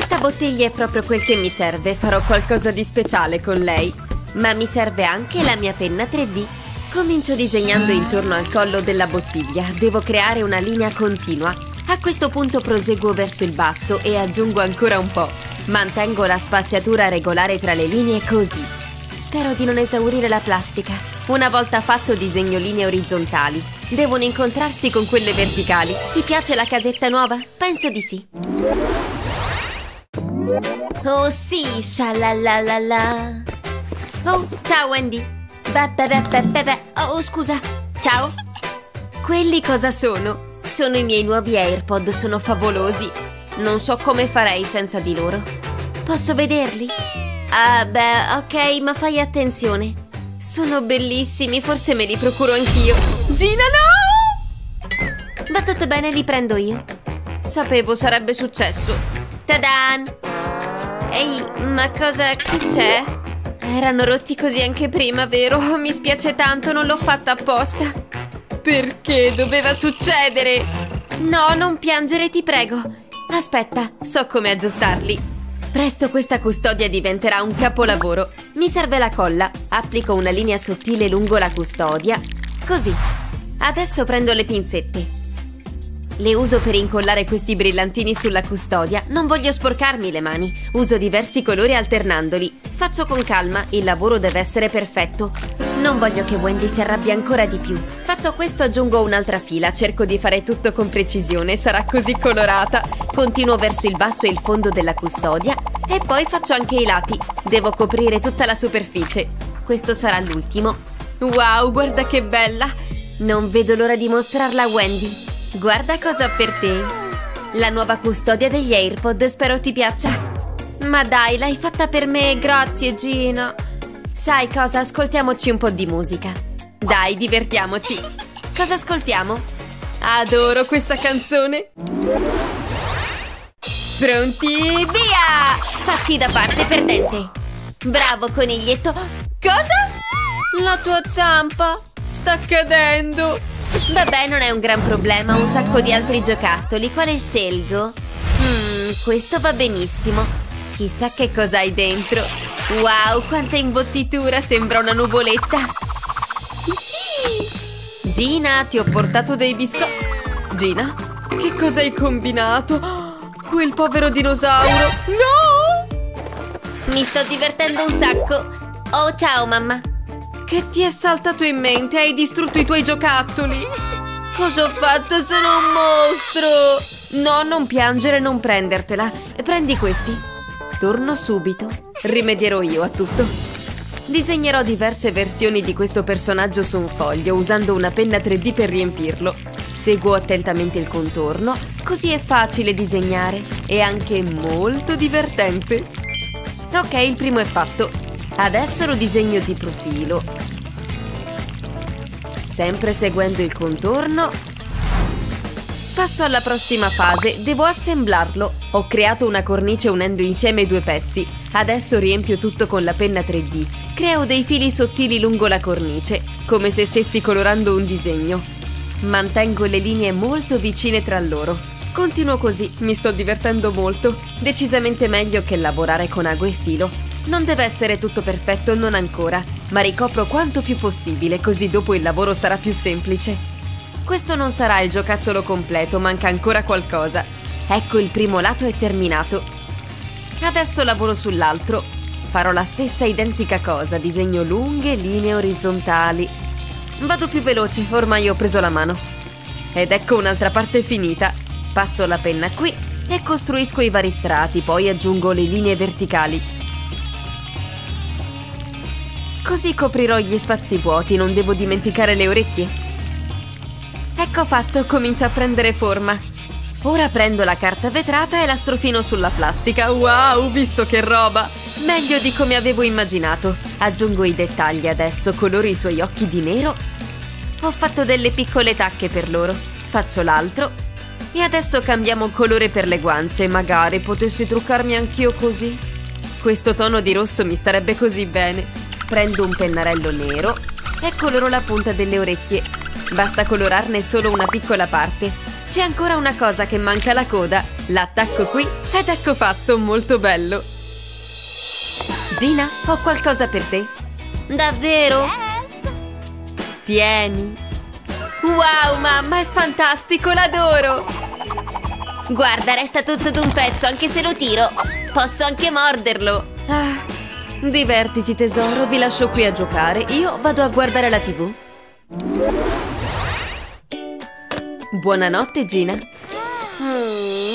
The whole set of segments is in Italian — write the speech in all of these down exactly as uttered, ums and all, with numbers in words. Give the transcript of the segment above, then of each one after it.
Questa bottiglia è proprio quel che mi serve. Farò qualcosa di speciale con lei. Ma mi serve anche la mia penna tre D. Comincio disegnando intorno al collo della bottiglia. Devo creare una linea continua. A questo punto proseguo verso il basso e aggiungo ancora un po'. Mantengo la spaziatura regolare tra le linee così. Spero di non esaurire la plastica. Una volta fatto disegno linee orizzontali. Devono incontrarsi con quelle verticali. Ti piace la casetta nuova? Penso di sì. Oh sì, shalalalala. Oh, ciao Wendy. Be, be, be, be, be, be. Oh, scusa. Ciao. Quelli cosa sono? Sono i miei nuovi AirPod, sono favolosi. Non so come farei senza di loro. Posso vederli? Ah, beh, ok, ma fai attenzione. Sono bellissimi, forse me li procuro anch'io. Gina, no! Va tutto bene, li prendo io. Sapevo sarebbe successo. Tadan! Ehi, ma cosa... che c'è? Erano rotti così anche prima, vero? Mi spiace tanto, non l'ho fatta apposta. Perché doveva succedere? No, non piangere, ti prego. Aspetta, so come aggiustarli. Presto questa custodia diventerà un capolavoro. Mi serve la colla. Applico una linea sottile lungo la custodia. Così. Adesso prendo le pinzette. Le uso per incollare questi brillantini sulla custodia. Non voglio sporcarmi le mani. Uso diversi colori alternandoli. Faccio con calma, il lavoro deve essere perfetto. Non voglio che Wendy si arrabbi ancora di più. Fatto questo aggiungo un'altra fila. Cerco di fare tutto con precisione. Sarà così colorata. Continuo verso il basso e il fondo della custodia. E poi faccio anche i lati. Devo coprire tutta la superficie. Questo sarà l'ultimo. Wow, guarda che bella! Non vedo l'ora di mostrarla a Wendy. Guarda cosa ho per te. La nuova custodia degli AirPod, spero ti piaccia. Ma dai, l'hai fatta per me, grazie Gina. Sai cosa, ascoltiamoci un po' di musica. Dai, divertiamoci. Cosa ascoltiamo? Adoro questa canzone. Pronti, via! Fatti da parte, perdente. Bravo, coniglietto. Cosa? La tua zampa sta cadendo. Vabbè, non è un gran problema, ho un sacco di altri giocattoli. Quale scelgo? Mm, questo va benissimo. Chissà che cosa hai dentro. Wow, quanta imbottitura, sembra una nuvoletta. Sì! Gina, ti ho portato dei biscotti. Gina, che cosa hai combinato? Quel povero dinosauro. No! Mi sto divertendo un sacco. Oh, ciao mamma. Che ti è saltato in mente? Hai distrutto i tuoi giocattoli? Cosa ho fatto? Sono un mostro! No, non piangere, non prendertela. Prendi questi. Torno subito. Rimedierò io a tutto. Disegnerò diverse versioni di questo personaggio su un foglio usando una penna tre D per riempirlo. Seguo attentamente il contorno, così è facile disegnare e anche molto divertente. Ok, il primo è fatto. Adesso lo disegno di profilo. Sempre seguendo il contorno. Passo alla prossima fase, devo assemblarlo. Ho creato una cornice unendo insieme i due pezzi. Adesso riempio tutto con la penna tre D. Creo dei fili sottili lungo la cornice, come se stessi colorando un disegno. Mantengo le linee molto vicine tra loro. Continuo così, mi sto divertendo molto. Decisamente meglio che lavorare con ago e filo. Non deve essere tutto perfetto, non ancora, ma ricopro quanto più possibile, così dopo il lavoro sarà più semplice. Questo non sarà il giocattolo completo, manca ancora qualcosa. Ecco, il primo lato è terminato. Adesso lavoro sull'altro. Farò la stessa identica cosa, disegno lunghe linee orizzontali. Vado più veloce, ormai ho preso la mano. Ed ecco un'altra parte finita. Passo la penna qui e costruisco i vari strati, poi aggiungo le linee verticali. Così coprirò gli spazi vuoti, non devo dimenticare le orecchie. Ecco fatto, comincia a prendere forma. Ora prendo la carta vetrata e la strofino sulla plastica. Wow, visto che roba! Meglio di come avevo immaginato. Aggiungo i dettagli adesso, coloro i suoi occhi di nero. Ho fatto delle piccole tacche per loro. Faccio l'altro. E adesso cambiamo colore per le guance. Magari potessi truccarmi anch'io così. Questo tono di rosso mi starebbe così bene. Prendo un pennarello nero e coloro la punta delle orecchie. Basta colorarne solo una piccola parte. C'è ancora una cosa che manca alla coda. L'attacco qui ed ecco fatto, molto bello. Gina, ho qualcosa per te. Davvero? Yes. Tieni. Wow, mamma, è fantastico, l'adoro. Guarda, resta tutto d'un pezzo, anche se lo tiro. Posso anche morderlo. Ah, divertiti, tesoro, vi lascio qui a giocare. Io vado a guardare la tivù. Buonanotte, Gina. Mm.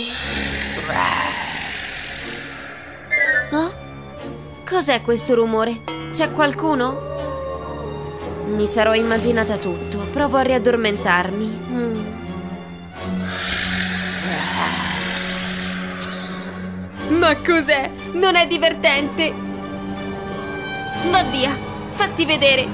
Oh? Cos'è questo rumore? C'è qualcuno? Mi sarò immaginata tutto. Provo a riaddormentarmi. Mm. Ma cos'è? Non è divertente? Va via, fatti vedere.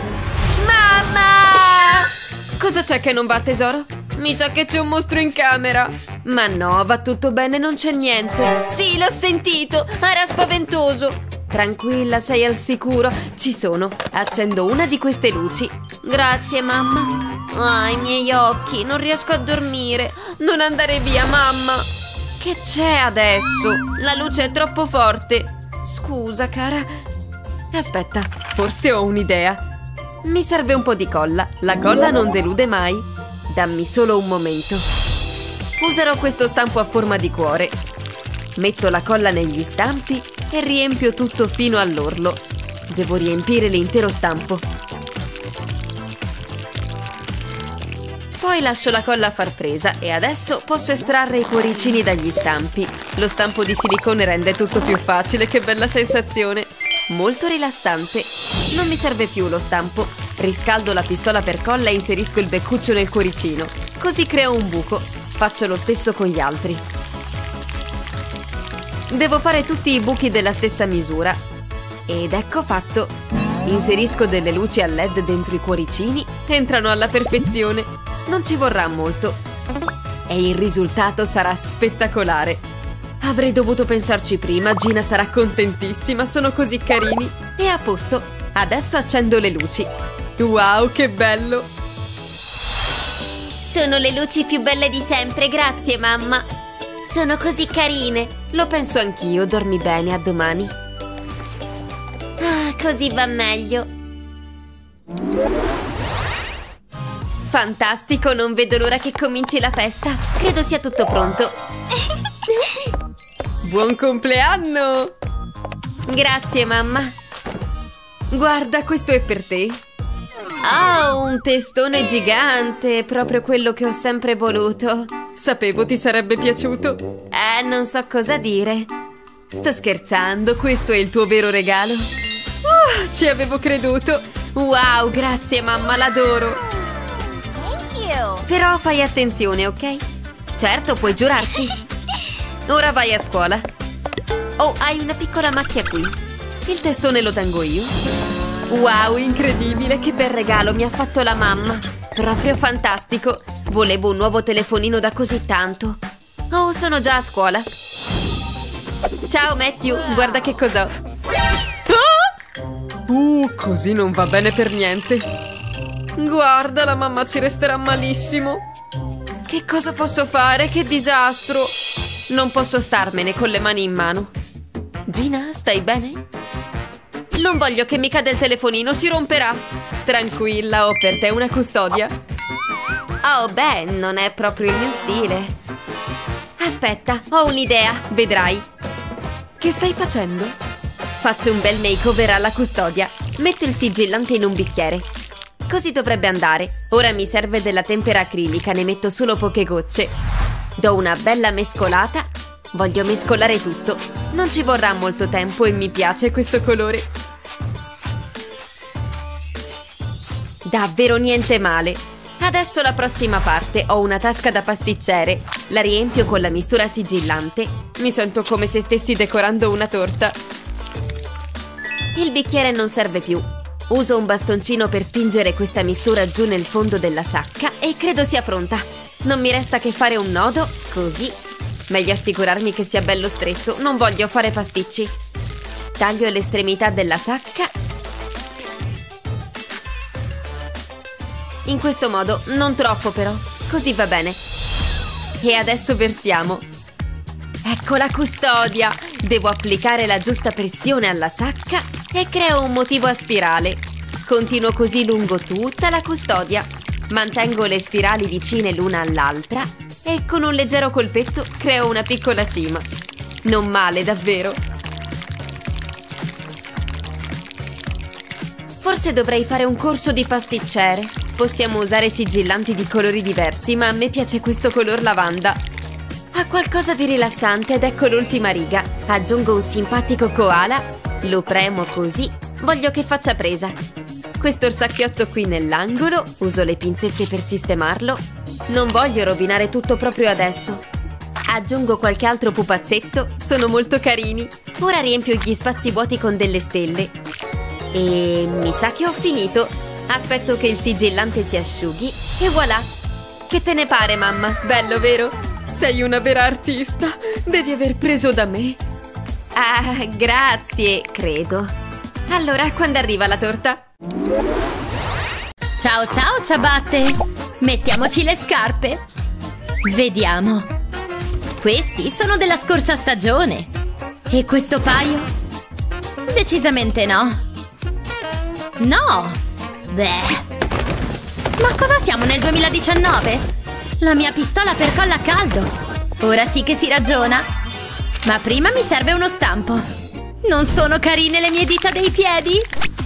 Mamma! Cosa c'è che non va, tesoro? Mi sa che c'è un mostro in camera. Ma no, va tutto bene, non c'è niente. Sì, l'ho sentito, era spaventoso. Tranquilla, sei al sicuro. Ci sono. Accendo una di queste luci. Grazie, mamma. Ah, i miei occhi, non riesco a dormire. Non andare via, mamma. Che c'è adesso? La luce è troppo forte. Scusa, cara. Aspetta, forse ho un'idea. Mi serve un po' di colla. La colla non delude mai. Dammi solo un momento. Userò questo stampo a forma di cuore. Metto la colla negli stampi e riempio tutto fino all'orlo. Devo riempire l'intero stampo. Poi lascio la colla a far presa e adesso posso estrarre i cuoricini dagli stampi. Lo stampo di silicone rende tutto più facile, che bella sensazione! Molto rilassante. Non mi serve più lo stampo. Riscaldo la pistola per colla e inserisco il beccuccio nel cuoricino. Così creo un buco. Faccio lo stesso con gli altri. Devo fare tutti i buchi della stessa misura. Ed ecco fatto. Inserisco delle luci a led dentro i cuoricini. Entrano alla perfezione. Non ci vorrà molto. E il risultato sarà spettacolare. Avrei dovuto pensarci prima, Gina sarà contentissima, sono così carini. E a posto, adesso accendo le luci. Wow, che bello! Sono le luci più belle di sempre, grazie mamma. Sono così carine. Lo penso anch'io, dormi bene, a domani. Ah, così va meglio. Fantastico, non vedo l'ora che cominci la festa. Credo sia tutto pronto. Buon compleanno! Grazie, mamma. Guarda, questo è per te. Oh, un testone gigante, proprio quello che ho sempre voluto. Sapevo ti sarebbe piaciuto. Eh, non so cosa dire. Sto scherzando, questo è il tuo vero regalo. Uh, ci avevo creduto. Wow, grazie, mamma, l'adoro. Thank you. Però fai attenzione, ok? Certo, puoi giurarci. Ora vai a scuola. Oh, hai una piccola macchia qui. Il testone lo tengo io. Wow, incredibile, che bel regalo mi ha fatto la mamma. Proprio fantastico. Volevo un nuovo telefonino da così tanto. Oh, sono già a scuola. Ciao Matthew, guarda che cos'ho. Ah! Uh, così non va bene per niente. Guarda, la mamma ci resterà malissimo. Che cosa posso fare? Che disastro! Non posso starmene con le mani in mano. Gina, stai bene? Non voglio che mi cade il telefonino, si romperà. Tranquilla, ho per te una custodia. Oh, beh, non è proprio il mio stile. Aspetta, ho un'idea, vedrai. Che stai facendo? Faccio un bel makeover alla custodia. Metto il sigillante in un bicchiere. Così dovrebbe andare. Ora mi serve della tempera acrilica, ne metto solo poche gocce. Do una bella mescolata. Voglio mescolare tutto. Non ci vorrà molto tempo e mi piace questo colore. Davvero niente male. Adesso la prossima parte. Ho una tasca da pasticcere. La riempio con la mistura sigillante. Mi sento come se stessi decorando una torta. Il bicchiere non serve più. Uso un bastoncino per spingere questa mistura giù nel fondo della sacca e credo sia pronta. Non mi resta che fare un nodo, così. Meglio assicurarmi che sia bello stretto, non voglio fare pasticci. Taglio l'estremità della sacca. In questo modo, non troppo però, così va bene. E adesso versiamo. Ecco la custodia. Devo applicare la giusta pressione alla sacca e creo un motivo a spirale. Continuo così lungo tutta la custodia. Mantengo le spirali vicine l'una all'altra e con un leggero colpetto creo una piccola cima. Non male, davvero. Forse dovrei fare un corso di pasticcere. Possiamo usare sigillanti di colori diversi, ma a me piace questo color lavanda. Ha qualcosa di rilassante ed ecco l'ultima riga. Aggiungo un simpatico koala, lo premo così, voglio che faccia presa. Questo orsacchiotto qui nell'angolo, uso le pinzette per sistemarlo. Non voglio rovinare tutto proprio adesso. Aggiungo qualche altro pupazzetto, sono molto carini. Ora riempio gli spazi vuoti con delle stelle. E mi sa che ho finito. Aspetto che il sigillante si asciughi e voilà. Che te ne pare, mamma? Bello, vero? Sei una vera artista. Devi aver preso da me. Ah, grazie, credo. Allora, quando arriva la torta? Ciao ciao, ciabatte! Mettiamoci le scarpe. Vediamo. Questi sono della scorsa stagione. E questo paio? Decisamente no. No! Beh. Ma cosa siamo nel duemiladiciannove? La mia pistola per collo a caldo. Ora sì che si ragiona. Ma prima mi serve uno stampo. Non sono carine le mie dita dei piedi?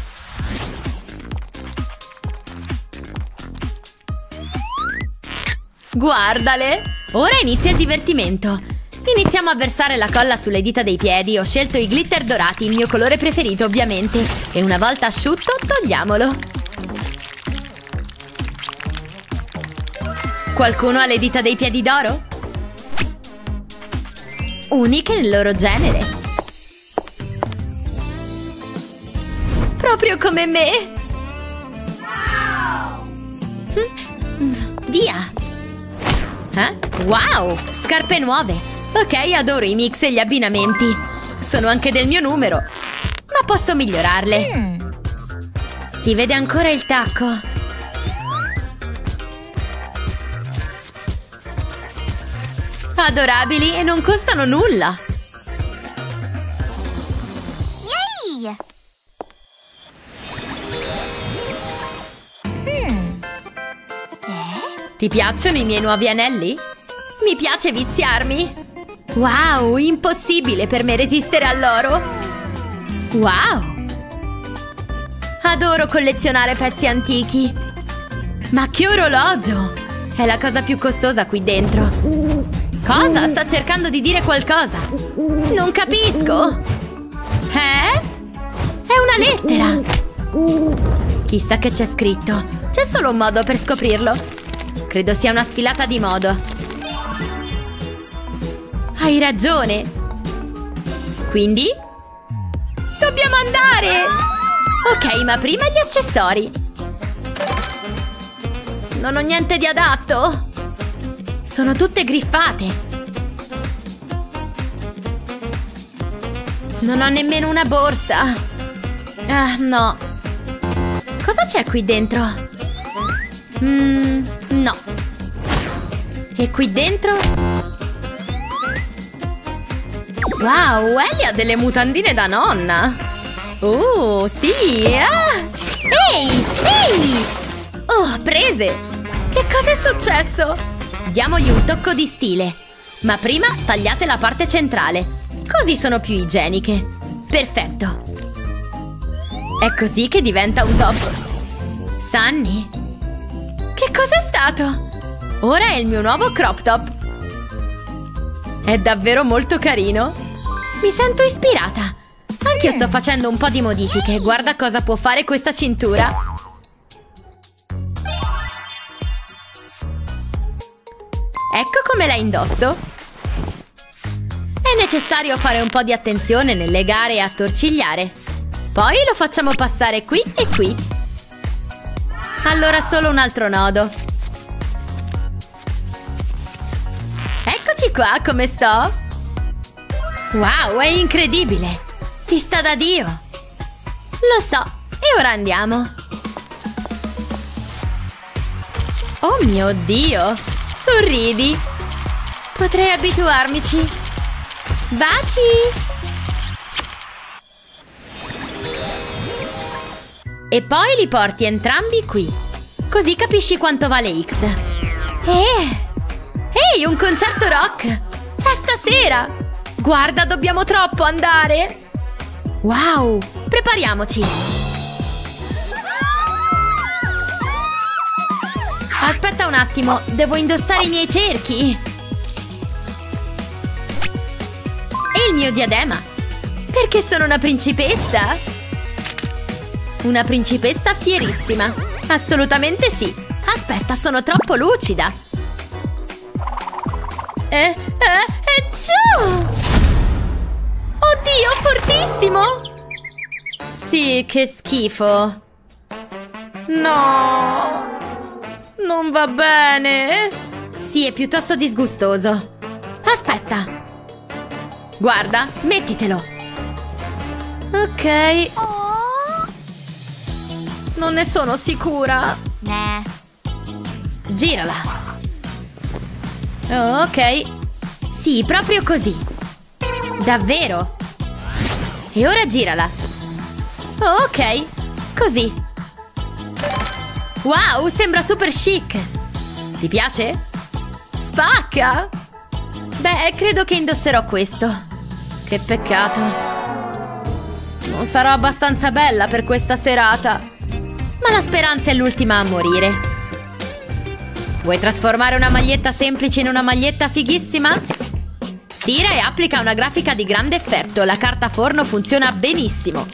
Guardale! Ora inizia il divertimento. Iniziamo a versare la colla sulle dita dei piedi. Ho scelto i glitter dorati, il mio colore preferito ovviamente. E una volta asciutto, togliamolo. Qualcuno ha le dita dei piedi d'oro? Uniche nel loro genere. Proprio come me. Via. Eh? Wow, scarpe nuove. Ok, adoro i mix e gli abbinamenti. Sono anche del mio numero. Ma posso migliorarle. Si vede ancora il tacco. Adorabili e non costano nulla. Yay! Hmm. Eh? Ti piacciono i miei nuovi anelli? Mi piace viziarmi. Wow, impossibile per me resistere all'oro. Wow! Adoro collezionare pezzi antichi. Ma che orologio! È la cosa più costosa qui dentro. Cosa? Sta cercando di dire qualcosa. Non capisco. Eh? È una lettera. Chissà che c'è scritto. C'è solo un modo per scoprirlo. Credo sia una sfilata di moda. Hai ragione. Quindi? Dobbiamo andare! Ok, ma prima gli accessori. Non ho niente di adatto. Sono tutte griffate. Non ho nemmeno una borsa. Ah, no. Cosa c'è qui dentro? Mm, no. E qui dentro? Wow, Ellie ha delle mutandine da nonna. Oh, sì. Ah. Ehi, ehi. Oh, prese. Che cosa è successo? Diamogli un tocco di stile. Ma prima tagliate la parte centrale. Così sono più igieniche. Perfetto. È così che diventa un top. Sunny? Che cos'è stato? Ora è il mio nuovo crop top. È davvero molto carino. Mi sento ispirata. Anch'io sto facendo un po' di modifiche. Guarda cosa può fare questa cintura. Ecco come la indosso. È necessario fare un po' di attenzione nel legare e attorcigliare. Poi lo facciamo passare qui e qui. Allora solo un altro nodo. Eccoci qua, come sto? Wow, è incredibile! Ti sta da Dio! Lo so, e ora andiamo! Oh mio Dio! Sorridi! Potrei abituarmici. Baci! E poi li porti entrambi qui. Così capisci quanto vale X. Eh! Ehi, un concerto rock! È stasera! Guarda, dobbiamo troppo andare! Wow! Prepariamoci! Aspetta un attimo, devo indossare i miei cerchi! E il mio diadema! Perché sono una principessa? Una principessa fierissima! Assolutamente sì! Aspetta, sono troppo lucida! Eh, eh, eh, giù! Oddio, fortissimo! Sì, che schifo! No! Non va bene! Sì, è piuttosto disgustoso. Aspetta! Guarda, mettitelo! Ok. Non ne sono sicura. Nah. Girala. Oh, ok. Sì, proprio così. Davvero? E ora girala. Oh, ok. Così. Wow, sembra super chic. Ti piace? Spacca! Beh, credo che indosserò questo. Che peccato. Non sarò abbastanza bella per questa serata. Ma la speranza è l'ultima a morire. Vuoi trasformare una maglietta semplice in una maglietta fighissima? Stira e applica una grafica di grande effetto. La carta forno funziona benissimo.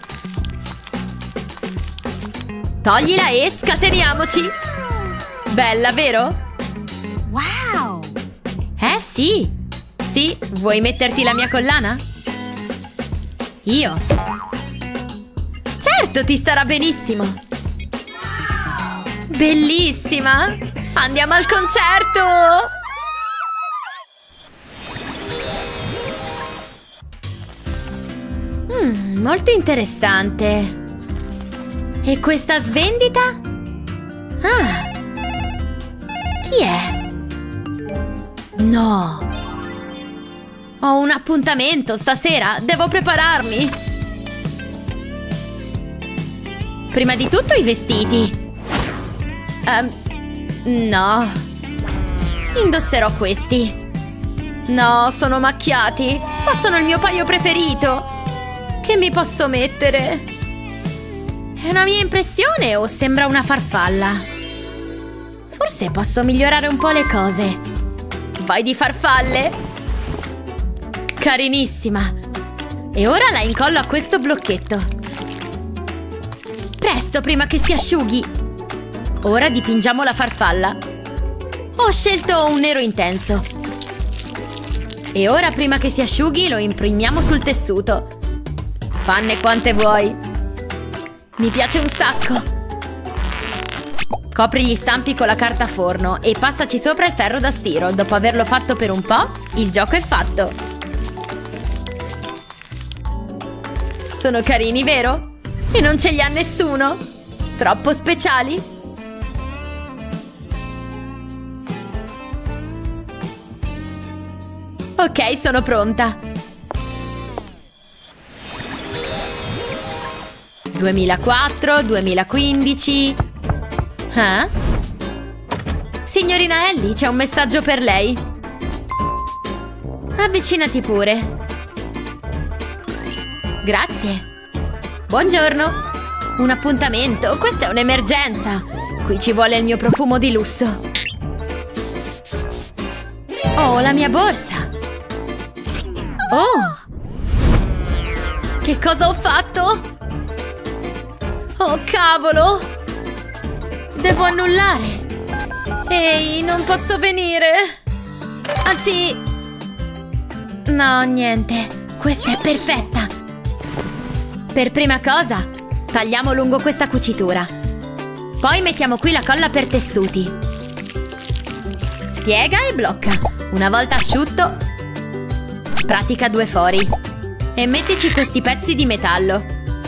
Toglila e scateniamoci! Bella, vero? Wow! Eh sì! Sì, vuoi metterti la mia collana? Io? Certo, ti starà benissimo! Bellissima! Andiamo al concerto! Mm, molto interessante. E questa svendita? Ah! Chi è? No! Ho un appuntamento stasera, devo prepararmi! Prima di tutto i vestiti. Um, no. Indosserò questi. No, sono macchiati, ma sono il mio paio preferito. Che mi posso mettere? È una mia impressione o sembra una farfalla? Forse posso migliorare un po' le cose. Vai di farfalle? Carinissima. E ora la incollo a questo blocchetto. Presto, prima che si asciughi. Ora dipingiamo la farfalla. Ho scelto un nero intenso. E ora, prima che si asciughi, lo imprimiamo sul tessuto. Fanne quante vuoi. Mi piace un sacco. Copri gli stampi con la carta forno e passaci sopra il ferro da stiro. Dopo averlo fatto per un po', il gioco è fatto. Sono carini, vero? E non ce li ha nessuno? Troppo speciali? Ok, sono pronta. duemilaquattro, duemilaquindici. Eh? Signorina Ellie, c'è un messaggio per lei. Avvicinati pure. Grazie. Buongiorno. Un appuntamento? Questa è un'emergenza. Qui ci vuole il mio profumo di lusso. Oh, la mia borsa. Oh! Che cosa ho fatto? Oh, cavolo! Devo annullare. Ehi, non posso venire. Anzi... No, niente. Questa è perfetta. Per prima cosa, tagliamo lungo questa cucitura. Poi mettiamo qui la colla per tessuti. Piega e blocca. Una volta asciutto, pratica due fori. E mettici questi pezzi di metallo.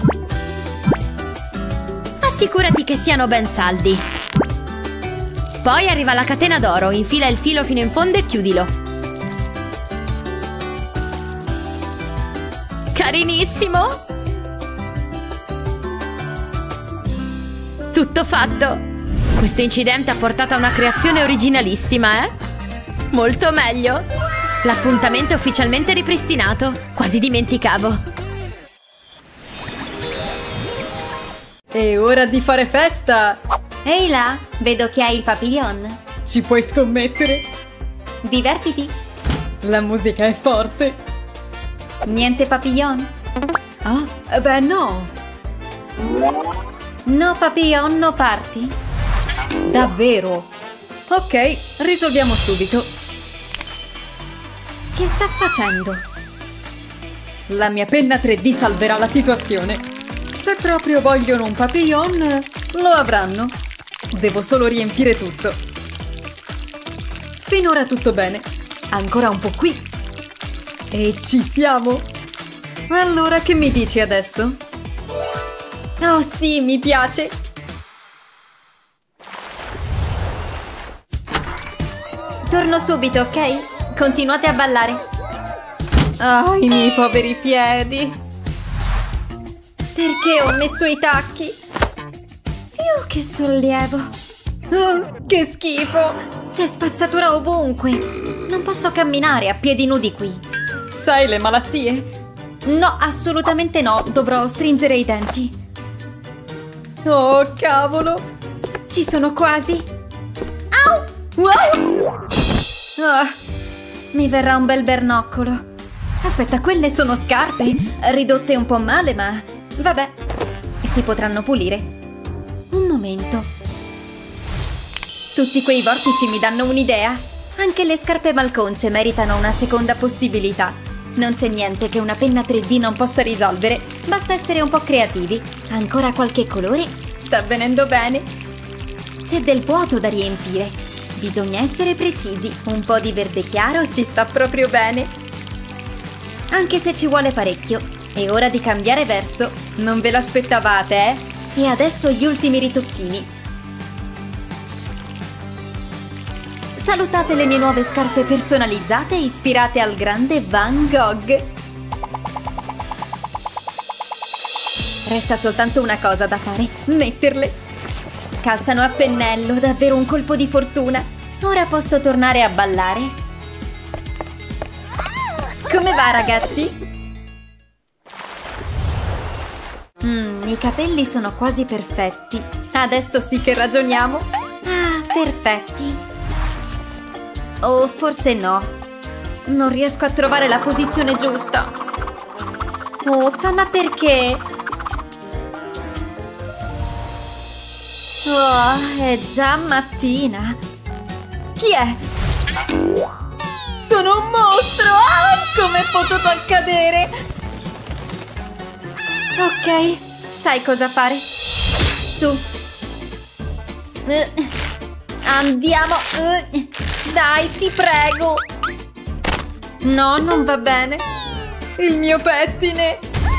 Assicurati che siano ben saldi. Poi arriva la catena d'oro, infila il filo fino in fondo e chiudilo. Carinissimo! Tutto fatto! Questo incidente ha portato a una creazione originalissima, eh? Molto meglio! L'appuntamento è ufficialmente ripristinato! Quasi dimenticavo! È ora di fare festa! Ehi là, vedo che hai il papillon. Ci puoi scommettere? Divertiti. La musica è forte! Niente papillon? Ah, beh no! No papillon, no party? Davvero? Ok, risolviamo subito. Che sta facendo? La mia penna tre D salverà la situazione. Se proprio vogliono un papillon, lo avranno. Devo solo riempire tutto. Finora tutto bene. Ancora un po' qui. E ci siamo. Allora, che mi dici adesso? Oh sì, mi piace. Torno subito, ok? Continuate a ballare. Ah, i miei poveri piedi. Perché ho messo i tacchi? Fiu, che sollievo. Oh, che schifo. C'è spazzatura ovunque. Non posso camminare a piedi nudi qui. Sai le malattie? No, assolutamente no. Dovrò stringere i denti. Oh, cavolo. Ci sono quasi. Au! Wow! Ah, Mi verrà un bel bernoccolo. Aspetta, quelle sono scarpe. Ridotte un po' male, ma... vabbè. Si potranno pulire. Un momento. Tutti quei vortici mi danno un'idea. Anche le scarpe malconce meritano una seconda possibilità. Non c'è niente che una penna tre D non possa risolvere. Basta essere un po' creativi. Ancora qualche colore? sta venendo bene. C'è del vuoto da riempire. Bisogna essere precisi. Un po' di verde chiaro ci sta proprio bene. Anche se ci vuole parecchio. È ora di cambiare verso. Non ve l'aspettavate, eh? E adesso gli ultimi ritocchini. Salutate le mie nuove scarpe personalizzate ispirate al grande Van Gogh. Resta soltanto una cosa da fare: metterle. Calzano a pennello, davvero un colpo di fortuna. Ora posso tornare a ballare. Come va, ragazzi? Mm, i capelli sono quasi perfetti. Adesso sì che ragioniamo. Ah, perfetti. O forse no. Non riesco a trovare la posizione giusta. Uffa, ma perché? Oh, è già mattina. Chi è? Sono un mostro! Ah, com'è potuto accadere? Ok, sai cosa fare? Su. Eh, andiamo. Eh, dai, ti prego. No, non va bene. Il mio pettine!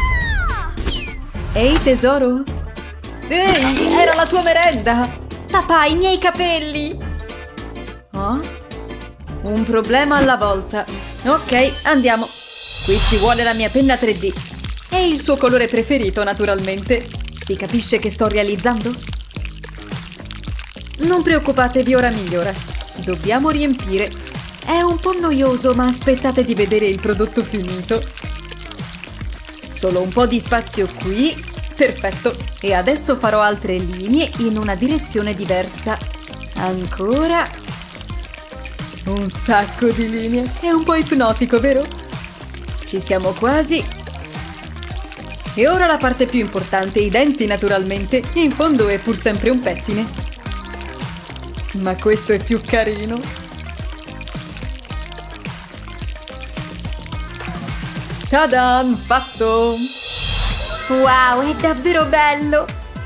Ehi, tesoro! Ehi, era la tua merenda! Papà, i miei capelli! Oh? Un problema alla volta. Ok, andiamo. Qui ci vuole la mia penna tre D. E il suo colore preferito, naturalmente. Si capisce che sto realizzando? Non preoccupatevi, ora migliora. Dobbiamo riempire. È un po' noioso, ma aspettate di vedere il prodotto finito. Solo un po' di spazio qui. Perfetto. E adesso farò altre linee in una direzione diversa. Ancora. Un sacco di linee. È un po' ipnotico, vero? Ci siamo quasi. E ora la parte più importante, i denti naturalmente. In fondo è pur sempre un pettine. Ma questo è più carino. Tadan! Fatto! Wow, è davvero bello!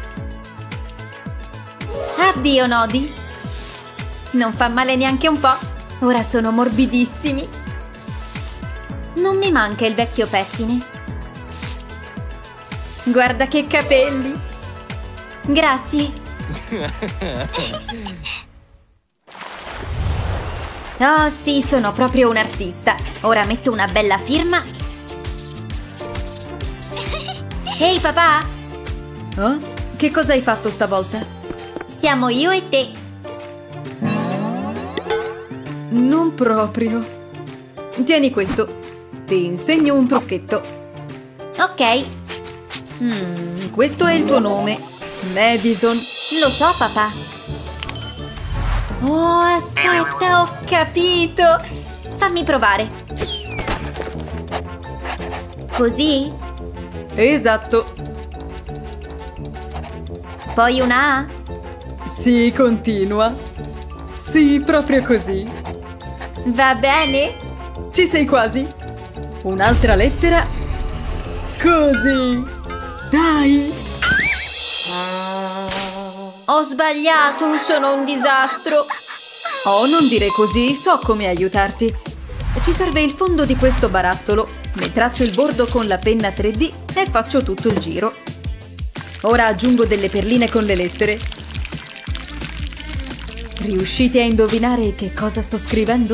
Addio, nodi! Non fa male neanche un po'. Ora sono morbidissimi. Non mi manca il vecchio pettine. Guarda che capelli! Grazie! Oh sì, sono proprio un artista. Ora metto una bella firma. Ehi papà, Oh? Che cosa hai fatto stavolta? siamo io e te. Non proprio. Tieni questo. Ti insegno un trucchetto. Ok, Mm, questo è il tuo nome. Madison. lo so papà. Oh, aspetta, ho capito. Fammi provare. Così? Esatto. Poi una A? Sì, continua. Sì, proprio così. Va bene? Ci sei quasi. Un'altra lettera. Così. Dai. Ho sbagliato, sono un disastro. Oh, non dire così, so come aiutarti. Ci serve il fondo di questo barattolo. Ne traccio il bordo con la penna tre D e faccio tutto il giro. Ora aggiungo delle perline con le lettere. Riuscite a indovinare che cosa sto scrivendo?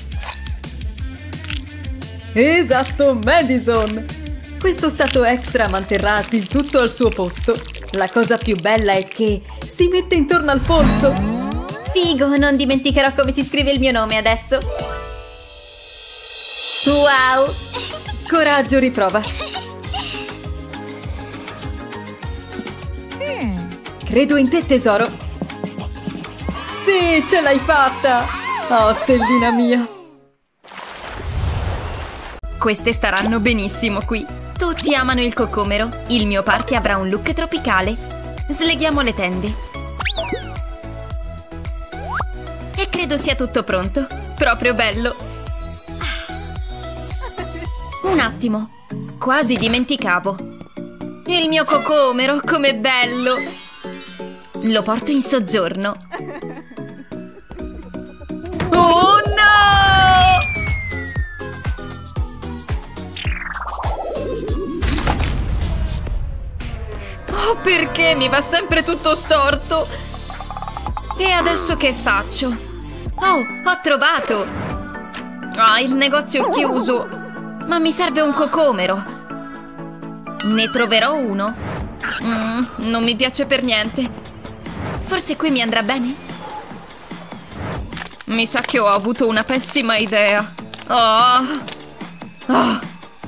Esatto, Madison! Questo stato extra manterrà il tutto al suo posto. La cosa più bella è che si mette intorno al polso. Figo, non dimenticherò come si scrive il mio nome adesso. Wow! Coraggio, riprova. Credo in te, tesoro. Sì, ce l'hai fatta! Oh, stellina mia! Queste staranno benissimo qui. Tutti amano il cocomero. Il mio party avrà un look tropicale. Sleghiamo le tende. E credo sia tutto pronto. Proprio bello. Un attimo. Quasi dimenticavo. Il mio cocomero, com'è bello! Lo porto in soggiorno. Oh no! Oh, perché mi va sempre tutto storto? E adesso che faccio? Oh, ho trovato! Ah, il negozio è chiuso! Ma mi serve un cocomero! Ne troverò uno? Mm, non mi piace per niente. Forse qui mi andrà bene? Mi sa che ho avuto una pessima idea. Oh. Oh.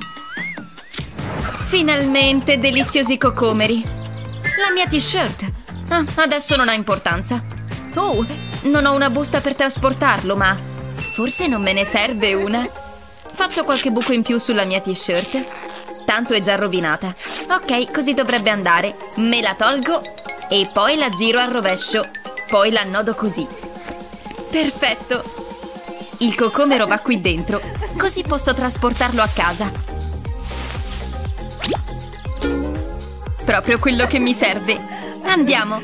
Finalmente deliziosi cocomeri. La mia t-shirt. Ah, adesso non ha importanza. Oh, non ho una busta per trasportarlo, ma forse non me ne serve una. Faccio qualche buco in più sulla mia t-shirt. Tanto è già rovinata. Ok, così dovrebbe andare. Me la tolgo e poi la giro al rovescio. Poi la annodo così. Perfetto. Il cocomero va qui dentro, così posso trasportarlo a casa. Proprio quello che mi serve. Andiamo.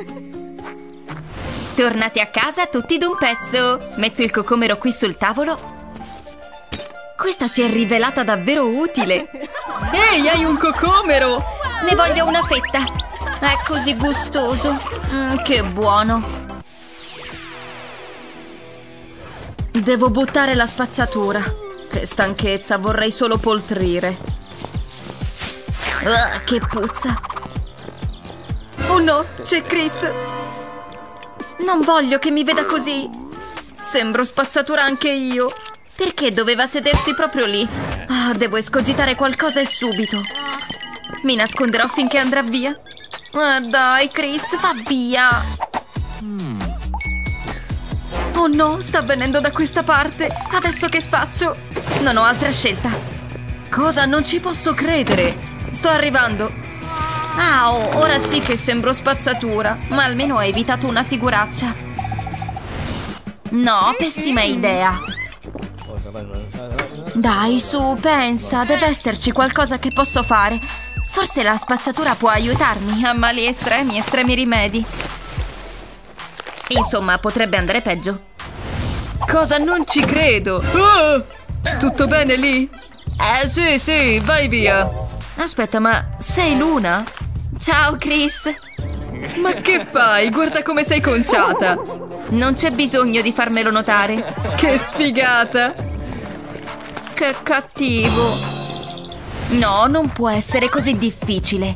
Tornati a casa tutti d'un pezzo. Metto il cocomero qui sul tavolo. Questa si è rivelata davvero utile. Ehi, hai un cocomero! Ne voglio una fetta. È così gustoso. Mm, che buono. Devo buttare la spazzatura. Che stanchezza, vorrei solo poltrire. Uh, che puzza. Oh no, c'è Chris. Non voglio che mi veda così. Sembro spazzatura anche io. Perché doveva sedersi proprio lì? Ah, devo escogitare qualcosa e subito. Mi nasconderò finché andrà via. Ah, dai, Chris, va via. Oh no, sta venendo da questa parte. Adesso che faccio? Non ho altra scelta. Cosa? Non ci posso credere. Sto arrivando. Ah, oh, ora sì che sembro spazzatura. Ma almeno ho evitato una figuraccia. No, pessima idea. Dai, su, pensa. Deve esserci qualcosa che posso fare. Forse la spazzatura può aiutarmi a mali estremi, estremi rimedi. Insomma, potrebbe andare peggio. Cosa? Non ci credo. Oh! Tutto bene lì? Eh, sì, sì, vai via. Aspetta, ma sei Luna? Ciao, Chris. Ma che fai? Guarda come sei conciata. Non c'è bisogno di farmelo notare. Che sfigata. Che cattivo. No, non può essere così difficile.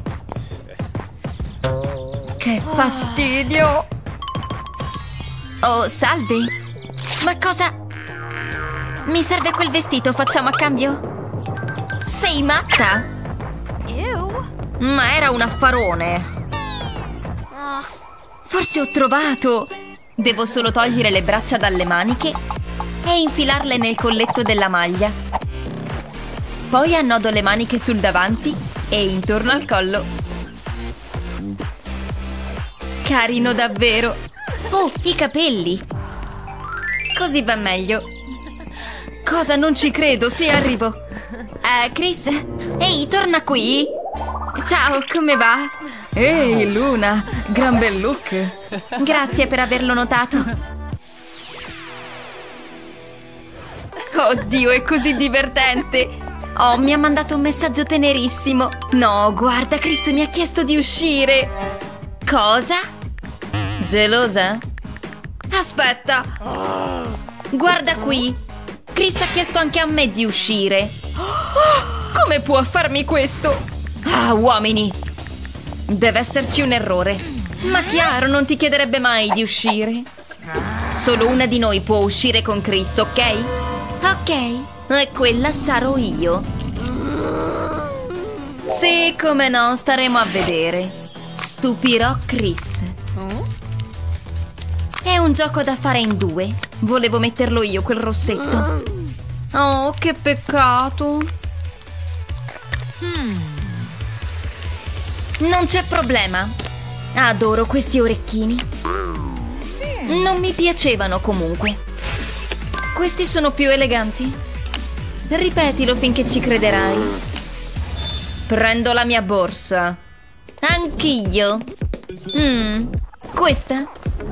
Che fastidio! Oh, salve! Ma cosa? Mi serve quel vestito, facciamo a cambio? Sei matta? Ma era un affarone. Forse ho trovato! Devo solo togliere le braccia dalle maniche e infilarle nel colletto della maglia. Poi annodo le maniche sul davanti e intorno al collo. Carino davvero! Oh, i capelli! Così va meglio. Cosa? Non ci credo, sì, arrivo. Eh, Chris? Ehi, torna qui! Ciao, come va? Ehi, Luna, gran bel look. Grazie per averlo notato. Oddio, è così divertente. Oh, mi ha mandato un messaggio tenerissimo. No, guarda, Chris mi ha chiesto di uscire. Cosa? Gelosa? Aspetta. Guarda qui. Chris ha chiesto anche a me di uscire. Oh, come può farmi questo? Ah, uomini. Deve esserci un errore. Ma chiaro, non ti chiederebbe mai di uscire. Solo una di noi può uscire con Chris, ok? Ok. E quella sarò io. Sì, come no, staremo a vedere. Stupirò Chris. È un gioco da fare in due. Volevo metterlo io, quel rossetto. Oh, che peccato. Non c'è problema. Adoro questi orecchini. Non mi piacevano comunque. Questi sono più eleganti. Ripetilo finché ci crederai. Prendo la mia borsa. Anch'io. Mm, questa?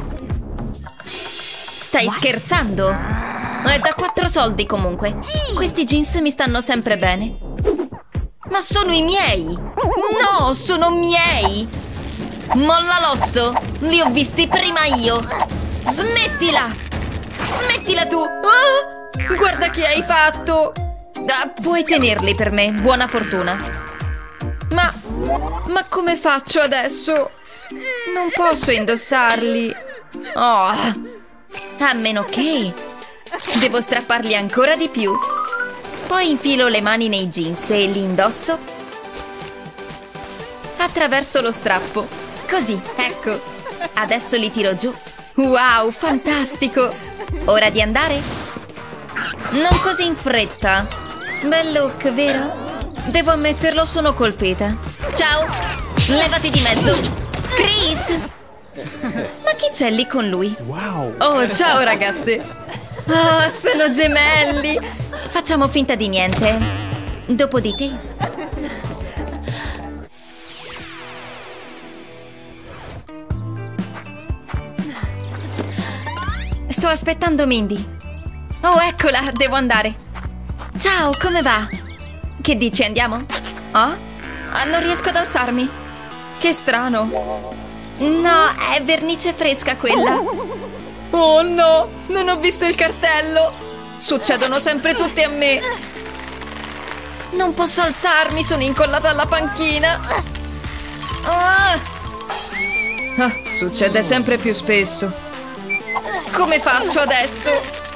Stai scherzando? È da quattro soldi comunque. Questi jeans mi stanno sempre bene. Ma sono i miei! No, sono miei! Molla l'osso! Li ho visti prima io! Smettila! Smettila tu! Ah, guarda che hai fatto! Ah, puoi tenerli per me, buona fortuna. Ma... ma come faccio adesso? Non posso indossarli. Oh, a meno che... devo strapparli ancora di più. Poi infilo le mani nei jeans e li indosso attraverso lo strappo. Così, ecco. Adesso li tiro giù. Wow, fantastico! Ora di andare? Non così in fretta. Bel look, vero? Devo ammetterlo, sono colpita. Ciao! Levati di mezzo! Chris! Ma chi c'è lì con lui? Wow! Oh, ciao ragazze! Oh, sono gemelli! Facciamo finta di niente. Dopo di te. Sto aspettando Mindy. Oh, eccola, devo andare. Ciao, come va? Che dici, andiamo? Oh? Ah, non riesco ad alzarmi. Che strano. No, è vernice fresca quella. Oh no, non ho visto il cartello. Succedono sempre tutte a me. Non posso alzarmi, sono incollata alla panchina. Ah, ah, succede sempre più spesso. Come faccio adesso?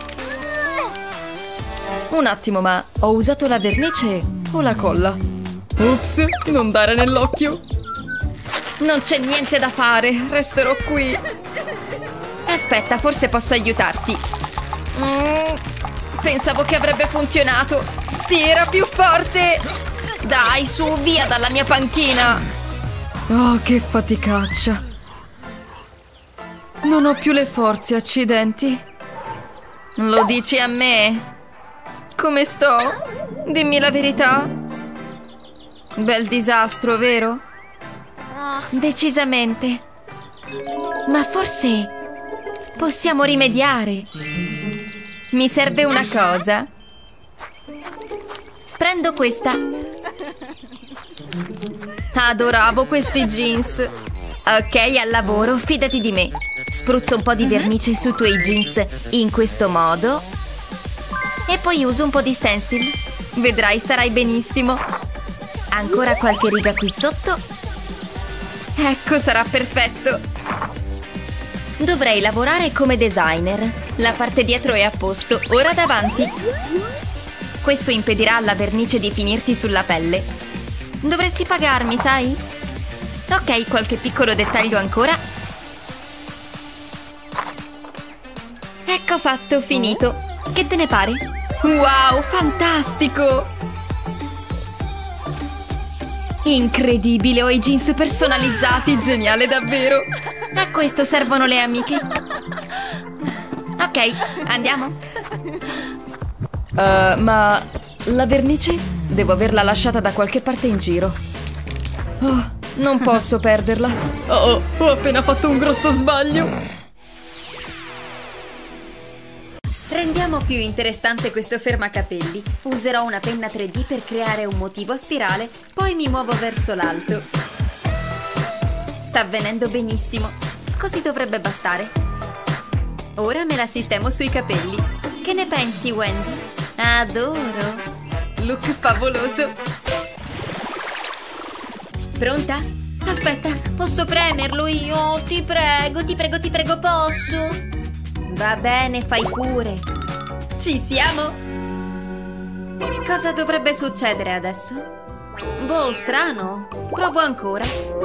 Un attimo, ma ho usato la vernice o la colla? Ops, non dare nell'occhio. Non c'è niente da fare, resterò qui. Aspetta, forse posso aiutarti. Mm, pensavo che avrebbe funzionato. Tira più forte. Dai, su, via dalla mia panchina. Oh, che faticaccia. Non ho più le forze, accidenti. Lo dici a me? Come sto? Dimmi la verità. Bel disastro, vero? Decisamente. Ma forse possiamo rimediare. Mi serve una cosa. Prendo questa. Adoravo questi jeans. Ok, al lavoro, fidati di me. Spruzzo un po' di vernice sui tuoi jeans in questo modo. E poi uso un po' di stencil. Vedrai, starai benissimo. Ancora qualche riga qui sotto. Ecco, sarà perfetto. Dovrei lavorare come designer. La parte dietro è a posto, ora davanti. Questo impedirà alla vernice di finirti sulla pelle. Dovresti pagarmi, sai? Ok, qualche piccolo dettaglio ancora. Ecco fatto, finito. Che te ne pare? Wow, fantastico! Incredibile, ho i jeans personalizzati, geniale davvero! A questo servono le amiche. Ok, andiamo. Uh, ma la vernice? Devo averla lasciata da qualche parte in giro. Oh, non posso perderla. Oh, ho appena fatto un grosso sbaglio. Rendiamo più interessante questo fermacapelli. Userò una penna tre D per creare un motivo a spirale, poi mi muovo verso l'alto. Sta avvenendo benissimo. Così dovrebbe bastare. Ora me la sistemo sui capelli. Che ne pensi, Wendy? Adoro! Look favoloso! Pronta? Aspetta, posso premerlo io? Ti prego, ti prego, ti prego, posso? Va bene, fai pure. Ci siamo? Cosa dovrebbe succedere adesso? Boh, strano. Provo ancora.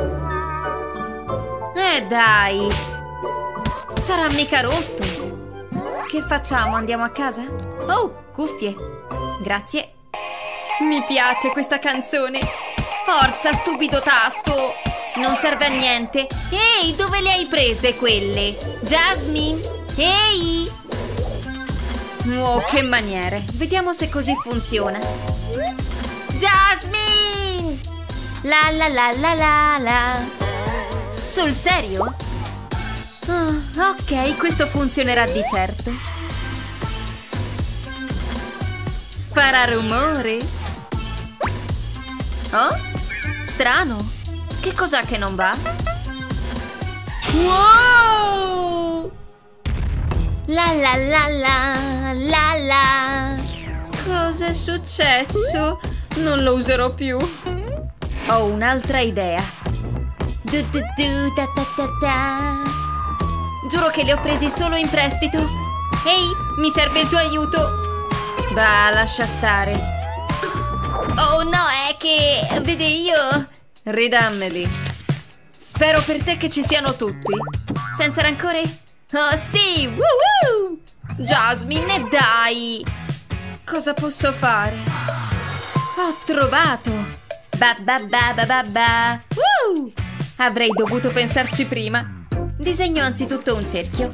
Eh dai! Sarà mica rotto. Che facciamo? Andiamo a casa? Oh, cuffie. Grazie. Mi piace questa canzone. Forza, stupido tasto. Non serve a niente. Ehi, dove le hai prese quelle? Jasmine? Ehi! Oh, che maniere! Vediamo se così funziona. Jasmine! La la la la la la. Sul serio? Oh, ok, questo funzionerà di certo. Farà rumore? Oh? Strano. Che cos'è che non va? Wow! La la la la la la. Cosa è successo? Non lo userò più. Ho un'altra idea. Du du du da da da da. Giuro che li ho presi solo in prestito. Ehi, mi serve il tuo aiuto. Bah, lascia stare. Oh no, è che... vede io... Ridammeli. Spero per te che ci siano tutti. Senza rancore? Oh sì! Woohoo! Jasmine, dai! Cosa posso fare? Ho trovato! Ba ba ba ba ba ba! Woo! Avrei dovuto pensarci prima. Disegno anzitutto un cerchio.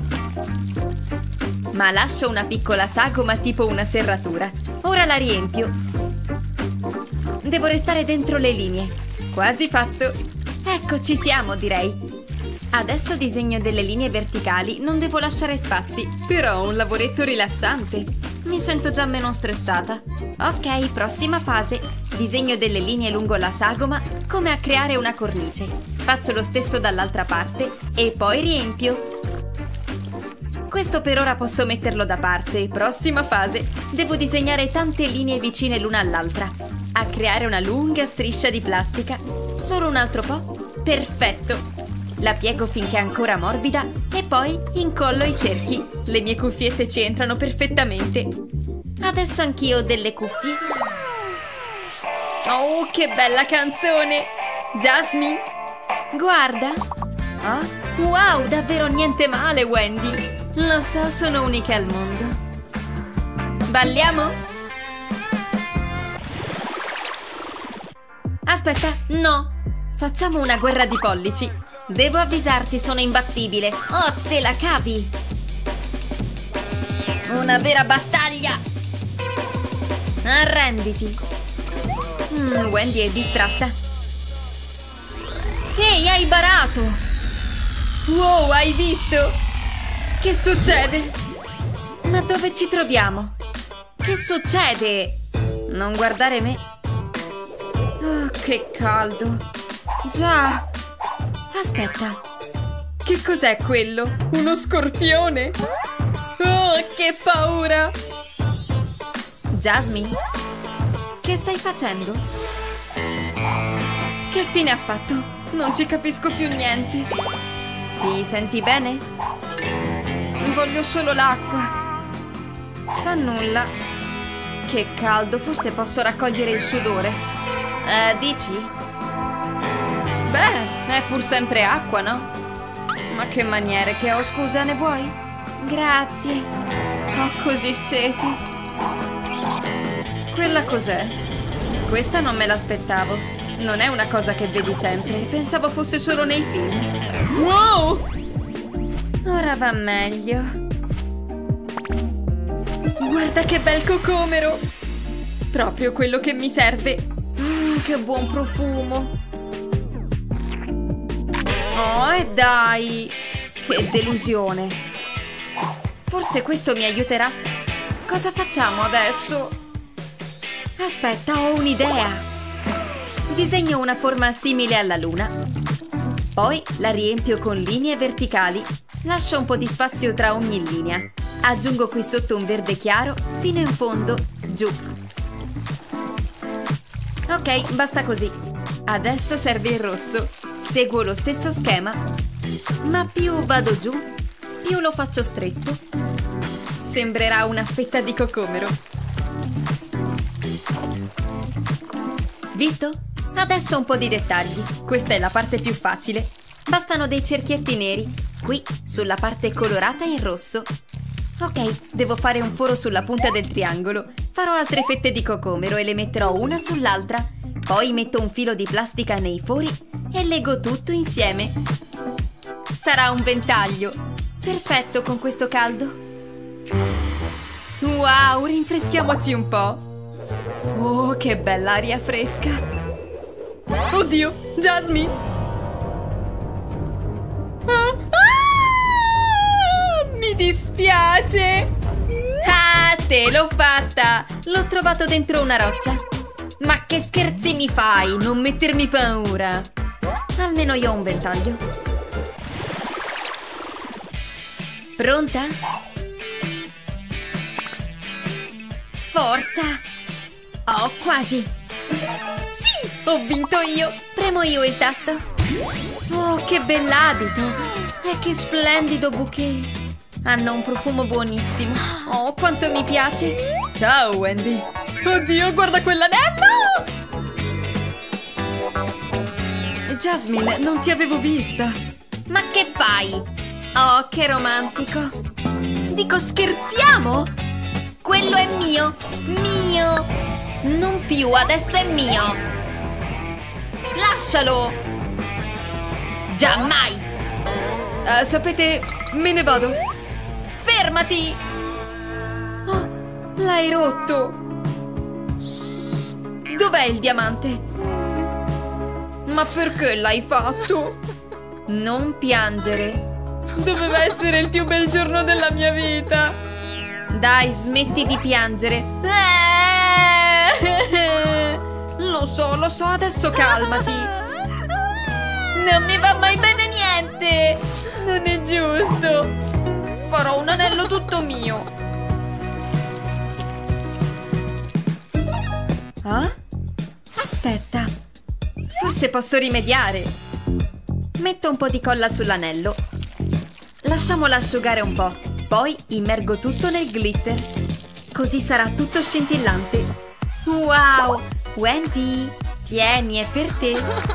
Ma lascio una piccola sagoma tipo una serratura. Ora la riempio. Devo restare dentro le linee. Quasi fatto. Ecco, ci siamo, direi. Adesso disegno delle linee verticali, non devo lasciare spazi. Però un lavoretto rilassante. Mi sento già meno stressata. Ok, prossima fase. Disegno delle linee lungo la sagoma, come a creare una cornice. Faccio lo stesso dall'altra parte e poi riempio. Questo per ora posso metterlo da parte. Prossima fase. Devo disegnare tante linee vicine l'una all'altra. A creare una lunga striscia di plastica. Solo un altro po'. Perfetto. La piego finché è ancora morbida e poi incollo i cerchi. Le mie cuffiette ci entrano perfettamente. Adesso anch'io ho delle cuffie. Oh, che bella canzone! Jasmine, guarda! Oh, wow, davvero niente male, Wendy! Lo so, sono unica al mondo. Balliamo? Aspetta, no! Facciamo una guerra di pollici. Devo avvisarti, sono imbattibile. Oh, te la cavi! Una vera battaglia! Arrenditi! Mm, Wendy è distratta. Ehi, hai barato! Wow, hai visto? Che succede? Ma dove ci troviamo? Che succede? Non guardare me. Oh, che caldo! Già! Aspetta! Che cos'è quello? Uno scorpione? Oh, che paura! Jasmine? Che stai facendo? Che fine ha fatto? Non ci capisco più niente. Ti senti bene? Voglio solo l'acqua. Fa nulla. Che caldo, forse posso raccogliere il sudore. Eh, dici? Beh, è pur sempre acqua, no? Ma che maniere che ho, scusa, ne vuoi? Grazie. Ho così sete. Quella cos'è? Questa non me l'aspettavo. Non è una cosa che vedi sempre. Pensavo fosse solo nei film. Wow! Ora va meglio. Guarda che bel cocomero! Proprio quello che mi serve. Mmm, che buon profumo. Oh, e dai! Che delusione. Forse questo mi aiuterà. Cosa facciamo adesso? Aspetta, ho un'idea. Disegno una forma simile alla luna. Poi la riempio con linee verticali. Lascio un po' di spazio tra ogni linea. Aggiungo qui sotto un verde chiaro fino in fondo, giù. Ok, basta così. Adesso serve il rosso. Seguo lo stesso schema, ma più vado giù, più lo faccio stretto. Sembrerà una fetta di cocomero. Visto? Adesso un po' di dettagli. Questa è la parte più facile. Bastano dei cerchietti neri, qui, sulla parte colorata in rosso. Ok, devo fare un foro sulla punta del triangolo. Farò altre fette di cocomero e le metterò una sull'altra. Poi metto un filo di plastica nei fori e leggo tutto insieme. Sarà un ventaglio. Perfetto con questo caldo. Wow, rinfreschiamoci un po'. Oh, che bella aria fresca. Oddio, Jasmine. Ah, ah, mi dispiace. Ah, te l'ho fatta. L'ho trovato dentro una roccia. Ma che scherzi mi fai? Non mettermi paura. Almeno io ho un ventaglio. Pronta? Forza! Oh, quasi! Sì! Ho vinto io! Premo io il tasto. Oh, che bell'abito! E che splendido bouquet! Hanno un profumo buonissimo. Oh, quanto mi piace! Ciao, Wendy! Oddio, guarda quell'anello! Jasmine, non ti avevo vista. Ma che fai? Oh, che romantico. Dico, scherziamo? Quello è mio. Mio. Non più, adesso è mio. Lascialo. Già mai. Uh, sapete, me ne vado. Fermati. Oh, l'hai rotto. Dov'è il diamante? Ma perché l'hai fatto? Non piangere. Doveva essere il più bel giorno della mia vita. Dai, smetti di piangere. Lo so, lo so, adesso calmati. Non mi va mai bene niente. Non è giusto. Farò un anello tutto mio. Ah? Aspetta. Forse posso rimediare. Metto un po' di colla sull'anello. Lasciamola asciugare un po'. Poi immergo tutto nel glitter. Così sarà tutto scintillante. Wow! Wendy, tieni, è per te.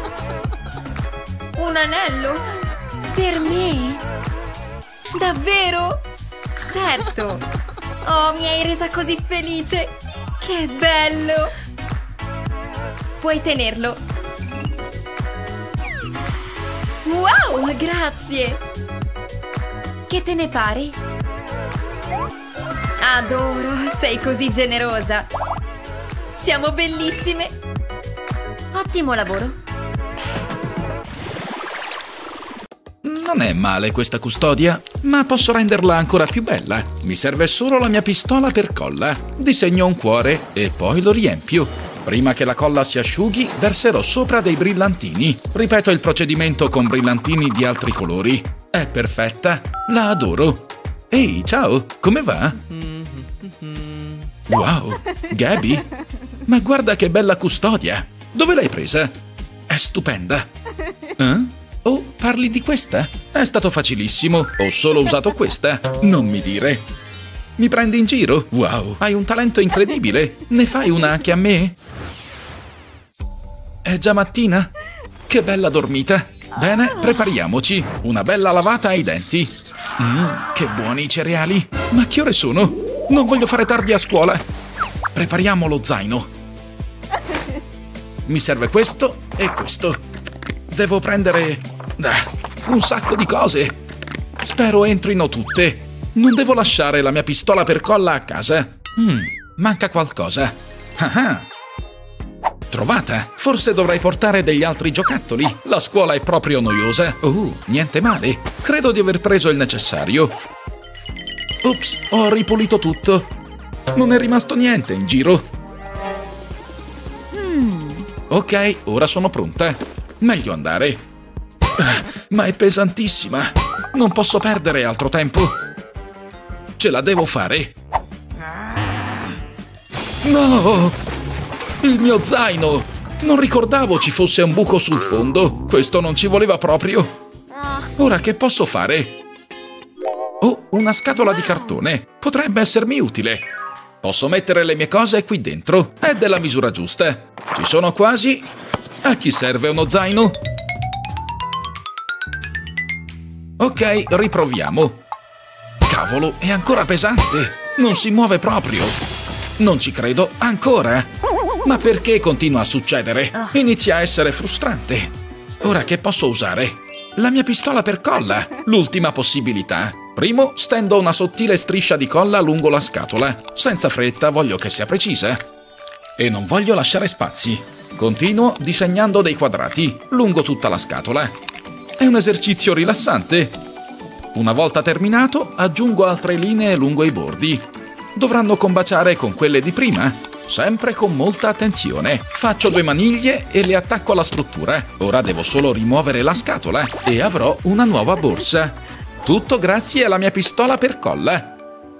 Un anello? Per me? Davvero? Certo! Oh, mi hai resa così felice! Che bello! Puoi tenerlo. Wow, grazie! Che te ne pare? Adoro, sei così generosa! Siamo bellissime! Ottimo lavoro! Non è male questa custodia, ma posso renderla ancora più bella. Mi serve solo la mia pistola per colla. Disegno un cuore e poi lo riempio. Prima che la colla si asciughi, verserò sopra dei brillantini. Ripeto il procedimento con brillantini di altri colori. È perfetta, la adoro. Ehi, ciao, come va? Wow, Gabby? Ma guarda che bella custodia! Dove l'hai presa? è stupenda. Eh? Oh, parli di questa? È stato facilissimo. Ho solo usato questa. Non mi dire. Mi prendi in giro? Wow, hai un talento incredibile. Ne fai una anche a me? È già mattina? Che bella dormita. Bene, prepariamoci. Una bella lavata ai denti. Mm, che buoni i cereali. Ma che ore sono? Non voglio fare tardi a scuola. Prepariamo lo zaino. Mi serve questo e questo. Devo prendere ah, un sacco di cose. Spero entrino tutte. Non devo lasciare la mia pistola per colla a casa. Mm, manca qualcosa. Ah ah. Trovata. Forse dovrei portare degli altri giocattoli. La scuola è proprio noiosa. Oh, niente male. Credo di aver preso il necessario. Ops, ho ripulito tutto. Non è rimasto niente in giro. Ok, ora sono pronta. Meglio andare. Ah, ma è pesantissima. Non posso perdere altro tempo. Ce la devo fare. No! Il mio zaino! Non ricordavo ci fosse un buco sul fondo. Questo non ci voleva proprio. Ora che posso fare? Oh, una scatola di cartone. Potrebbe essermi utile. Posso mettere le mie cose qui dentro. È della misura giusta. Ci sono quasi. A chi serve uno zaino? Ok, riproviamo. Cavolo, è ancora pesante. Non si muove proprio. Non ci credo ancora. Ma perché continua a succedere? Inizia a essere frustrante. Ora che posso usare? La mia pistola per colla. L'ultima possibilità. Primo, stendo una sottile striscia di colla lungo la scatola. Senza fretta, voglio che sia precisa. E non voglio lasciare spazi. Continuo disegnando dei quadrati lungo tutta la scatola. È un esercizio rilassante. Una volta terminato, aggiungo altre linee lungo i bordi. Dovranno combaciare con quelle di prima, sempre con molta attenzione. Faccio due maniglie e le attacco alla struttura. Ora devo solo rimuovere la scatola e avrò una nuova borsa. Tutto grazie alla mia pistola per colla.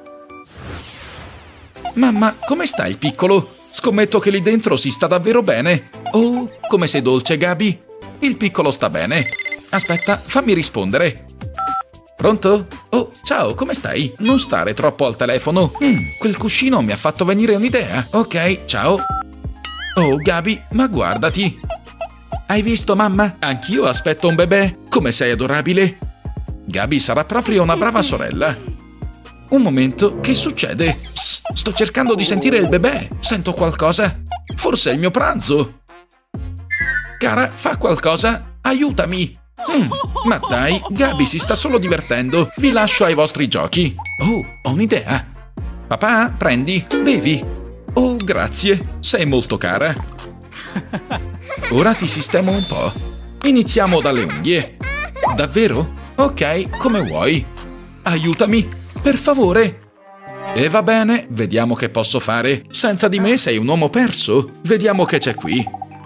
Mamma, come sta il piccolo? Scommetto che lì dentro si sta davvero bene. Oh, come sei dolce, Gabi. Il piccolo sta bene. Aspetta, fammi rispondere. Pronto? Oh, ciao, come stai? Non stare troppo al telefono. Mm, quel cuscino mi ha fatto venire un'idea. Ok, ciao. Oh, Gabi, ma guardati. Hai visto, mamma? Anch'io aspetto un bebè. Come sei adorabile. Gabi sarà proprio una brava sorella. Un momento, che succede? Psst, sto cercando di sentire il bebè. Sento qualcosa. Forse è il mio pranzo. Cara, fa qualcosa. Aiutami. Mm, ma dai, Gabi si sta solo divertendo. Vi lascio ai vostri giochi. Oh, ho un'idea. Papà, prendi, bevi. Oh, grazie. Sei molto cara. Ora ti sistemo un po'. Iniziamo dalle unghie. Davvero? Ok, come vuoi. Aiutami, per favore. E va bene, vediamo che posso fare. Senza di me sei un uomo perso. Vediamo che c'è qui.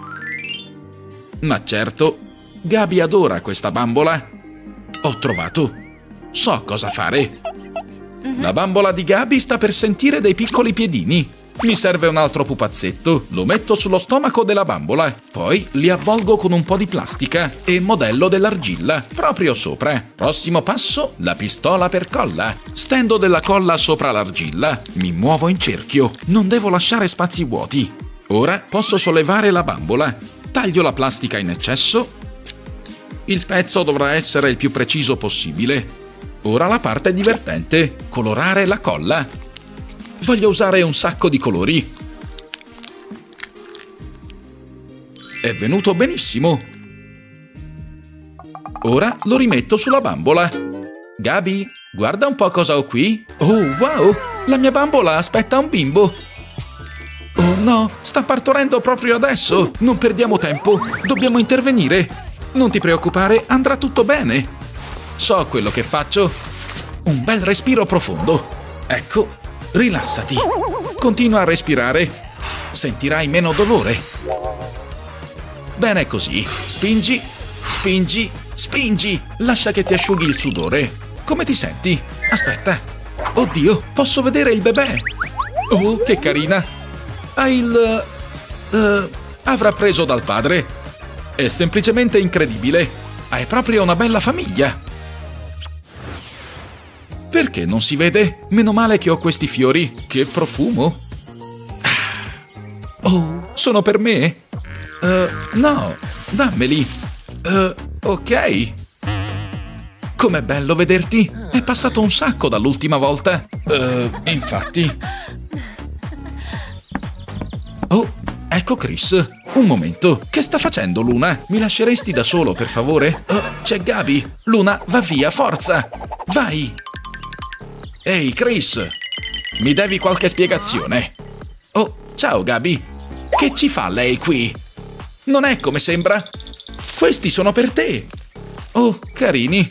Ma certo, Gabi adora questa bambola. Ho trovato. So cosa fare. La bambola di Gabi sta per sentire dei piccoli piedini. Mi serve un altro pupazzetto. Lo metto sullo stomaco della bambola. Poi li avvolgo con un po' di plastica e modello dell'argilla proprio sopra. Prossimo passo, la pistola per colla. Stendo della colla sopra l'argilla. Mi muovo in cerchio. Non devo lasciare spazi vuoti. Ora posso sollevare la bambola. Taglio la plastica in eccesso. Il pezzo dovrà essere il più preciso possibile. Ora la parte divertente. Colorare la colla. Voglio usare un sacco di colori. È venuto benissimo. Ora lo rimetto sulla bambola. Gabi, guarda un po' cosa ho qui. Oh, wow! La mia bambola aspetta un bimbo. Oh no, sta partorendo proprio adesso. Non perdiamo tempo, dobbiamo intervenire. Non ti preoccupare, andrà tutto bene. So quello che faccio. Un bel respiro profondo. Ecco. Rilassati. Continua a respirare. Sentirai meno dolore. Bene così. Spingi, spingi, spingi. Lascia che ti asciughi il sudore. Come ti senti? Aspetta. Oddio, posso vedere il bebè. Oh, che carina. Ha il... Uh, avrà preso dal padre. È semplicemente incredibile. Hai proprio una bella famiglia. Perché non si vede? Meno male che ho questi fiori. Che profumo. Oh, sono per me? Uh, no, dammeli. Uh, ok. Com'è bello vederti. È passato un sacco dall'ultima volta. Uh, infatti. Oh, ecco Chris. Un momento. Che sta facendo Luna? Mi lasceresti da solo, per favore? Uh, c'è Gabi. Luna, va via, forza. Vai. Ehi, Chris. Mi devi qualche spiegazione. Oh, ciao Gabi. Che ci fa lei qui? Non è come sembra? Questi sono per te. Oh, carini.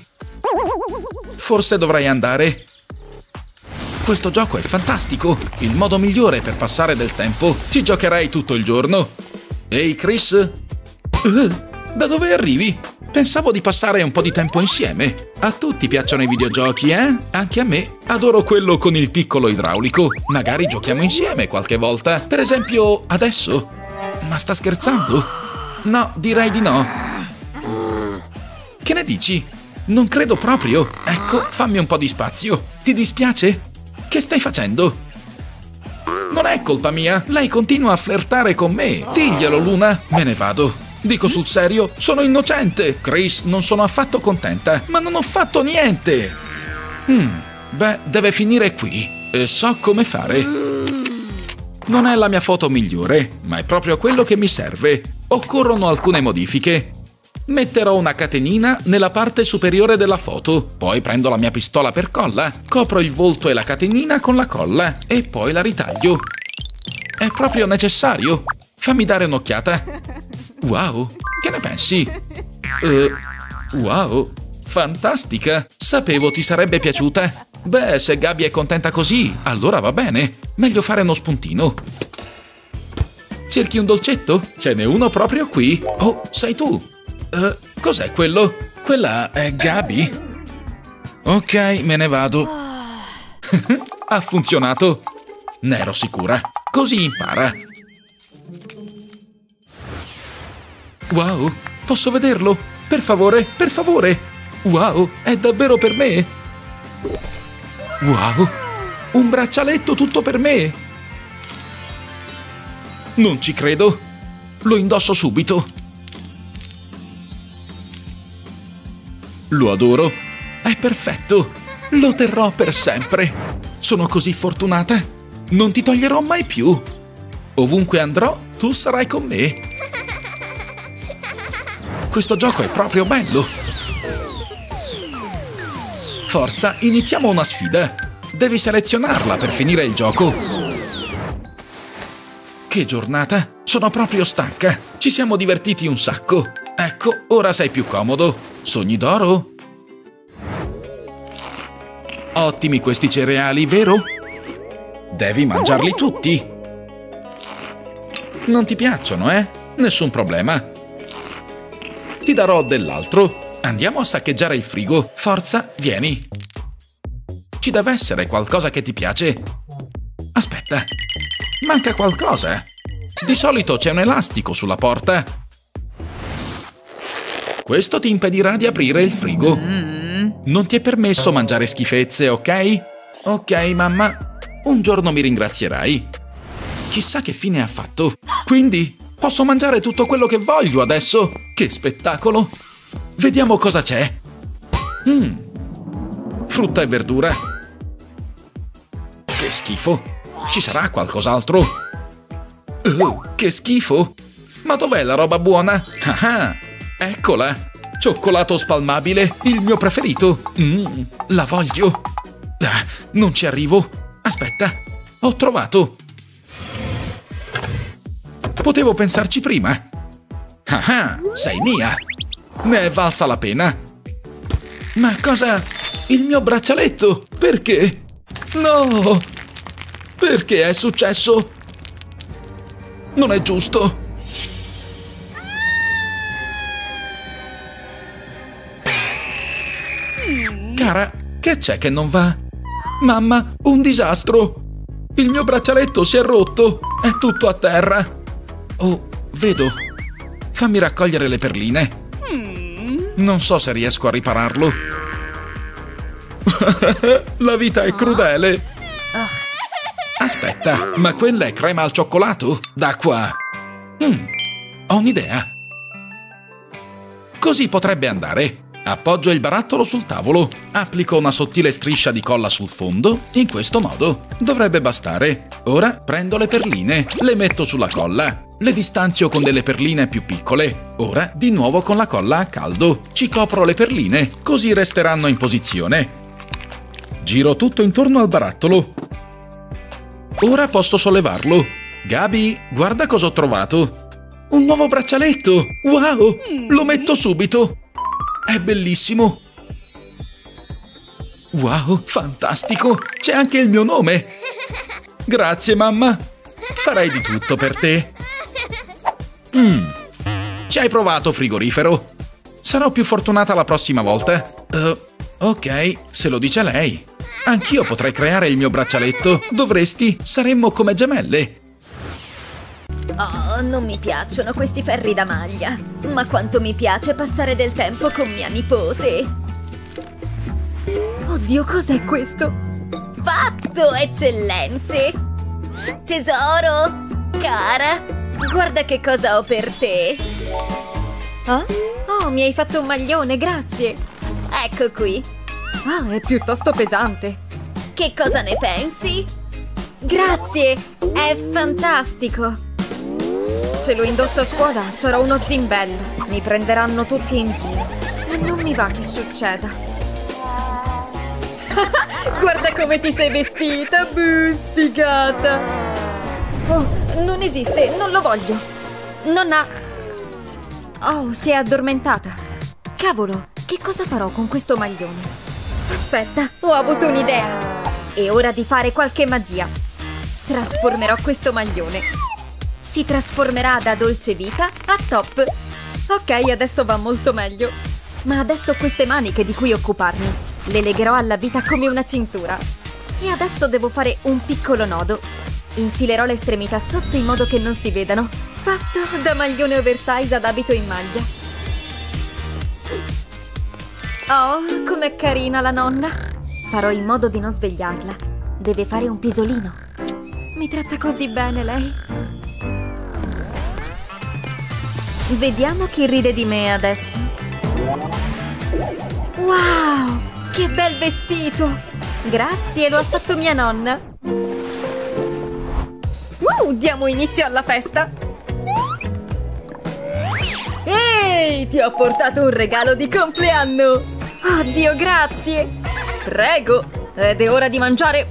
Forse dovrei andare. Questo gioco è fantastico. Il modo migliore per passare del tempo. Ci giocherei tutto il giorno. Ehi, Chris. Uh, da dove arrivi? Pensavo di passare un po' di tempo insieme. A tutti piacciono i videogiochi, eh? Anche a me. Adoro quello con il piccolo idraulico. Magari giochiamo insieme qualche volta. Per esempio, adesso. Ma sta scherzando? No, direi di no. Che ne dici? Non credo proprio. Ecco, fammi un po' di spazio. Ti dispiace? Che stai facendo? Non è colpa mia. Lei continua a flirtare con me. Diglielo, Luna. Me ne vado. Dico sul serio, sono innocente. Chris, non sono affatto contenta, ma non ho fatto niente. Hmm, beh, deve finire qui. E so come fare. Non è la mia foto migliore, ma è proprio quello che mi serve. Occorrono alcune modifiche. Metterò una catenina nella parte superiore della foto. Poi prendo la mia pistola per colla, copro il volto e la catenina con la colla e poi la ritaglio. È proprio necessario. Fammi dare un'occhiata. Wow, che ne pensi? Uh, wow, fantastica! Sapevo ti sarebbe piaciuta. Beh, se Gabi è contenta così, allora va bene. Meglio fare uno spuntino. Cerchi un dolcetto? Ce n'è uno proprio qui. Oh, sei tu. Uh, cos'è quello? Quella è Gabi? Ok, me ne vado. Ha funzionato. Ne ero sicura. Così impara. Wow, posso vederlo? Per favore, per favore! Wow, è davvero per me? Wow, un braccialetto tutto per me! Non ci credo! Lo indosso subito! Lo adoro! È perfetto! Lo terrò per sempre! Sono così fortunata! Non ti toglierò mai più! Ovunque andrò, tu sarai con me! Questo gioco è proprio bello! Forza, iniziamo una sfida! Devi selezionarla per finire il gioco! Che giornata! Sono proprio stanca! Ci siamo divertiti un sacco! Ecco, ora sei più comodo! Sogni d'oro? Ottimi questi cereali, vero? Devi mangiarli tutti! Non ti piacciono, eh? Nessun problema! Ti darò dell'altro. Andiamo a saccheggiare il frigo. Forza, vieni. Ci deve essere qualcosa che ti piace. Aspetta. Manca qualcosa. Di solito c'è un elastico sulla porta. Questo ti impedirà di aprire il frigo. Non ti è permesso mangiare schifezze, ok? Ok, mamma. Un giorno mi ringrazierai. Chissà che fine ha fatto. Quindi... posso mangiare tutto quello che voglio adesso? Che spettacolo! Vediamo cosa c'è. Mm. Frutta e verdura. Che schifo. Ci sarà qualcos'altro? Uh, che schifo. Ma dov'è la roba buona? Ah ah, eccola. Cioccolato spalmabile, il mio preferito. Mm, la voglio. Ah, non ci arrivo. Aspetta, ho trovato. Potevo pensarci prima. Ah ah, sei mia. Ne è valsa la pena. Ma cosa? Il mio braccialetto? Perché? No! Perché è successo? Non è giusto. Cara, che c'è che non va? Mamma, un disastro! Il mio braccialetto si è rotto! È tutto a terra! Oh, vedo! fammi raccogliere le perline. Non so se riesco a ripararlo. La vita è crudele. Aspetta, ma quella è crema al cioccolato? Da qua. Mm, ho un'idea. Così potrebbe andare. Appoggio il barattolo sul tavolo, applico una sottile striscia di colla sul fondo, in questo modo. Dovrebbe bastare. Ora prendo le perline, le metto sulla colla, le distanzio con delle perline più piccole. Ora di nuovo con la colla a caldo, ci copro le perline, così resteranno in posizione. Giro tutto intorno al barattolo. Ora posso sollevarlo. Gabi, guarda cosa ho trovato. Un nuovo braccialetto! Wow! Lo metto subito! È bellissimo! Wow, fantastico! C'è anche il mio nome! Grazie, mamma! Farei di tutto per te! Mm. Ci hai provato, frigorifero? Sarò più fortunata la prossima volta. Uh, ok, se lo dice lei. Anch'io potrei creare il mio braccialetto. Dovresti? Saremmo come gemelle. Oh, non mi piacciono questi ferri da maglia. Ma quanto mi piace passare del tempo con mia nipote. Oddio, cos'è questo? Fatto, eccellente! Tesoro, cara, guarda che cosa ho per te. Ah? Oh, mi hai fatto un maglione, grazie. Ecco qui. Ah, è piuttosto pesante. Che cosa ne pensi? Grazie! È fantastico. Se lo indosso a scuola sarò uno zimbello. Mi prenderanno tutti in giro. E non mi va che succeda. Guarda come ti sei vestita, buh, sfigata. Oh, non esiste, non lo voglio. Non ha... Oh, si è addormentata. Cavolo, che cosa farò con questo maglione? Aspetta, ho avuto un'idea. È ora di fare qualche magia. Trasformerò questo maglione. Si trasformerà da dolce vita a top. Ok, adesso va molto meglio. Ma adesso ho queste maniche di cui occuparmi. Le legherò alla vita come una cintura. E adesso devo fare un piccolo nodo. Infilerò le estremità sotto in modo che non si vedano. Fatto, da maglione oversize ad abito in maglia. Oh, com'è carina la nonna. Farò in modo di non svegliarla. Deve fare un pisolino. Mi tratta così bene lei. Vediamo chi ride di me adesso. Wow, che bel vestito! Grazie, lo ha fatto mia nonna. Wow, diamo inizio alla festa. Ehi, ti ho portato un regalo di compleanno. Oddio, grazie. Prego, ed è ora di mangiare.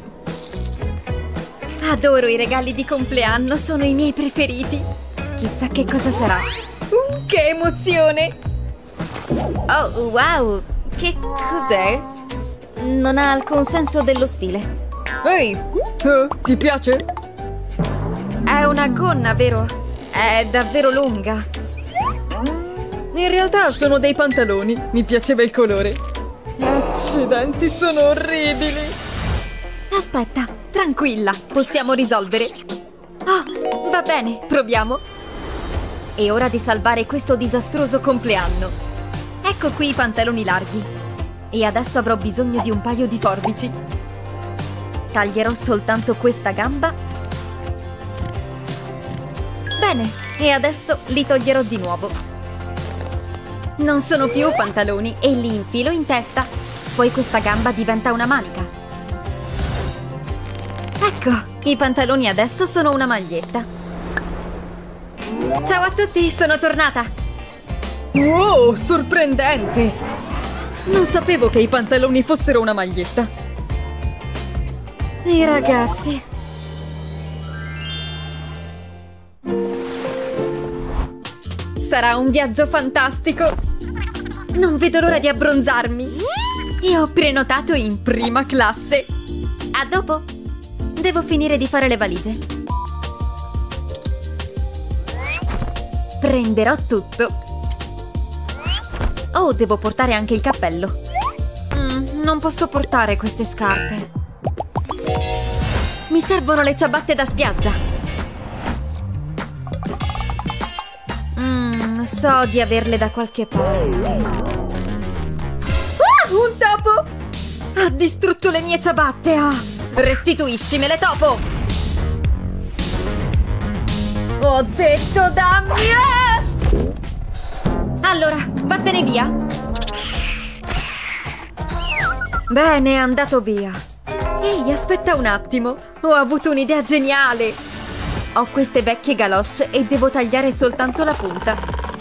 Adoro i regali di compleanno, sono i miei preferiti. Chissà che cosa sarà. Uh, che emozione! Oh, wow! Che cos'è? Non ha alcun senso dello stile. Ehi! Eh, ti piace? È una gonna, vero? È davvero lunga. In realtà sono dei pantaloni. Mi piaceva il colore. Accidenti, sono orribili. Aspetta, tranquilla, possiamo risolvere. Oh, va bene, proviamo. È ora di salvare questo disastroso compleanno. Ecco qui i pantaloni larghi. E adesso avrò bisogno di un paio di forbici. Taglierò soltanto questa gamba. Bene, e adesso li toglierò di nuovo. Non sono più pantaloni e li infilo in testa. Poi questa gamba diventa una manica. Ecco, i pantaloni adesso sono una maglietta. Ciao a tutti, sono tornata! Wow, sorprendente! Non sapevo che i pantaloni fossero una maglietta. I ragazzi... Sarà un viaggio fantastico! Non vedo l'ora di abbronzarmi! E ho prenotato in prima classe! A dopo! Devo finire di fare le valigie. Prenderò tutto. Oh, devo portare anche il cappello. Mm, non posso portare queste scarpe. Mi servono le ciabatte da spiaggia. Mm, Mm, so di averle da qualche parte. Ah, un topo! Ha distrutto le mie ciabatte! Ah, restituiscimele, topo! Ho detto dammi! Ah! Allora, vattene via! Bene, è andato via. Ehi, aspetta un attimo! Ho avuto un'idea geniale! Ho queste vecchie galoche e devo tagliare soltanto la punta.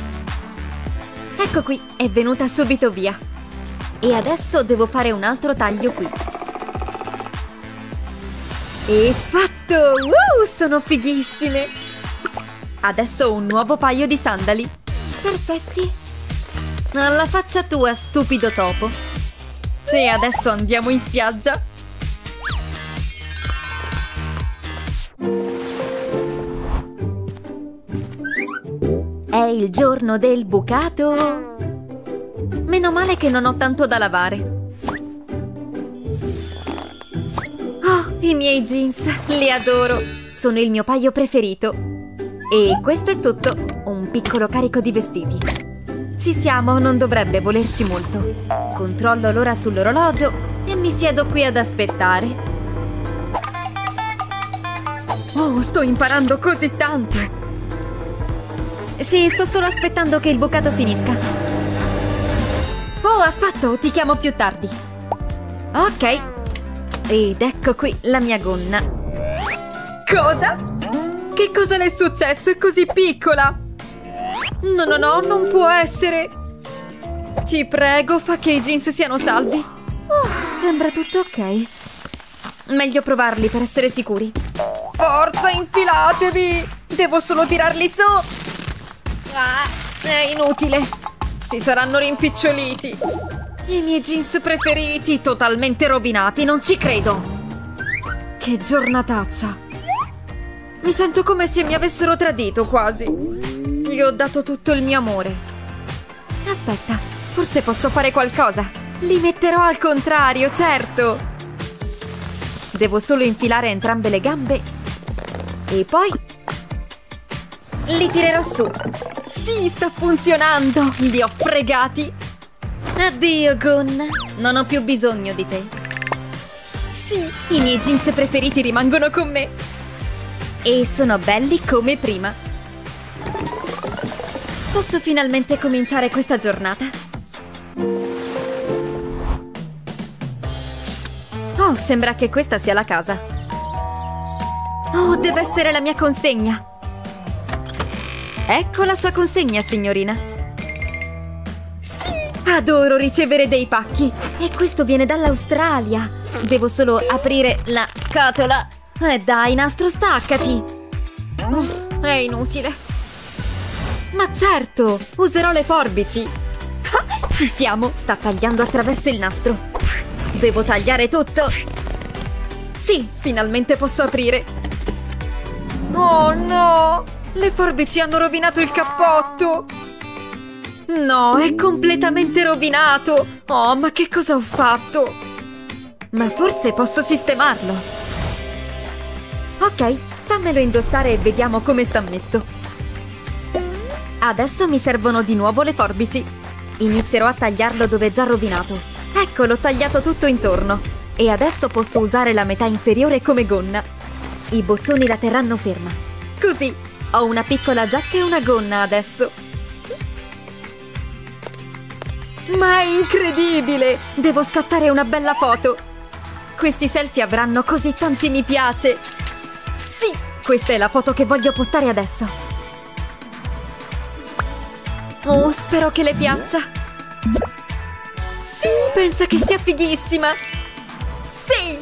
Ecco qui, è venuta subito via. E adesso devo fare un altro taglio qui. E fatto! Uh, sono fighissime! Adesso ho un nuovo paio di sandali. Perfetti! Alla faccia tua, stupido topo! E adesso andiamo in spiaggia! È il giorno del bucato! Meno male che non ho tanto da lavare. Oh, i miei jeans! Li adoro! Sono il mio paio preferito! E questo è tutto! Un piccolo carico di vestiti. Ci siamo, non dovrebbe volerci molto. Controllo l'ora sull'orologio e mi siedo qui ad aspettare. Oh, sto imparando così tanto! Sì, sto solo aspettando che il bucato finisca. Oh, affatto, ti chiamo più tardi. Ok. Ed ecco qui la mia gonna. Cosa? Che cosa le è successo? È così piccola! No, no, no, non può essere! Ti prego, fa che i jeans siano salvi. Oh, sembra tutto ok. Meglio provarli per essere sicuri. Forza, infilatevi! Devo solo tirarli su! Ah, è inutile. Si saranno rimpiccioliti. I miei jeans preferiti, totalmente rovinati, non ci credo. Che giornataccia. Mi sento come se mi avessero tradito quasi. Gli ho dato tutto il mio amore. Aspetta, forse posso fare qualcosa. Li metterò al contrario, certo. Devo solo infilare entrambe le gambe. E poi li tirerò su. Sì, sta funzionando. Li ho fregati. Addio, gonna. Non ho più bisogno di te. Sì, i miei jeans preferiti rimangono con me. E sono belli come prima. Posso finalmente cominciare questa giornata? Oh, sembra che questa sia la casa. Oh, deve essere la mia consegna. Ecco la sua consegna, signorina. Sì, adoro ricevere dei pacchi. E questo viene dall'Australia. Devo solo aprire la scatola. Eh dai, nastro, staccati. Uff, è inutile. Ma certo, userò le forbici. Ah, ci siamo, sta tagliando attraverso il nastro. Devo tagliare tutto. Sì, finalmente posso aprire. Oh no, le forbici hanno rovinato il cappotto. No, è completamente rovinato. Oh, ma che cosa ho fatto? Ma forse posso sistemarlo. Ok, fammelo indossare e vediamo come sta messo. Adesso mi servono di nuovo le forbici. Inizierò a tagliarlo dove è già rovinato. Ecco, l'ho tagliato tutto intorno. E adesso posso usare la metà inferiore come gonna. I bottoni la terranno ferma. Così, ho una piccola giacca e una gonna adesso. Ma è incredibile! Devo scattare una bella foto. Questi selfie avranno così tanti mi piace. Sì, questa è la foto che voglio postare adesso. Oh, spero che le piaccia. Sì, pensa che sia fighissima. Sì!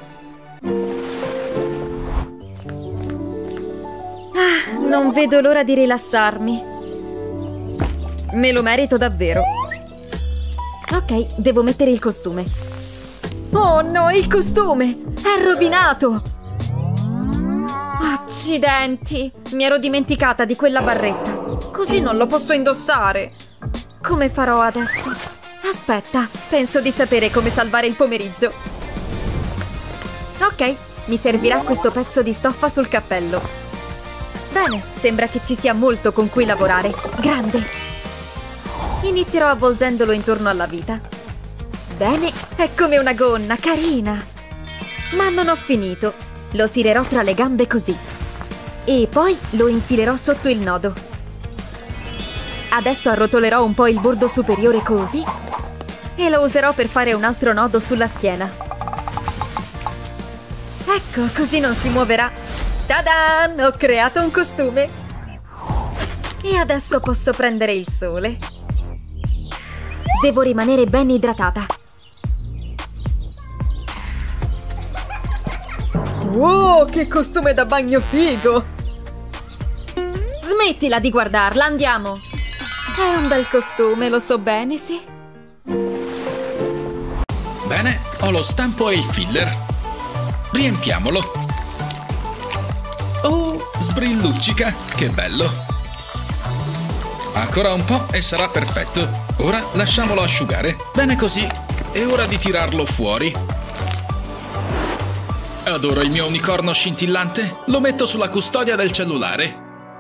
Ah, non vedo l'ora di rilassarmi. Me lo merito davvero. Ok, devo mettere il costume. Oh no, il costume! È rovinato! Accidenti! Mi ero dimenticata di quella barretta. Così non lo posso indossare. Come farò adesso? Aspetta, penso di sapere come salvare il pomeriggio. Ok, mi servirà questo pezzo di stoffa sul cappello. Bene, sembra che ci sia molto con cui lavorare. Grande! Inizierò avvolgendolo intorno alla vita. Bene, è come una gonna, carina! Ma non ho finito. Lo tirerò tra le gambe così. E poi lo infilerò sotto il nodo. Adesso arrotolerò un po' il bordo superiore così. E lo userò per fare un altro nodo sulla schiena. Ecco, così non si muoverà. Ta-dan! Ho creato un costume! E adesso posso prendere il sole. Devo rimanere ben idratata. Wow, che costume da bagno figo! Smettila di guardarla, andiamo! È un bel costume, lo so bene, sì. Bene, ho lo stampo e il filler. Riempiamolo. Oh, sbrilluccica, che bello! Ancora un po' e sarà perfetto. Ora lasciamolo asciugare. Bene così. È ora di tirarlo fuori. Adoro il mio unicorno scintillante. Lo metto sulla custodia del cellulare.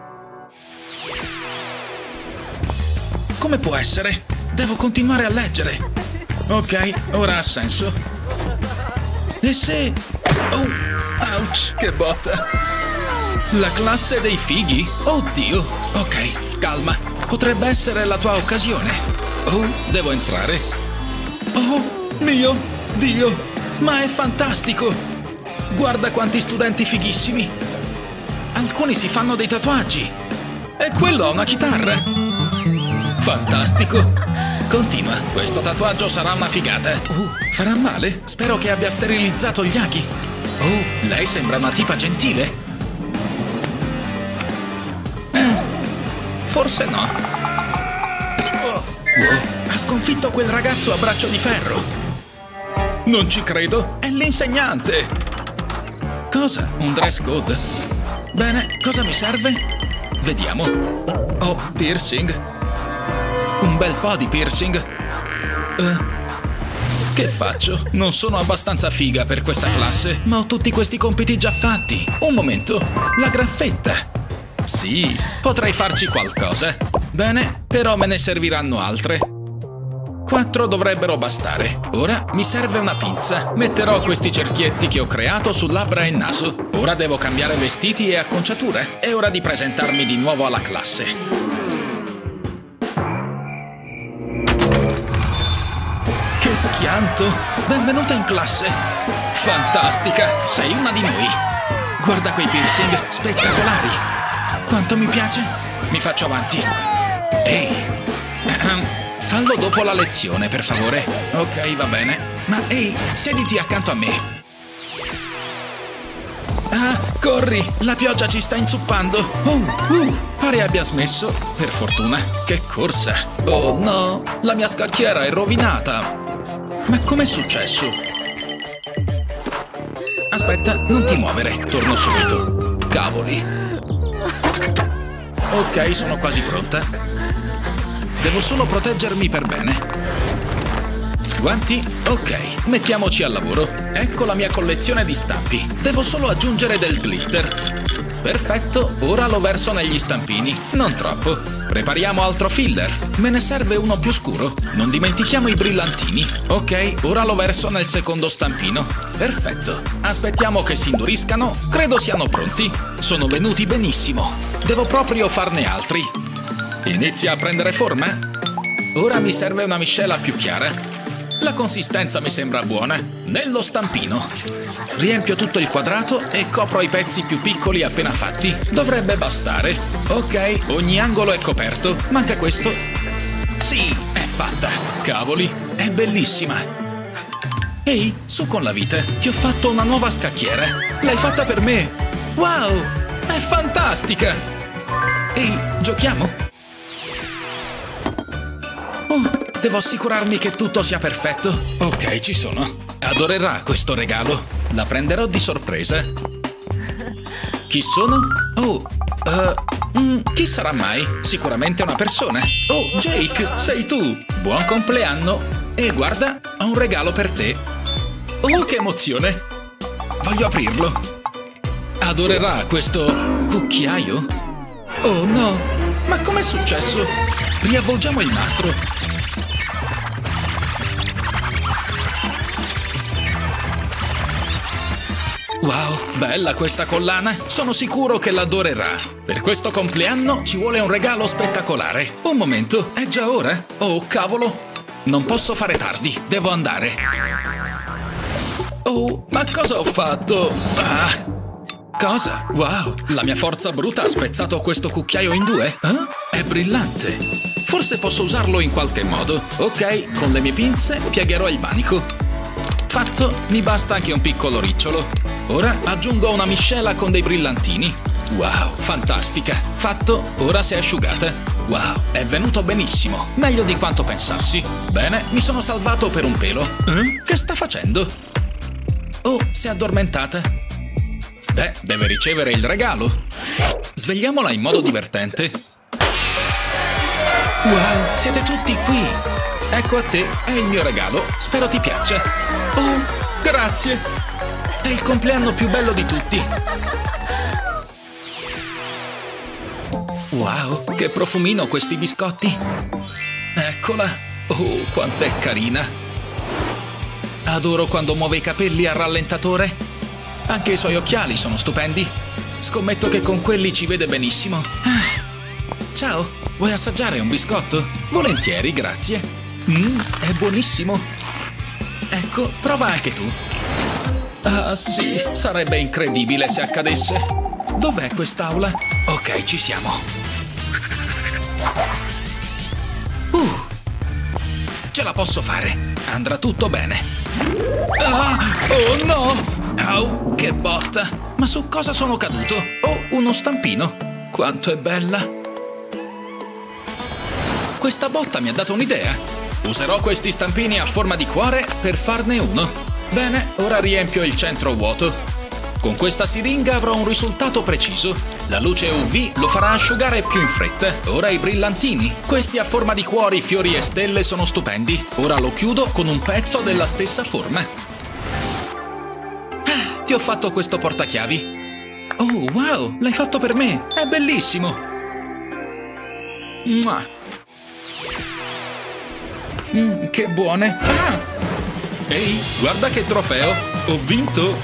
Come può essere? Devo continuare a leggere. Ok, ora ha senso. E se... Oh, ouch, che botta. La classe dei fighi? Oddio. Ok, calma. Potrebbe essere la tua occasione. Oh, devo entrare. Oh, mio Dio. Ma è fantastico. Guarda quanti studenti fighissimi. Alcuni si fanno dei tatuaggi. E quello ha una chitarra. Fantastico. Continua, questo tatuaggio sarà una figata. Uh, farà male? Spero che abbia sterilizzato gli aghi. Oh, lei sembra una tipa gentile. Mm, forse no. Wow, ha sconfitto quel ragazzo a braccio di ferro. Non ci credo, è l'insegnante. Cosa? Un dress code? Bene, cosa mi serve? Vediamo. Oh, piercing. Un bel po' di piercing. Uh, che faccio? Non sono abbastanza figa per questa classe, ma ho tutti questi compiti già fatti. Un momento, la graffetta. Sì, potrei farci qualcosa. Bene, però me ne serviranno altre. Quattro dovrebbero bastare. Ora mi serve una pinza. Metterò questi cerchietti che ho creato su labbra e naso. Ora devo cambiare vestiti e acconciature. È ora di presentarmi di nuovo alla classe. Che schianto! Benvenuta in classe! Fantastica! Sei una di noi! Guarda quei piercing spettacolari! Quanto mi piace! Mi faccio avanti! Ehi! Fallo dopo la lezione, per favore. Ok, va bene. Ma ehi, siediti accanto a me. Ah, corri! La pioggia ci sta inzuppando. Oh, uh, pare abbia smesso. Per fortuna. Che corsa! Oh no, la mia scacchiera è rovinata. Ma com'è successo? Aspetta, non ti muovere. Torno subito. Cavoli. Ok, sono quasi pronta. Devo solo proteggermi per bene. Guanti? Ok, mettiamoci al lavoro. Ecco la mia collezione di stampi. Devo solo aggiungere del glitter. Perfetto, ora lo verso negli stampini. Non troppo. Prepariamo altro filler. Me ne serve uno più scuro. Non dimentichiamo i brillantini. Ok, ora lo verso nel secondo stampino. Perfetto. Aspettiamo che si induriscano. Credo siano pronti. Sono venuti benissimo. Devo proprio farne altri. Inizia a prendere forma? Ora mi serve una miscela più chiara. La consistenza mi sembra buona. Nello stampino. Riempio tutto il quadrato e copro i pezzi più piccoli appena fatti. Dovrebbe bastare. Ok, ogni angolo è coperto. Manca questo. Sì, è fatta. Cavoli, è bellissima. Ehi, su con la vite. Ti ho fatto una nuova scacchiera. L'hai fatta per me. Wow, è fantastica. Ehi, giochiamo? Oh, devo assicurarmi che tutto sia perfetto. Ok, ci sono. Adorerà questo regalo. La prenderò di sorpresa. Chi sono? Oh, uh, mm, chi sarà mai? Sicuramente una persona. Oh, Jake, sei tu. Buon compleanno. E guarda, ho un regalo per te. Oh, che emozione. Voglio aprirlo. Adorerà questo cucchiaio. Oh no! Ma com'è successo? Riavvolgiamo il nastro. Wow, bella questa collana! Sono sicuro che l'adorerà. Per questo compleanno ci vuole un regalo spettacolare. Un momento, è già ora? Oh, cavolo! Non posso fare tardi, devo andare. Oh, ma cosa ho fatto? Ah! Cosa? Wow, la mia forza bruta ha spezzato questo cucchiaio in due? Eh? È brillante. Forse posso usarlo in qualche modo. Ok, con le mie pinze piegherò il manico. Fatto, mi basta anche un piccolo ricciolo. Ora aggiungo una miscela con dei brillantini. Wow, fantastica. Fatto, ora si è asciugata. Wow, è venuto benissimo. Meglio di quanto pensassi. Bene, mi sono salvato per un pelo. Eh? Che sta facendo? Oh, si è addormentata. Beh, deve ricevere il regalo. Svegliamola in modo divertente. Wow, siete tutti qui. Ecco a te, è il mio regalo. Spero ti piaccia. Oh, grazie. È il compleanno più bello di tutti. Wow, che profumino questi biscotti. Eccola. Oh, quant'è carina. Adoro quando muove i capelli al rallentatore. Anche i suoi occhiali sono stupendi. Scommetto che con quelli ci vede benissimo. Ah. Ciao, vuoi assaggiare un biscotto? Volentieri, grazie. Mmm, è buonissimo. Ecco, prova anche tu. Ah sì, sarebbe incredibile se accadesse. Dov'è quest'aula? Ok, ci siamo. Uh, ce la posso fare. Andrà tutto bene. Ah, oh no! Au, che botta! Ma su cosa sono caduto? Oh, uno stampino. Quanto è bella! Questa botta mi ha dato un'idea. Userò questi stampini a forma di cuore per farne uno. Bene, ora riempio il centro vuoto. Con questa siringa avrò un risultato preciso. La luce U V lo farà asciugare più in fretta. Ora i brillantini. Questi a forma di cuori, fiori e stelle sono stupendi. Ora lo chiudo con un pezzo della stessa forma. Ti ho fatto questo portachiavi. Oh, wow, l'hai fatto per me. È bellissimo. Mua. Mm, che buone. Ah! Ehi, guarda che trofeo. Ho vinto.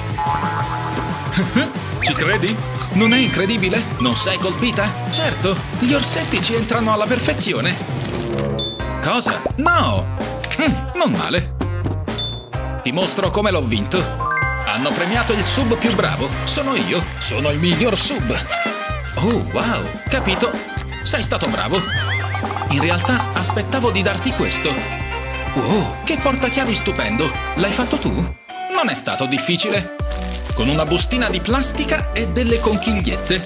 Ci credi? Non è incredibile? Non sei colpita? Certo, gli orsetti ci entrano alla perfezione. Cosa? No! Mm, non male. Ti mostro come l'ho vinto. Hanno premiato il sub più bravo. Sono io. Sono il miglior sub. Oh, wow. Capito. Sei stato bravo. In realtà aspettavo di darti questo. Wow, che portachiavi stupendo. L'hai fatto tu? Non è stato difficile. Con una bustina di plastica e delle conchigliette.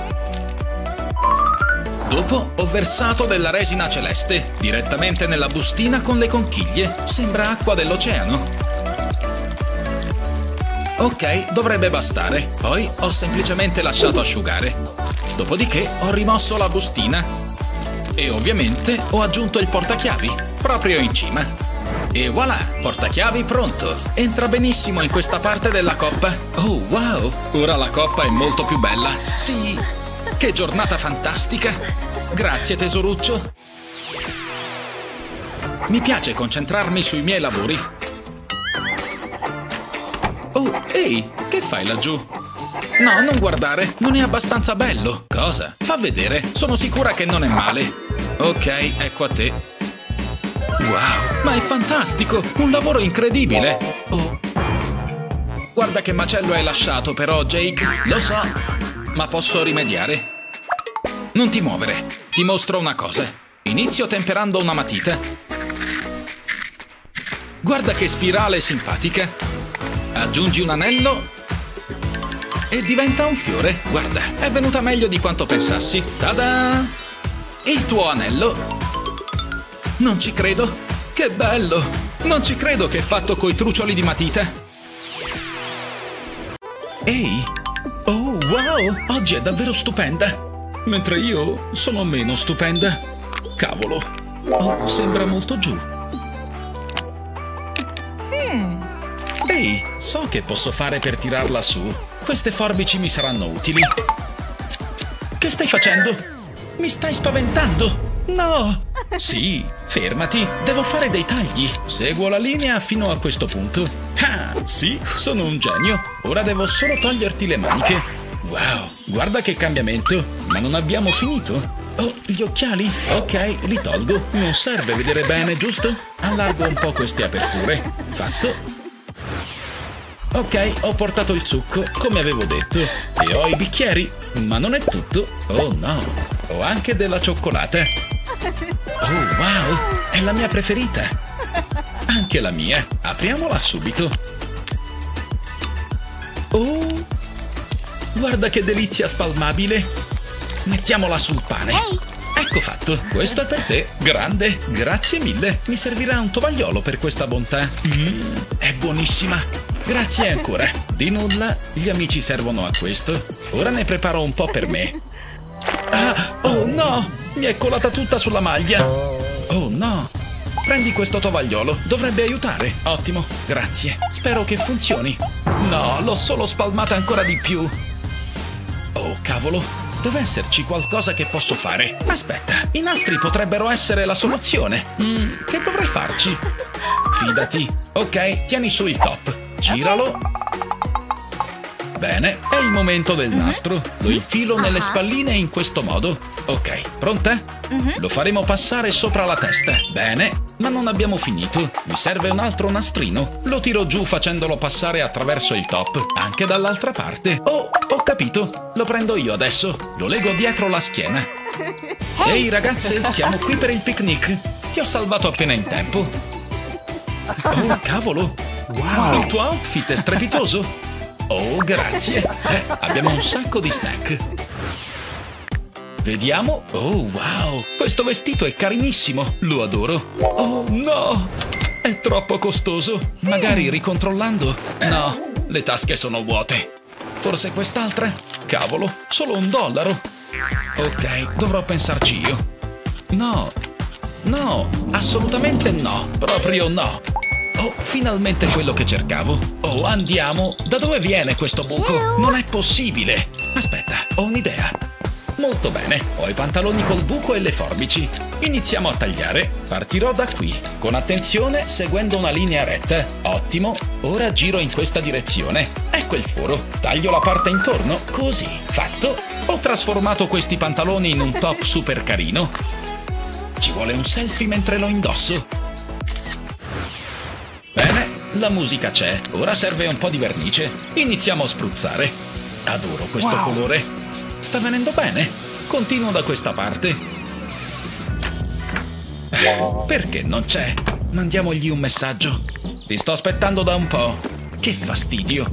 Dopo ho versato della resina celeste direttamente nella bustina con le conchiglie. Sembra acqua dell'oceano. Ok, dovrebbe bastare. Poi ho semplicemente lasciato asciugare. Dopodiché ho rimosso la bustina. E ovviamente ho aggiunto il portachiavi, proprio in cima. E voilà, portachiavi pronto. Entra benissimo in questa parte della coppa. Oh, wow! Ora la coppa è molto più bella. Sì, che giornata fantastica. Grazie, tesoruccio. Mi piace concentrarmi sui miei lavori. Oh, ehi, che fai laggiù? No, non guardare, non è abbastanza bello. Cosa? Fa vedere, sono sicura che non è male. Ok, ecco a te. Wow, ma è fantastico, un lavoro incredibile. Oh. Guarda che macello hai lasciato però, Jake. Lo so, ma posso rimediare. Non ti muovere, ti mostro una cosa. Inizio temperando una matita. Guarda che spirale simpatica. Aggiungi un anello e diventa un fiore. Guarda, è venuta meglio di quanto pensassi. Tada! Il tuo anello. Non ci credo. Che bello! Non ci credo che è fatto coi trucioli di matita. Ehi! Oh, wow! Oggi è davvero stupenda. Mentre io sono meno stupenda. Cavolo! Oh, sembra molto giù. Ehi, so che posso fare per tirarla su. Queste forbici mi saranno utili. Che stai facendo? Mi stai spaventando? No! Sì, fermati, devo fare dei tagli. Seguo la linea fino a questo punto. Ah, sì, sono un genio. Ora devo solo toglierti le maniche. Wow, guarda che cambiamento. Ma non abbiamo finito. Oh, gli occhiali? Ok, li tolgo. Non serve vedere bene, giusto? Allargo un po' queste aperture. Fatto. Ok, ho portato il succo, come avevo detto. E ho i bicchieri. Ma non è tutto. Oh no, ho anche della cioccolata. Oh wow, è la mia preferita. Anche la mia. Apriamola subito. Oh, guarda che delizia spalmabile. Mettiamola sul pane. Ecco fatto, questo è per te. Grande, grazie mille. Mi servirà un tovagliolo per questa bontà. Mm, è buonissima. Grazie ancora. Di nulla, gli amici servono a questo. Ora ne preparo un po' per me. Ah, oh no! Mi è colata tutta sulla maglia. Oh no! Prendi questo tovagliolo, dovrebbe aiutare. Ottimo, grazie. Spero che funzioni. No, l'ho solo spalmata ancora di più. Oh cavolo, deve esserci qualcosa che posso fare. Aspetta, i nastri potrebbero essere la soluzione. Mm, che dovrei farci? Fidati. Ok, tieni su il top. Giralo. Bene, è il momento del nastro. Lo infilo nelle spalline in questo modo. Ok, pronta? Lo faremo passare sopra la testa. Bene, ma non abbiamo finito. Mi serve un altro nastrino. Lo tiro giù facendolo passare attraverso il top, anche dall'altra parte. Oh, ho capito. Lo prendo io adesso. Lo lego dietro la schiena. Ehi ragazze, siamo qui per il picnic. Ti ho salvato appena in tempo. Oh, cavolo. Wow, il tuo outfit è strepitoso. Oh, grazie. Eh, abbiamo un sacco di snack. Vediamo. Oh, wow. Questo vestito è carinissimo. Lo adoro. Oh, no. È troppo costoso. Magari ricontrollando. No, le tasche sono vuote. Forse quest'altra? Cavolo, solo un dollaro. Ok, dovrò pensarci io. No. No, assolutamente no. Proprio no. Oh, finalmente quello che cercavo. Oh, andiamo. Da dove viene questo buco? Non è possibile. Aspetta, ho un'idea. Molto bene, ho i pantaloni col buco e le forbici. Iniziamo a tagliare. Partirò da qui, con attenzione, seguendo una linea retta. Ottimo, ora giro in questa direzione. Ecco il foro. Taglio la parte intorno, così. Fatto. Ho trasformato questi pantaloni in un top super carino. Ci vuole un selfie mentre lo indosso. Bene, la musica c'è. Ora serve un po' di vernice. Iniziamo a spruzzare. Adoro questo wow. colore. Sta venendo bene. Continuo da questa parte. Perché non c'è? Mandiamogli un messaggio. Ti sto aspettando da un po'. Che fastidio.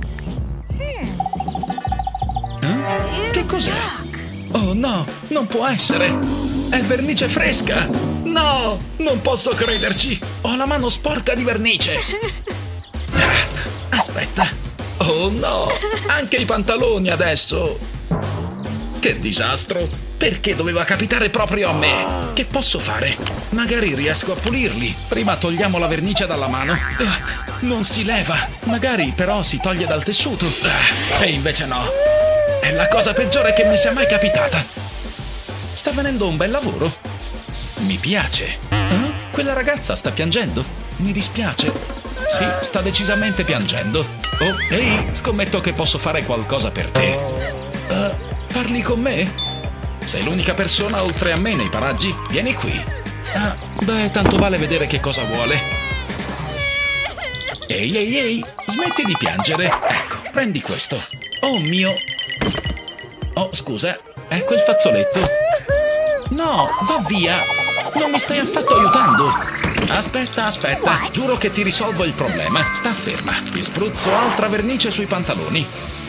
Eh? Che cos'è? Oh no, non può essere. È vernice fresca. No, non posso crederci. Ho la mano sporca di vernice. Ah, aspetta. Oh no, anche i pantaloni adesso. Che disastro! Perché doveva capitare proprio a me? Che posso fare? Magari riesco a pulirli. Prima togliamo la vernice dalla mano. Uh, non si leva. Magari però si toglie dal tessuto. Uh, e invece no. È la cosa peggiore che mi sia mai capitata. Sta venendo un bel lavoro. Mi piace. Uh, quella ragazza sta piangendo. Mi dispiace. Sì, sta decisamente piangendo. Oh, ehi, scommetto che posso fare qualcosa per te. Uh, Parli con me? Sei l'unica persona oltre a me nei paraggi? Vieni qui. Ah, beh, tanto vale vedere che cosa vuole. Ehi, ehi, ehi, smetti di piangere. Ecco, prendi questo. Oh mio. Oh, scusa, ecco il fazzoletto. No, va via. Non mi stai affatto aiutando. Aspetta, aspetta, giuro che ti risolvo il problema. Sta ferma. Ti spruzzo altra vernice sui pantaloni.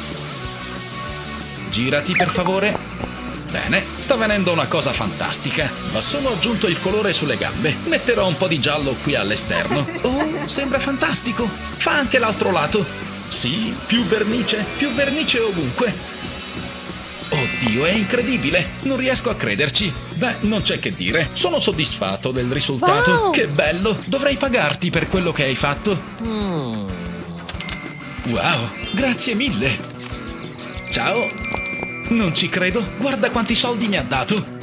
Girati per favore. Bene, sta venendo una cosa fantastica. Va solo aggiunto il colore sulle gambe. Metterò un po' di giallo qui all'esterno. Oh, sembra fantastico. Fa anche l'altro lato. Sì, più vernice, più vernice ovunque. Oddio, è incredibile. Non riesco a crederci. Beh, non c'è che dire. Sono soddisfatto del risultato. Wow. Che bello. Dovrei pagarti per quello che hai fatto. Mm. Wow, grazie mille. Ciao. Non ci credo, guarda quanti soldi mi ha dato.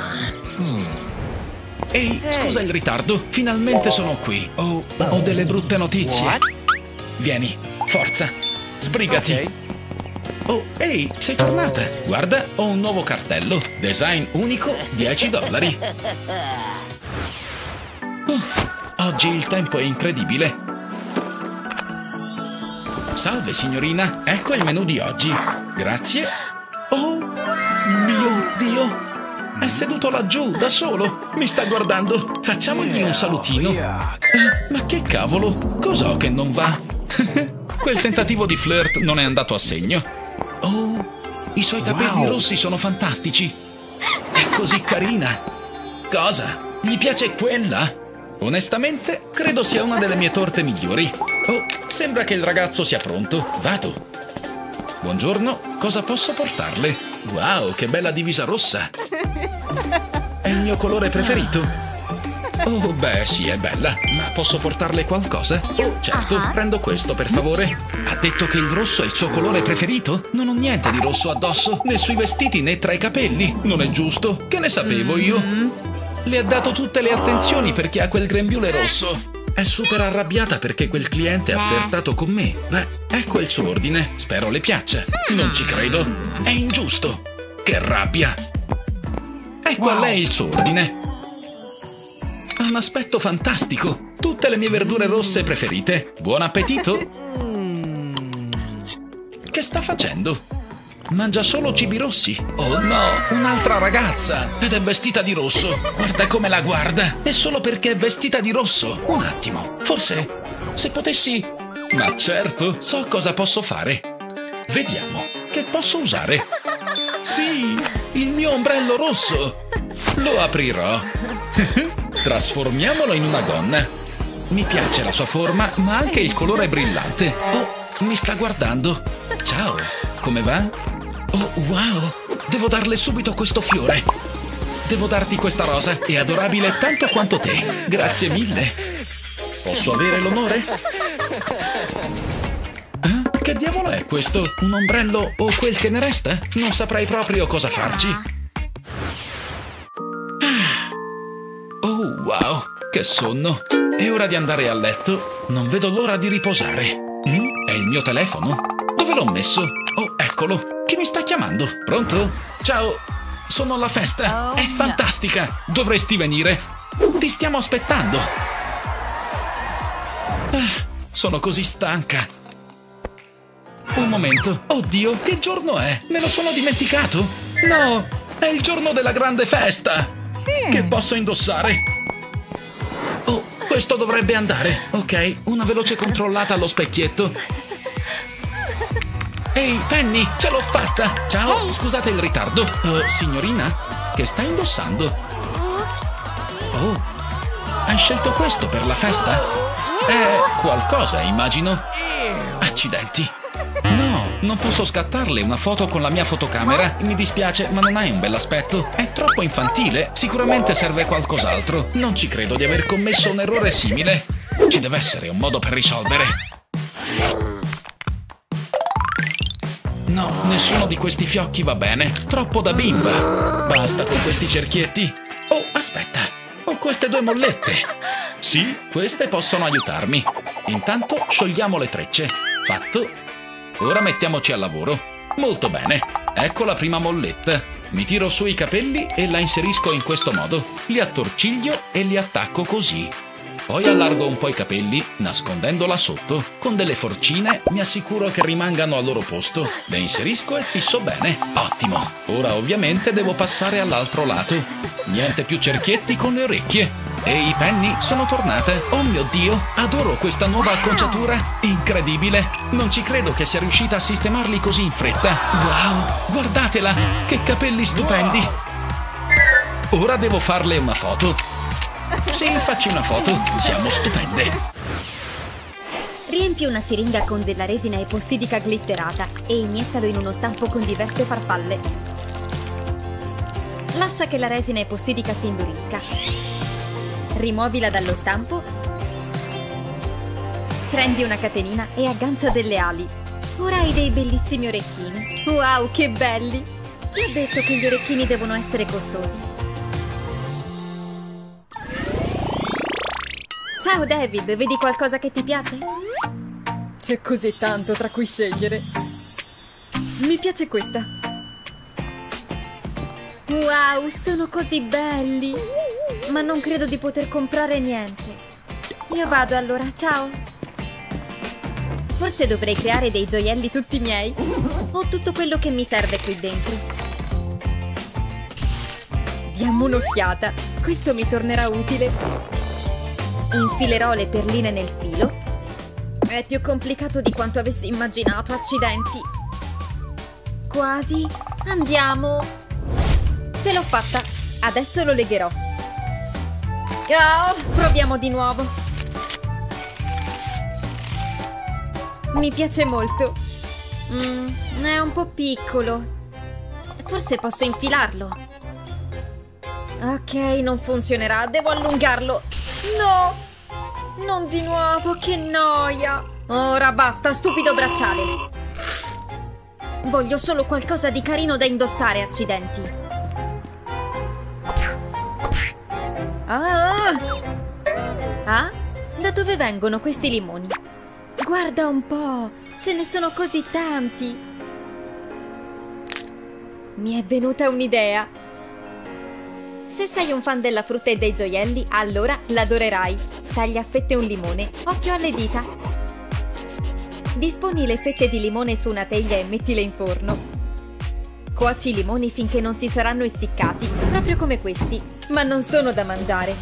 Ehi, scusa il ritardo, finalmente sono qui. Ho, ho delle brutte notizie. Vieni, forza, sbrigati. Oh, ehi, sei tornata. Guarda, ho un nuovo cartello. Design unico, dieci dollari. Uh, oggi il tempo è incredibile. Salve, signorina. Ecco il menù di oggi. Grazie. Oh, mio Dio. È seduto laggiù, da solo. Mi sta guardando. Facciamogli un salutino. Eh, ma che cavolo? Cos'ho che non va? Quel tentativo di flirt non è andato a segno. Oh, i suoi capelli rossi sono fantastici. È così carina. Cosa? Gli piace quella? Onestamente, credo sia una delle mie torte migliori. Oh, sembra che il ragazzo sia pronto. Vado. Buongiorno, cosa posso portarle? Wow, che bella divisa rossa. È il mio colore preferito. Oh, beh, sì, è bella. Ma posso portarle qualcosa? Oh, certo, uh-huh. Prendo questo, per favore. Ha detto che il rosso è il suo colore preferito? Non ho niente di rosso addosso, né sui vestiti né tra i capelli. Non è giusto? Che ne sapevo io? Le ha dato tutte le attenzioni perché ha quel grembiule rosso. È super arrabbiata perché quel cliente ha flirtato con me. Beh, ecco il suo ordine. Spero le piaccia. Non ci credo. È ingiusto. Che rabbia. Ecco a lei il suo ordine. Ha un aspetto fantastico. Tutte le mie verdure rosse preferite. Buon appetito. Che sta facendo? Mangia solo cibi rossi. Oh no, un'altra ragazza. Ed è vestita di rosso. Guarda come la guarda. E solo perché è vestita di rosso. Un attimo. Forse, se potessi... Ma certo, so cosa posso fare. Vediamo. Che posso usare? Sì, il mio ombrello rosso. Lo aprirò. Trasformiamolo in una gonna. Mi piace la sua forma, ma anche il colore brillante. Oh, mi sta guardando. Ciao, come va? Oh, wow! Devo darle subito questo fiore. Devo darti questa rosa. È adorabile tanto quanto te. Grazie mille. Posso avere l'onore? Eh? Che diavolo è questo? Un ombrello o quel che ne resta? Non saprei proprio cosa farci. Oh, wow! Che sonno! È ora di andare a letto. Non vedo l'ora di riposare. Mm? È il mio telefono? Dove l'ho messo? Oh, eccolo! Chi mi sta chiamando? Pronto? Ciao! Sono alla festa! È fantastica! Dovresti venire! Ti stiamo aspettando! Ah, sono così stanca! Un momento! Oddio, che giorno è? Me lo sono dimenticato! No! È il giorno della grande festa! Che posso indossare? Oh, questo dovrebbe andare. Ok, una veloce controllata allo specchietto. Ehi, Penny, ce l'ho fatta! Ciao, scusate il ritardo. Uh, signorina, che sta indossando? Oh, hai scelto questo per la festa? È qualcosa, immagino. Accidenti. No, non posso scattarle una foto con la mia fotocamera. Mi dispiace, ma non hai un bell'aspetto. È troppo infantile. Sicuramente serve qualcos'altro. Non ci credo di aver commesso un errore simile. Ci deve essere un modo per risolvere. No, nessuno di questi fiocchi va bene. Troppo da bimba. Basta con questi cerchietti. Oh, aspetta. Ho queste due mollette. Sì, queste possono aiutarmi. Intanto sciogliamo le trecce. Fatto. Ora mettiamoci al lavoro. Molto bene. Ecco la prima molletta. Mi tiro su i capelli e la inserisco in questo modo. Li attorciglio e li attacco così. Poi allargo un po' i capelli, nascondendola sotto. Con delle forcine mi assicuro che rimangano al loro posto. Le inserisco e fisso bene. Ottimo. Ora ovviamente devo passare all'altro lato. Niente più cerchietti con le orecchie. Ehi, Penny, sono tornata. Oh mio Dio, adoro questa nuova acconciatura. Incredibile. Non ci credo che sia riuscita a sistemarli così in fretta. Wow, guardatela. Che capelli stupendi. Ora devo farle una foto. Sì, facci una foto. Siamo stupende. Riempi una siringa con della resina epossidica glitterata e iniettalo in uno stampo con diverse farfalle. Lascia che la resina epossidica si indurisca. Rimuovila dallo stampo. Prendi una catenina e aggancia delle ali. Ora hai dei bellissimi orecchini. Wow, che belli! Chi ha detto che gli orecchini devono essere costosi? Ciao David, vedi qualcosa che ti piace? C'è così tanto tra cui scegliere. Mi piace questa. Wow, sono così belli! Ma non credo di poter comprare niente. Io vado allora, ciao! Forse dovrei creare dei gioielli tutti miei. Ho tutto quello che mi serve qui dentro. Diamo un'occhiata. Questo mi tornerà utile. Infilerò le perline nel filo. È più complicato di quanto avessi immaginato, accidenti. Quasi. Andiamo. Ce l'ho fatta! Adesso lo legherò. Oh, proviamo di nuovo. Mi piace molto. Mm, è un po' piccolo. Forse posso infilarlo. Ok, non funzionerà. Devo allungarlo. No! Non di nuovo, che noia! Ora basta, stupido bracciale. Voglio solo qualcosa di carino da indossare, accidenti. Ah! Ah? Da dove vengono questi limoni? Guarda un po', ce ne sono così tanti. Mi è venuta un'idea. Se sei un fan della frutta e dei gioielli, allora l'adorerai. Taglia a fette un limone, occhio alle dita. Disponi le fette di limone su una teglia e mettile in forno. Cuoci i limoni finché non si saranno essiccati, proprio come questi, ma non sono da mangiare.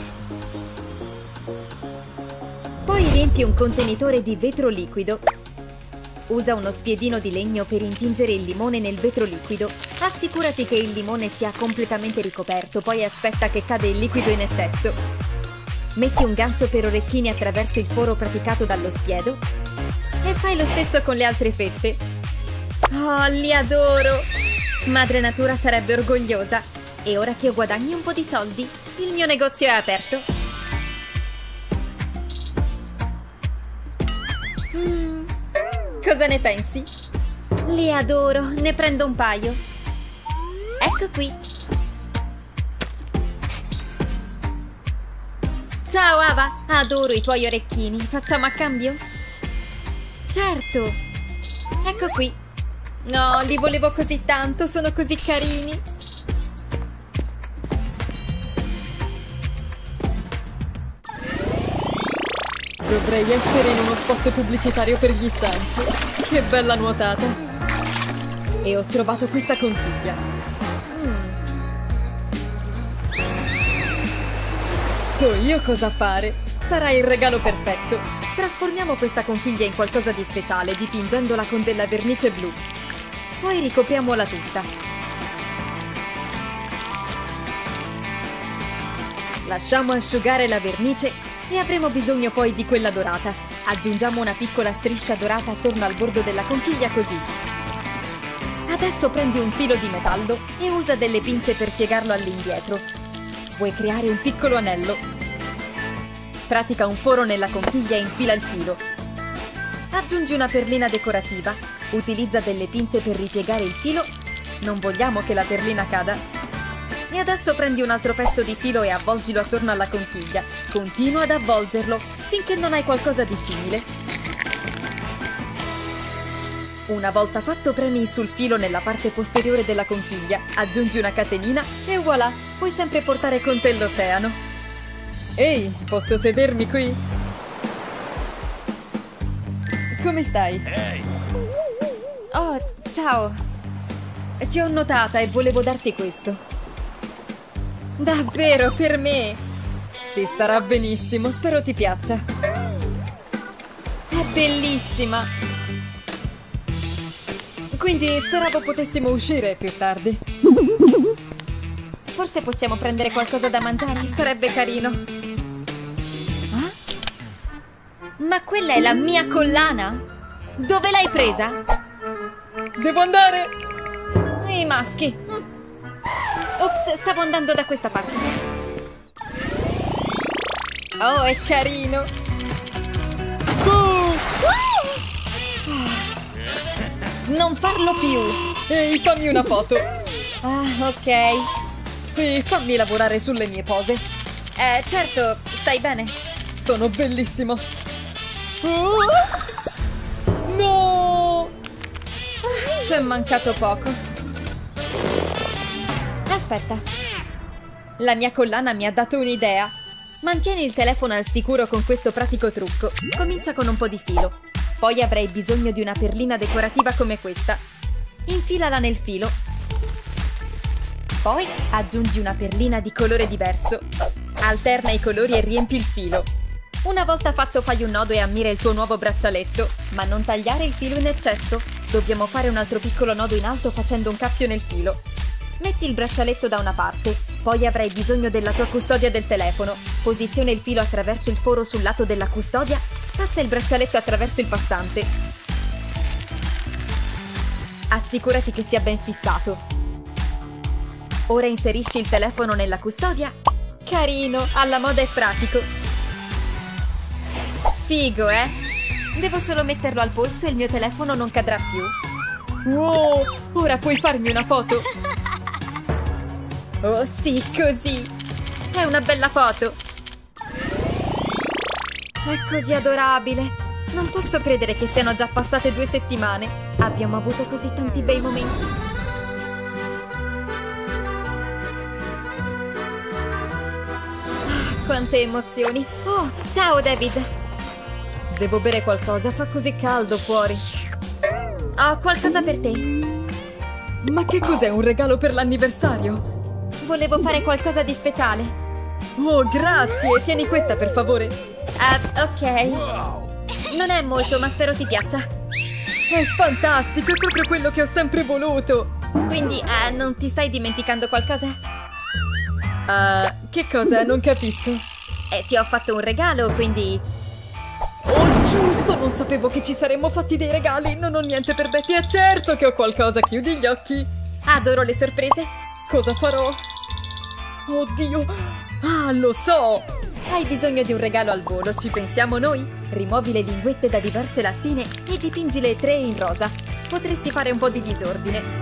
Poi riempi un contenitore di vetro liquido. Usa uno spiedino di legno per intingere il limone nel vetro liquido. Assicurati che il limone sia completamente ricoperto, poi aspetta che cade il liquido in eccesso. Metti un gancio per orecchini attraverso il foro praticato dallo spiedo e fai lo stesso con le altre fette. Oh, li adoro! Madre Natura sarebbe orgogliosa. E ora che ho guadagni un po' di soldi, il mio negozio è aperto. Mm, cosa ne pensi? Li adoro, ne prendo un paio. Ecco qui. Ciao Ava, adoro i tuoi orecchini. Facciamo a cambio? Certo. Ecco qui. No, li volevo così tanto, sono così carini. Dovrei essere in uno spot pubblicitario per gli shampoo. Che bella nuotata. E ho trovato questa conchiglia. Mm. So io cosa fare. Sarà il regalo perfetto. Trasformiamo questa conchiglia in qualcosa di speciale dipingendola con della vernice blu. Poi ricopriamola tutta. Lasciamo asciugare la vernice e avremo bisogno poi di quella dorata. Aggiungiamo una piccola striscia dorata attorno al bordo della conchiglia così. Adesso prendi un filo di metallo e usa delle pinze per piegarlo all'indietro. Vuoi creare un piccolo anello? Pratica un foro nella conchiglia e infila il filo. Aggiungi una perlina decorativa. Utilizza delle pinze per ripiegare il filo. Non vogliamo che la perlina cada. E adesso prendi un altro pezzo di filo e avvolgilo attorno alla conchiglia. Continua ad avvolgerlo finché non hai qualcosa di simile. Una volta fatto, premi sul filo nella parte posteriore della conchiglia, aggiungi una catenina e voilà, puoi sempre portare con te l'oceano. Ehi, posso sedermi qui? Come stai? Ehi! Oh, ciao. Ti ho notata e volevo darti questo. Davvero, per me? Ti starà benissimo, spero ti piaccia. È bellissima. Quindi speravo potessimo uscire più tardi. Forse possiamo prendere qualcosa da mangiare, sarebbe carino. Ah? Ma quella è la mia collana? Dove l'hai presa? Devo andare! I maschi. Ops, stavo andando da questa parte. Oh, è carino! Uh! Non farlo più! Ehi, fammi una foto! Ah, ok. Sì, fammi lavorare sulle mie pose. Eh, certo, stai bene? Sono bellissima. Oh! No! Ci è mancato poco. Aspetta. La mia collana mi ha dato un'idea. Mantieni il telefono al sicuro con questo pratico trucco. Comincia con un po' di filo. Poi avrai bisogno di una perlina decorativa come questa. Infilala nel filo. Poi aggiungi una perlina di colore diverso. Alterna i colori e riempi il filo. Una volta fatto fai un nodo e ammira il tuo nuovo braccialetto. Ma non tagliare il filo in eccesso. Dobbiamo fare un altro piccolo nodo in alto facendo un cappio nel filo. Metti il braccialetto da una parte. Poi avrai bisogno della tua custodia del telefono. Posiziona il filo attraverso il foro sul lato della custodia. Passa il braccialetto attraverso il passante. Assicurati che sia ben fissato. Ora inserisci il telefono nella custodia. Carino, alla moda e pratico. Figo, eh? Devo solo metterlo al polso e il mio telefono non cadrà più. Wow, ora puoi farmi una foto? Oh sì, così. È una bella foto. È così adorabile. Non posso credere che siano già passate due settimane. Abbiamo avuto così tanti bei momenti. Quante emozioni! Oh, ciao David! Devo bere qualcosa, fa così caldo fuori. Ho qualcosa per te. Ma che cos'è, un regalo per l'anniversario? Volevo fare qualcosa di speciale. Oh, grazie! Tieni questa, per favore. Uh, ok. Non è molto, ma spero ti piaccia. È fantastico, è proprio quello che ho sempre voluto. Quindi, uh, non ti stai dimenticando qualcosa? Uh, che cosa? Non capisco. Eh, ti ho fatto un regalo, quindi... Oh, giusto! Non sapevo che ci saremmo fatti dei regali. Non ho niente per Betty. È certo che ho qualcosa. Chiudi gli occhi. Adoro le sorprese. Cosa farò? Oddio! Ah, lo so! Hai bisogno di un regalo al volo, ci pensiamo noi? Rimuovi le linguette da diverse lattine e dipingi le tre in rosa. Potresti fare un po' di disordine.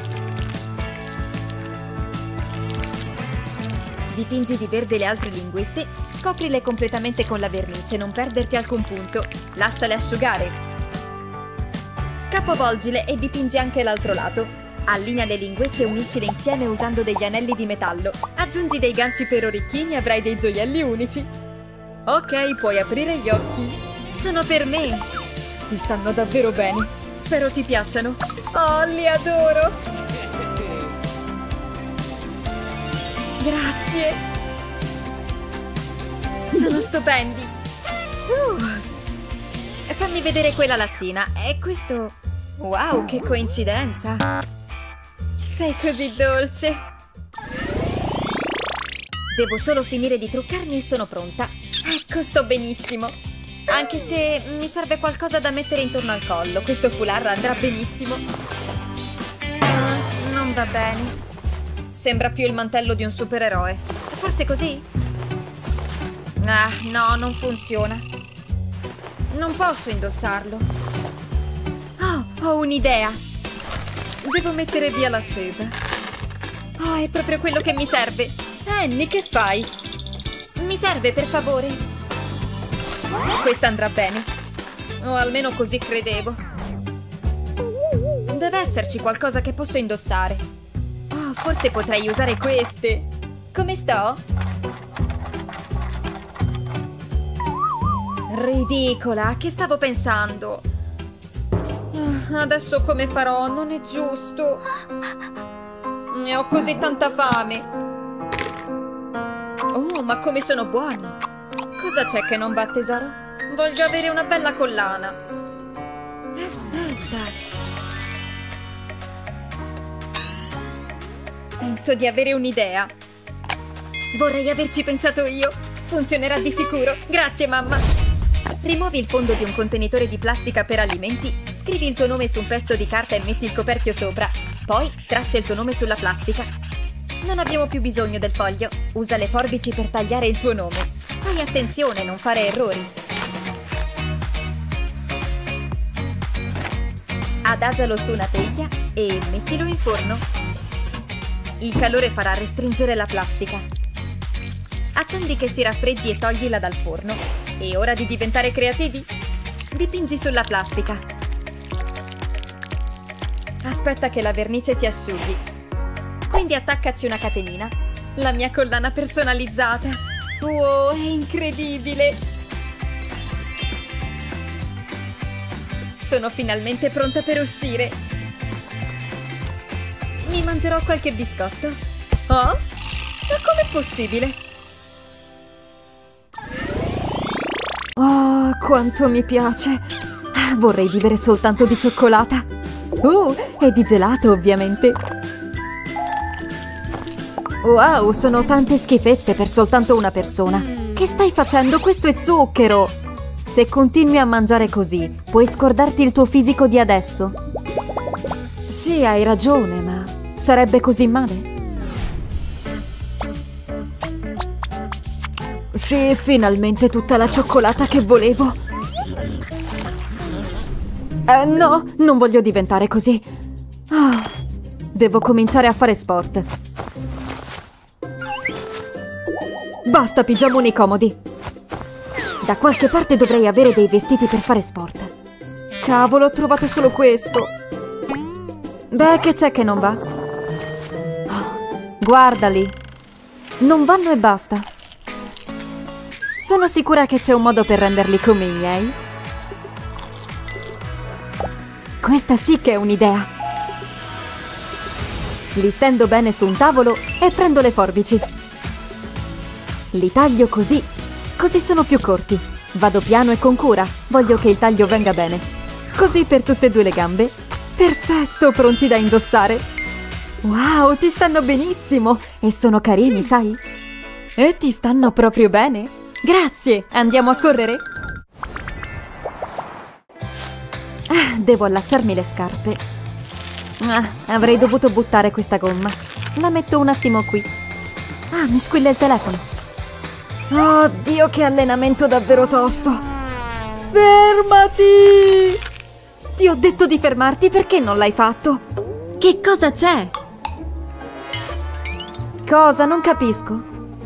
Dipingi di verde le altre linguette, coprile completamente con la vernice, non perderti alcun punto. Lasciale asciugare. Capovolgile e dipingi anche l'altro lato. Allinea le linguette e uniscile insieme usando degli anelli di metallo. Aggiungi dei ganci per orecchini e avrai dei gioielli unici. Ok, puoi aprire gli occhi. Sono per me. Ti stanno davvero bene. Spero ti piacciono. Oh, li adoro! Grazie! Sono stupendi! Uh. Fammi vedere quella lattina. E questo... Wow, che coincidenza! Sei così dolce! Devo solo finire di truccarmi e sono pronta. Ecco, sto benissimo! Anche se mi serve qualcosa da mettere intorno al collo. Questo foulard andrà benissimo. Uh, non va bene. Sembra più il mantello di un supereroe. Forse così? Ah, no, non funziona. Non posso indossarlo. Oh, ho un'idea. Devo mettere via la spesa. Oh, è proprio quello che mi serve. Annie, che fai? Mi serve, per favore. Questa andrà bene. O almeno così credevo. Deve esserci qualcosa che posso indossare. Forse potrei usare queste. Come sto? Ridicola, che stavo pensando? Adesso come farò? Non è giusto. Ne ho così tanta fame. Oh, ma come sono buoni. Cosa c'è che non va, tesoro? Voglio avere una bella collana. Aspetta. Penso di avere un'idea. Vorrei averci pensato io. Funzionerà di sicuro. Grazie, mamma. Rimuovi il fondo di un contenitore di plastica per alimenti, scrivi il tuo nome su un pezzo di carta e metti il coperchio sopra. Poi traccia il tuo nome sulla plastica. Non abbiamo più bisogno del foglio. Usa le forbici per tagliare il tuo nome. Fai attenzione, non fare errori. Adagialo su una teglia e mettilo in forno. Il calore farà restringere la plastica. Attendi che si raffreddi e toglila dal forno. È ora di diventare creativi? Dipingi sulla plastica. Aspetta che la vernice si asciughi. Quindi attaccaci una catenina. La mia collana personalizzata. Wow, è incredibile! Sono finalmente pronta per uscire. Mi mangerò qualche biscotto. Oh? Ma com'è possibile? Oh, quanto mi piace! Vorrei vivere soltanto di cioccolata. Oh, e di gelato, ovviamente. Wow, sono tante schifezze per soltanto una persona. Che stai facendo? Questo è zucchero! Se continui a mangiare così, puoi scordarti il tuo fisico di adesso. Sì, hai ragione, ma sarebbe così male? Sì, finalmente tutta la cioccolata che volevo. Eh, no, non voglio diventare così. Ah, devo cominciare a fare sport. Basta pigiamoni comodi. Da qualche parte dovrei avere dei vestiti per fare sport. Cavolo, ho trovato solo questo. Beh, che c'è che non va? Oh, guardali. Non vanno e basta. Sono sicura che c'è un modo per renderli come i miei. Questa sì che è un'idea. Li stendo bene su un tavolo e prendo le forbici. Li taglio così. Così sono più corti. Vado piano e con cura. Voglio che il taglio venga bene. Così per tutte e due le gambe. Perfetto, pronti da indossare. Wow, ti stanno benissimo. E sono carini, sai? E ti stanno proprio bene. Grazie, andiamo a correre? Ah, devo allacciarmi le scarpe. Ah, avrei dovuto buttare questa gomma. La metto un attimo qui. Ah, mi squilla il telefono. Oh, Dio, che allenamento davvero tosto. Fermati! Ti ho detto di fermarti, perché non l'hai fatto? Che cosa c'è? Cosa? Non capisco.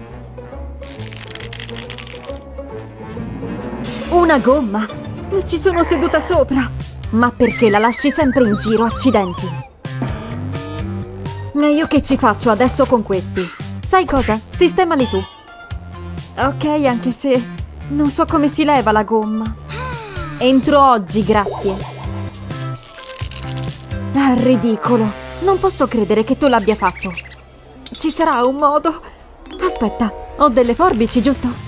Una gomma? Ci sono seduta sopra. Ma perché la lasci sempre in giro, accidenti? E io che ci faccio adesso con questi? Sai cosa? Sistemali tu. Ok, anche se non so come si leva la gomma. Entro oggi, grazie. Ah, ridicolo. Non posso credere che tu l'abbia fatto. Ci sarà un modo. Aspetta, ho delle forbici, giusto?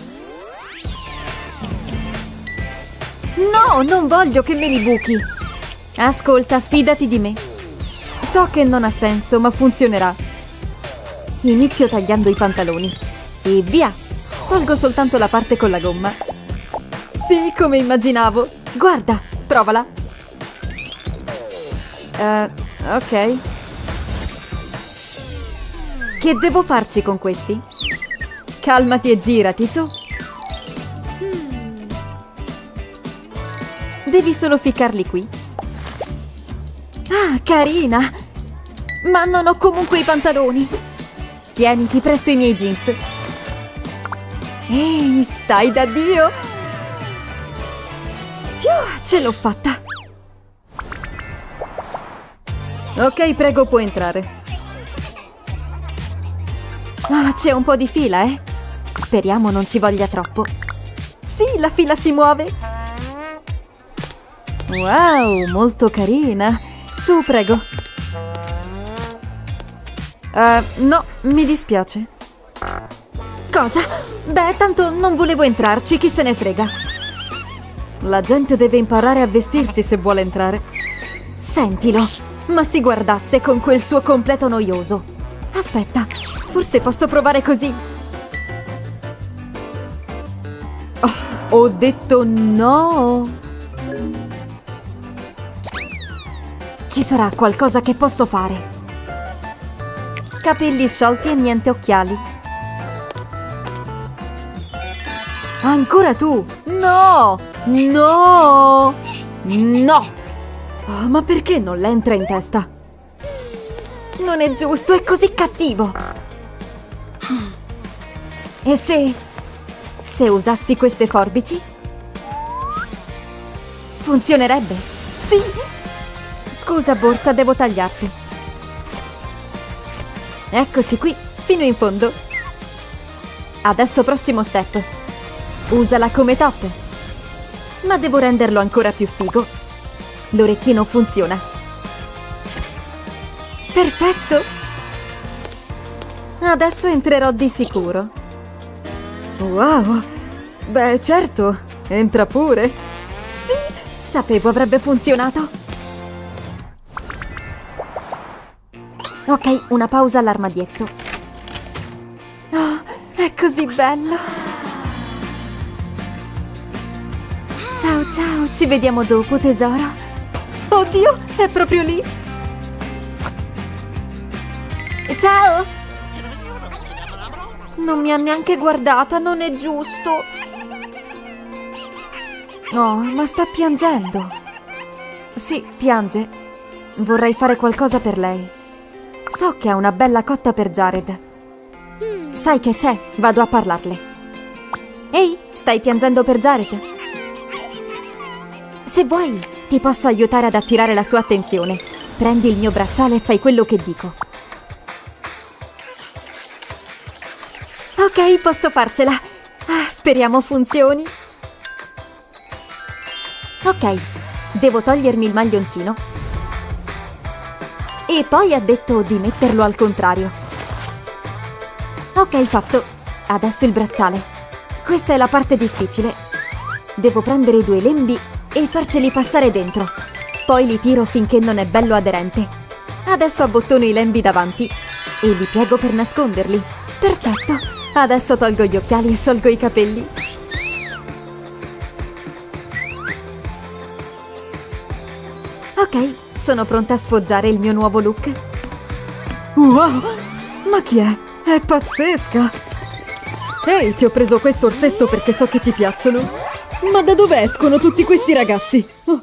No, non voglio che me li buchi. Ascolta, fidati di me. So che non ha senso, ma funzionerà. Inizio tagliando i pantaloni. E via! Tolgo soltanto la parte con la gomma. Sì, come immaginavo. Guarda, provala. Uh, ok. Che devo farci con questi? Calmati e girati, su. Devi solo ficcarli qui. Ah, carina! Ma non ho comunque i pantaloni. Tieni, ti presto i miei jeans. Ehi, stai da Dio! Fiu, ce l'ho fatta! Ok, prego, puoi entrare. Ah, c'è un po' di fila, eh? Speriamo non ci voglia troppo. Sì, la fila si muove! Wow, molto carina! Su, prego. Uh, no, mi dispiace. Cosa? Beh, tanto non volevo entrarci, chi se ne frega. La gente deve imparare a vestirsi se vuole entrare. Sentilo, ma si guardasse con quel suo completo noioso. Aspetta, forse posso provare così. Oh, ho detto no! Ci sarà qualcosa che posso fare. Capelli sciolti e niente occhiali. Ancora tu? No! No! No! Oh, ma perché non le entra in testa? Non è giusto, è così cattivo. E se... se usassi queste forbici? Funzionerebbe? Sì! Scusa, borsa, devo tagliarti. Eccoci qui, fino in fondo. Adesso prossimo step. Usala come top. Ma devo renderlo ancora più figo. L'orecchino funziona. Perfetto! Adesso entrerò di sicuro. Wow! Beh, certo, entra pure. Sì, sapevo avrebbe funzionato. Ok, una pausa all'armadietto. Oh, è così bello. Ciao, ciao, ci vediamo dopo, tesoro. Oddio, è proprio lì. Ciao! Non mi ha neanche guardata, non è giusto. Oh, ma sta piangendo. Sì, piange. Vorrei fare qualcosa per lei. So che ha una bella cotta per Jared. Sai che c'è? Vado a parlarle. Ehi, stai piangendo per Jared? Se vuoi, ti posso aiutare ad attirare la sua attenzione. Prendi il mio bracciale e fai quello che dico. Ok, posso farcela. Ah, speriamo funzioni. Ok, devo togliermi il maglioncino. E poi ha detto di metterlo al contrario. Ok, fatto. Adesso il bracciale. Questa è la parte difficile. Devo prendere i due lembi e farceli passare dentro. Poi li tiro finché non è bello aderente. Adesso abbottono i lembi davanti e li piego per nasconderli. Perfetto. Adesso tolgo gli occhiali e sciolgo i capelli. Ok, sono pronta a sfoggiare il mio nuovo look. Wow! Ma chi è? È pazzesca! Ehi, ti ho preso questo orsetto perché so che ti piacciono. Ma da dove escono tutti questi ragazzi? Oh.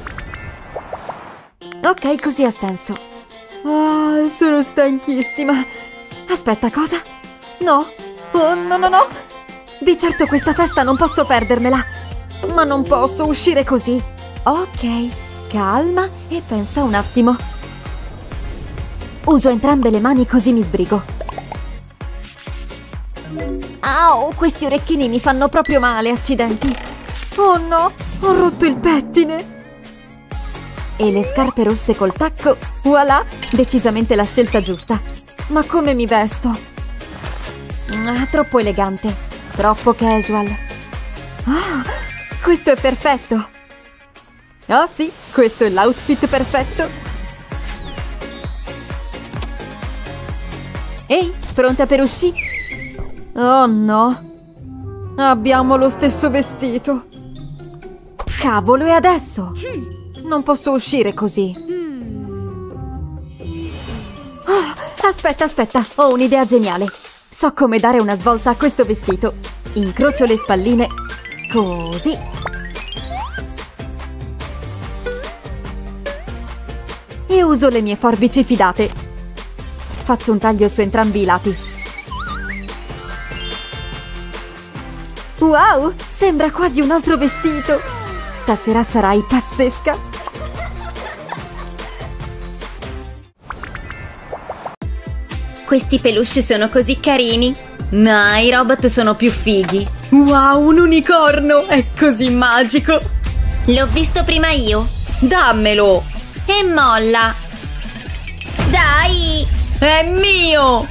Ok, così ha senso. Ah, sono stanchissima. Aspetta, cosa? No? Oh, no, no, no! Di certo questa festa non posso perdermela. Ma non posso uscire così. Ok, calma e pensa un attimo. Uso entrambe le mani così mi sbrigo. Au, questi orecchini mi fanno proprio male, accidenti. Oh no, ho rotto il pettine. E le scarpe rosse col tacco, voilà, decisamente la scelta giusta. Ma come mi vesto? Ah, troppo elegante, troppo casual. Ah, questo è perfetto. Oh sì, questo è l'outfit perfetto. Ehi, pronta per uscire? Oh no, abbiamo lo stesso vestito. Cavolo, e adesso? Non posso uscire così. Oh, aspetta, aspetta, ho un'idea geniale. So come dare una svolta a questo vestito. Incrocio le spalline, così. E uso le mie forbici fidate. Faccio un taglio su entrambi i lati. Wow, sembra quasi un altro vestito. Stasera sarai pazzesca. Questi peluche sono così carini. No, i robot sono più fighi. Wow, un unicorno! È così magico! L'ho visto prima io. Dammelo! E molla. Dai! È mio!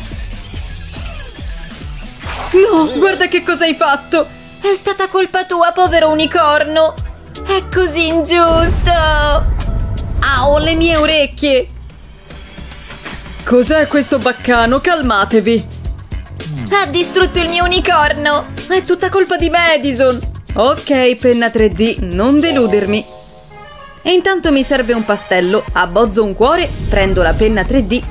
No, guarda che cosa hai fatto! È stata colpa tua, povero unicorno. È così ingiusto. Au, le mie orecchie! Cos'è questo baccano? Calmatevi! Ha distrutto il mio unicorno. È tutta colpa di Madison! Ok, penna tre D, non deludermi. E intanto mi serve un pastello, abbozzo un cuore, prendo la penna tre D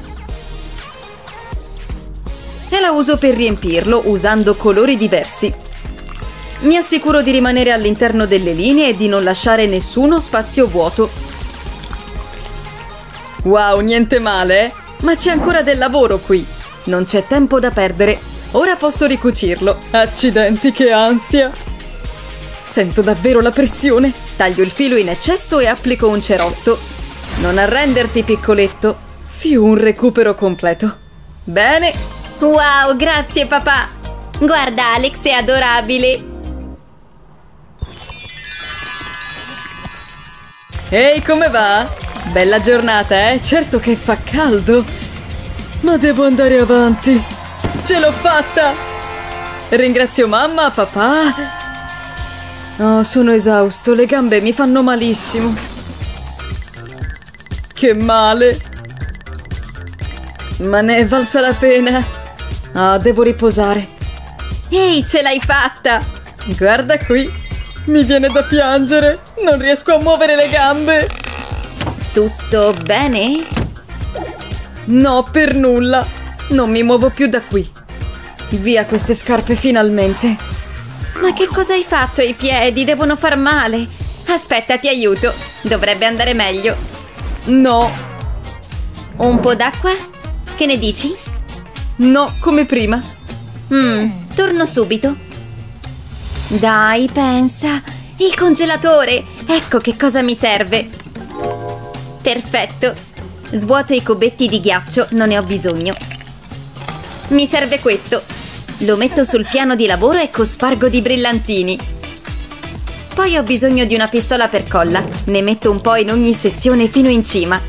e la uso per riempirlo usando colori diversi. Mi assicuro di rimanere all'interno delle linee e di non lasciare nessuno spazio vuoto. Wow, niente male, eh? Ma c'è ancora del lavoro qui. Non c'è tempo da perdere. Ora posso ricucirlo. Accidenti, che ansia! Sento davvero la pressione. Taglio il filo in eccesso e applico un cerotto. Non arrenderti, piccoletto. Fiu, un recupero completo. Bene. Wow, grazie papà. Guarda, Alex è adorabile. Ehi, come va? Bella giornata, eh? Certo che fa caldo. Ma devo andare avanti. Ce l'ho fatta! Ringrazio mamma, papà. Oh, sono esausto, le gambe mi fanno malissimo. Che male. Ma ne è valsa la pena. Ah, devo riposare. Ehi, ce l'hai fatta! Guarda qui. Mi viene da piangere. Non riesco a muovere le gambe. Tutto bene? No, per nulla. Non mi muovo più da qui. Via queste scarpe finalmente. Ma che cosa hai fatto ai piedi? Devono far male. Aspetta, ti aiuto. Dovrebbe andare meglio. No. Un po' d'acqua? Che ne dici? No, come prima. Mmm, torno subito. Dai, pensa. Il congelatore. Ecco che cosa mi serve. Perfetto. Svuoto i cubetti di ghiaccio, non ne ho bisogno. Mi serve questo. Lo metto sul piano di lavoro e cospargo di brillantini. Poi ho bisogno di una pistola per colla. Ne metto un po' in ogni sezione fino in cima.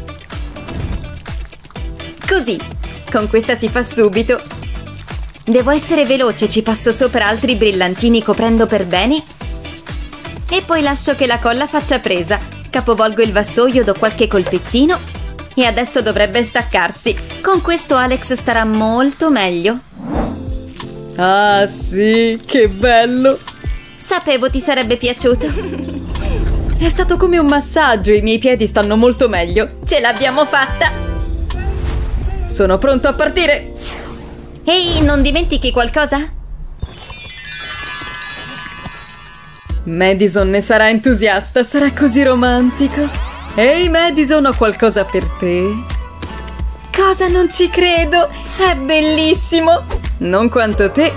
Così. Con questa si fa subito. Devo essere veloce, ci passo sopra altri brillantini coprendo per bene. E poi lascio che la colla faccia presa. Capovolgo il vassoio, do qualche colpettino. E adesso dovrebbe staccarsi. Con questo Alex starà molto meglio. Ah sì, che bello! Sapevo ti sarebbe piaciuto. È stato come un massaggio, i miei piedi stanno molto meglio. Ce l'abbiamo fatta! Sono pronto a partire! Ehi, non dimentichi qualcosa? Madison ne sarà entusiasta, sarà così romantico. Ehi Madison, ho qualcosa per te. Cosa? Non ci credo! È bellissimo! Non quanto te.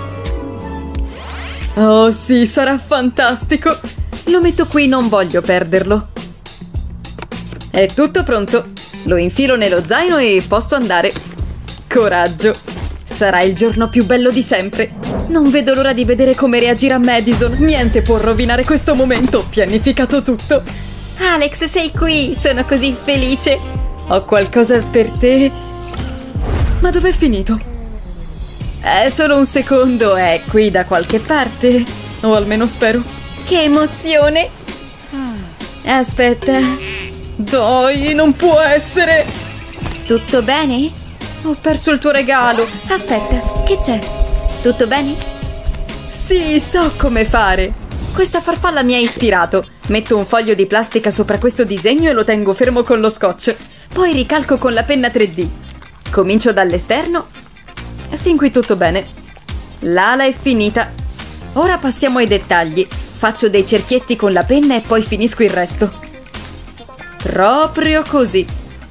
Oh sì, sarà fantastico. Lo metto qui, non voglio perderlo. È tutto pronto. Lo infilo nello zaino e posso andare. Coraggio. Sarà il giorno più bello di sempre. Non vedo l'ora di vedere come reagirà Madison. Niente può rovinare questo momento. Ho pianificato tutto. Alex, sei qui! Sono così felice! Ho qualcosa per te. Ma dov'è finito? È solo un secondo, è qui da qualche parte. O almeno spero. Che emozione! Aspetta. Dai, non può essere! Tutto bene? Ho perso il tuo regalo. Aspetta, che c'è? Tutto bene? Sì, so come fare. Questa farfalla mi ha ispirato. Metto un foglio di plastica sopra questo disegno e lo tengo fermo con lo scotch. Poi ricalco con la penna tre D. Comincio dall'esterno. Fin qui tutto bene. L'ala è finita. Ora passiamo ai dettagli. Faccio dei cerchietti con la penna e poi finisco il resto. Proprio così.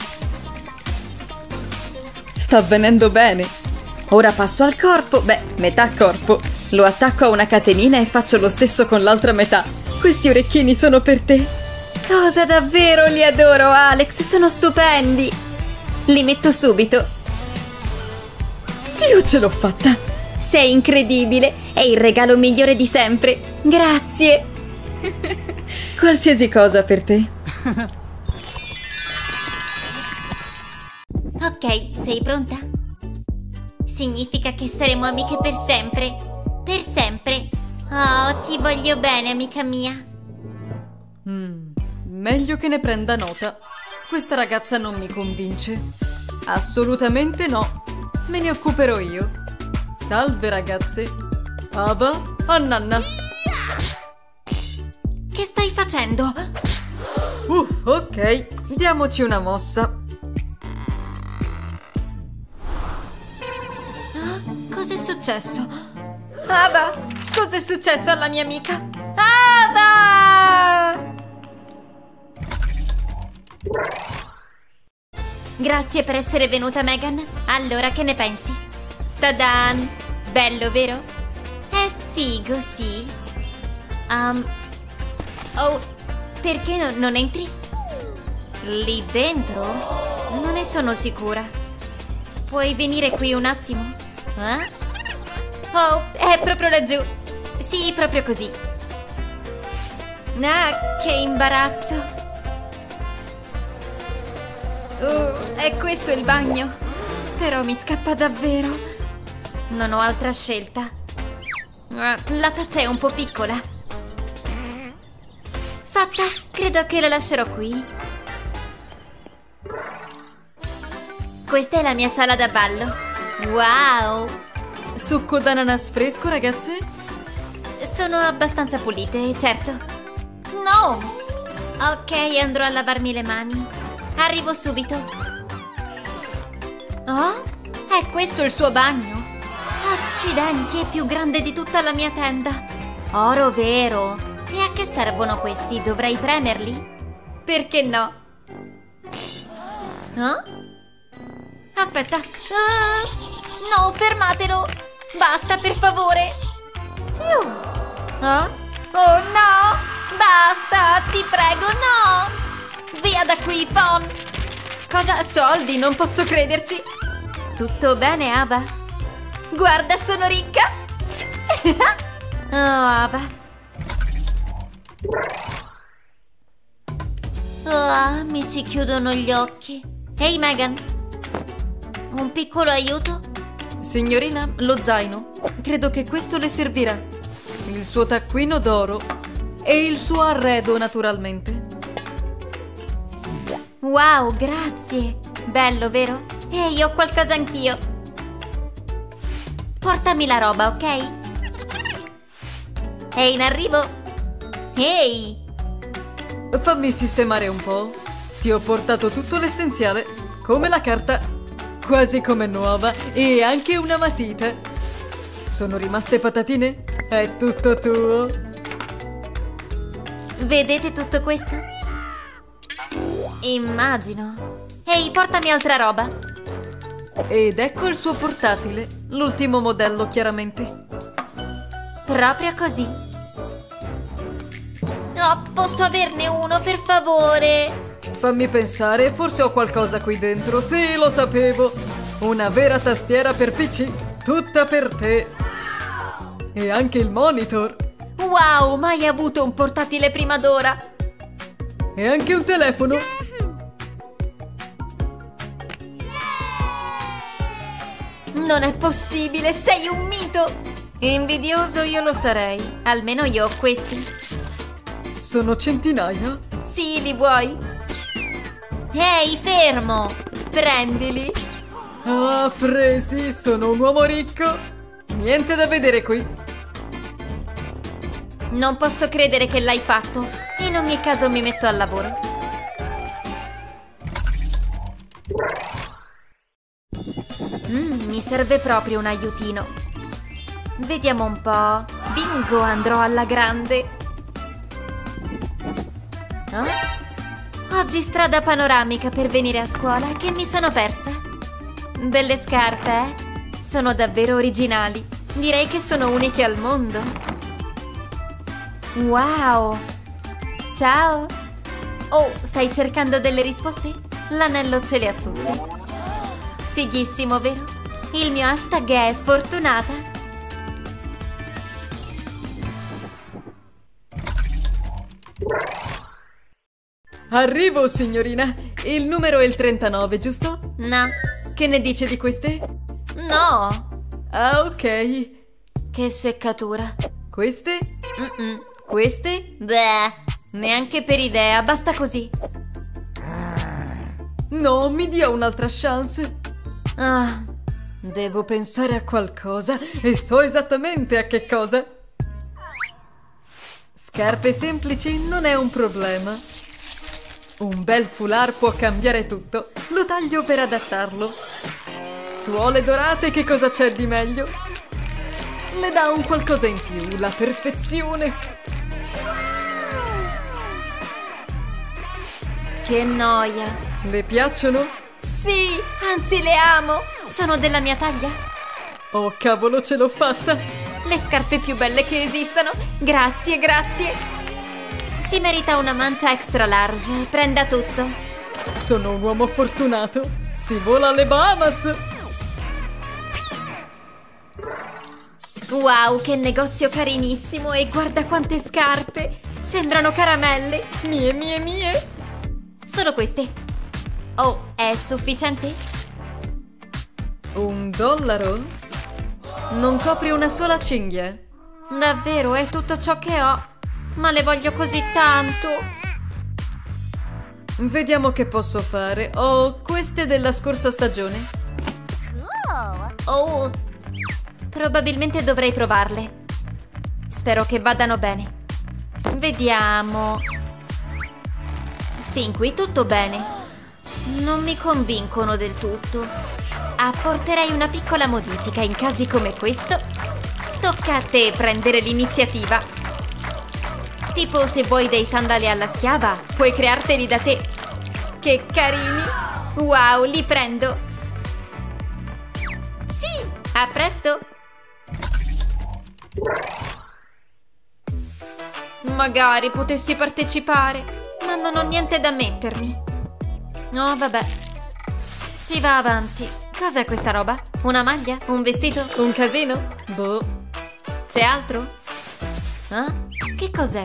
Sta avvenendo bene. Ora passo al corpo. Beh, metà corpo. Lo attacco a una catenina e faccio lo stesso con l'altra metà. Questi orecchini sono per te. Cosa, davvero? Li adoro, Alex. Sono stupendi. Li metto subito. Io ce l'ho fatta. Sei incredibile. È il regalo migliore di sempre. Grazie. Qualsiasi cosa per te. Ok, sei pronta? Significa che saremo amiche per sempre. Per sempre. Oh, ti voglio bene, amica mia. Mm, meglio che ne prenda nota. Questa ragazza non mi convince. Assolutamente no. Me ne occuperò io. Salve ragazze. Ava, Annanna. Che stai facendo? Uff, ok. Diamoci una mossa. Cos'è successo? Ava, cos'è successo alla mia amica? Ava! Grazie per essere venuta, Megan. Allora, che ne pensi? Ta-dan! Bello, vero? È figo, sì. Um, oh, perché no- non entri? Lì dentro? Non ne sono sicura. Puoi venire qui un attimo? Eh? Oh, è proprio laggiù. Sì, proprio così. Ah, che imbarazzo. Uh, è questo il bagno. Però mi scappa davvero. Non ho altra scelta. Uh, la tazza è un po' piccola. Fatta, credo che lo lascerò qui. Questa è la mia sala da ballo. Wow! Succo d'ananas fresco, ragazze? Sono abbastanza pulite, certo. No! Ok, andrò a lavarmi le mani. Arrivo subito. Oh? È questo il suo bagno? Accidenti, è più grande di tutta la mia tenda. Oro vero. E a che servono questi? Dovrei premerli? Perché no? Eh? Aspetta. Uh, no, fermatelo. Basta, per favore. Fiu. Eh? Oh no! Basta, ti prego, no! Via da qui, Fawn! Cosa? Soldi? Non posso crederci! Tutto bene, Ava? Guarda, sono ricca! Oh, Ava! Oh, mi si chiudono gli occhi. Ehi, Megan! Un piccolo aiuto? Signorina, lo zaino. Credo che questo le servirà. Il suo taccuino d'oro e il suo arredo, naturalmente. Wow, grazie! Bello, vero? Ehi, ho qualcosa anch'io! Portami la roba, ok? È in arrivo! Ehi! Fammi sistemare un po'. Ti ho portato tutto l'essenziale, come la carta, quasi come nuova, e anche una matita. Sono rimaste patatine? È tutto tuo. Vedete tutto questo? Immagino. Ehi, portami altra roba. Ed ecco il suo portatile, l'ultimo modello, chiaramente. Proprio così. Oh, posso averne uno, per favore? Fammi pensare, forse ho qualcosa qui dentro. Sì, lo sapevo. Una vera tastiera per P C, tutta per te. E anche il monitor. Wow, mai avuto un portatile prima d'ora. E anche un telefono. Non è possibile, sei un mito. Invidioso io lo sarei. Almeno io ho questi. Sono centinaia. Sì, li vuoi? Ehi, fermo! Prendili. Ah, presi, sono un uomo ricco. Niente da vedere qui. Non posso credere che l'hai fatto. In ogni caso mi metto al lavoro. Mm, mi serve proprio un aiutino. Vediamo un po'. Bingo, andrò alla grande. Oh? Oggi strada panoramica per venire a scuola, che mi sono persa. Belle scarpe, eh? Sono davvero originali. Direi che sono uniche al mondo. Wow! Ciao! Oh, stai cercando delle risposte? L'anello ce le ha tutte. Fighissimo, vero? Il mio hashtag è fortunata. Arrivo, signorina. Il numero è il trentanove, giusto? No. Che ne dice di queste? No. Ah, ok. Che seccatura. Queste? Mm-mm. Queste? Beh, neanche per idea, basta così. No, mi dia un'altra chance. Ah, Devo pensare a qualcosa e so esattamente a che cosa. Scarpe semplici non è un problema. Un bel foulard può cambiare tutto. Lo taglio per adattarlo. Suole dorate, che cosa c'è di meglio? Le dà un qualcosa in più, la perfezione. che noia. Le piacciono? Sì, anzi le amo. Sono della mia taglia. Oh cavolo, ce l'ho fatta! Le scarpe più belle che esistano. Grazie, grazie. Si merita una mancia extra large. Prenda tutto. Sono un uomo fortunato! Si vola alle Bahamas! Wow, che negozio carinissimo. E guarda quante scarpe. Sembrano caramelle. Mie, mie, mie! Solo queste. Oh, è sufficiente? Un dollaro? Non copri una sola cinghia. Davvero, è tutto ciò che ho. Ma le voglio così tanto. Vediamo che posso fare. Ho queste della scorsa stagione. Oh, probabilmente dovrei provarle. Spero che vadano bene. Vediamo. Fin qui tutto bene. Non mi convincono del tutto. Apporterei una piccola modifica in casi come questo. Tocca a te prendere l'iniziativa. Tipo se vuoi dei sandali alla schiava, puoi crearteli da te. Che carini! Wow, li prendo. Sì, a presto. Magari potessi partecipare, ma non ho niente da mettermi. No, vabbè. Si va avanti. Cos'è questa roba? Una maglia? Un vestito? Un casino? Boh. C'è altro? Eh? Che cos'è?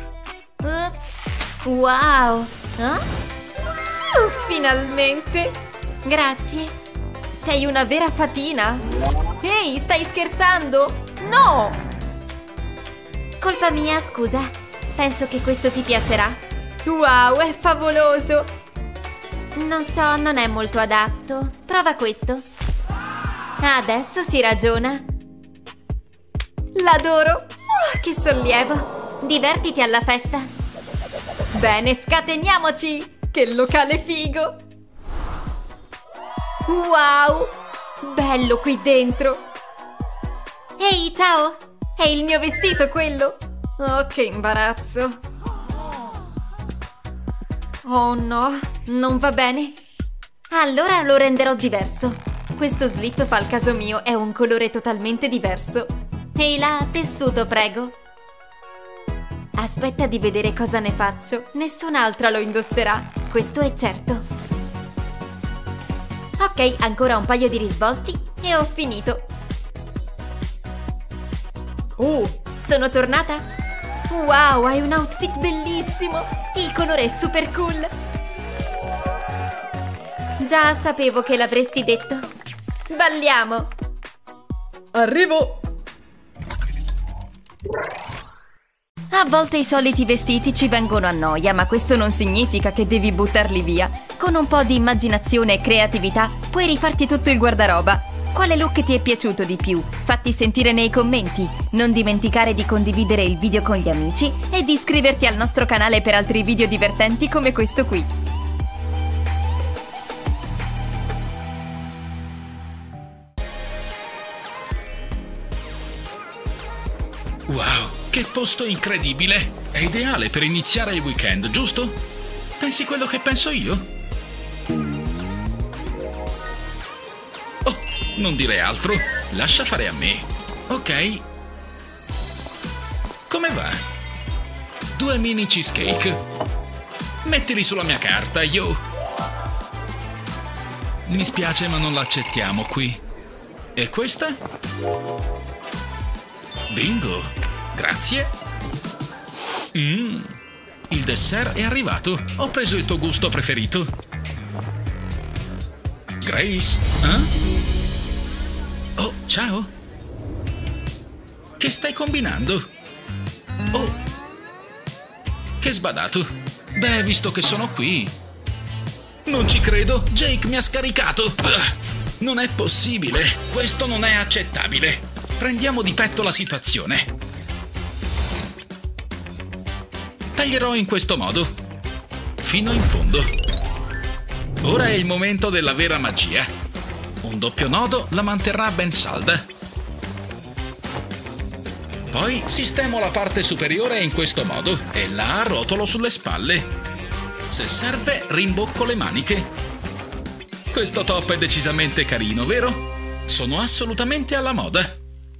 Uh, wow! Eh? Uh, finalmente! Grazie! Sei una vera fatina! Ehi, stai scherzando? No! Colpa mia, scusa. Penso che questo ti piacerà. Wow, è favoloso! Non so, non è molto adatto. Prova questo. Adesso si ragiona. L'adoro! Oh, che sollievo! Divertiti alla festa! Bene, scateniamoci! Che locale figo! Wow! Bello qui dentro! Ehi, ciao! È il mio vestito quello! Oh, che imbarazzo! Oh no, non va bene. Allora lo renderò diverso. Questo slip fa il caso mio, è un colore totalmente diverso. Ehi là, tessuto, prego. Aspetta di vedere cosa ne faccio. Nessun'altra lo indosserà, questo è certo. Ok, ancora un paio di risvolti e ho finito. Oh! Sono tornata? Wow, hai un outfit bellissimo! Il colore è super cool! Già sapevo che l'avresti detto. Balliamo! Arrivo! A volte i soliti vestiti ci vengono a noia, ma questo non significa che devi buttarli via. Con un po' di immaginazione e creatività puoi rifarti tutto il guardaroba. Quale look ti è piaciuto di più? Fatti sentire nei commenti. Non dimenticare di condividere il video con gli amici e di iscriverti al nostro canale per altri video divertenti come questo qui. Wow, che posto incredibile! È ideale per iniziare il weekend, giusto? Pensi quello che penso io? Non dire altro, lascia fare a me, ok? Come va? Due mini cheesecake. Mettili sulla mia carta, yo! Mi spiace ma non l'accettiamo qui. E questa? Bingo! Grazie! Mmm! Il dessert è arrivato. Ho preso il tuo gusto preferito. Grace? Eh? Oh, ciao! Che stai combinando? Oh! Che sbadato! Beh, visto che sono qui... Non ci credo! Jake mi ha scaricato! Ugh, non è possibile! Questo non è accettabile! Prendiamo di petto la situazione. Taglierò in questo modo. Fino in fondo. Ora è il momento della vera magia. Un doppio nodo la manterrà ben salda. Poi sistemo la parte superiore in questo modo e la arrotolo sulle spalle. Se serve, rimbocco le maniche. Questo top è decisamente carino, vero? Sono assolutamente alla moda.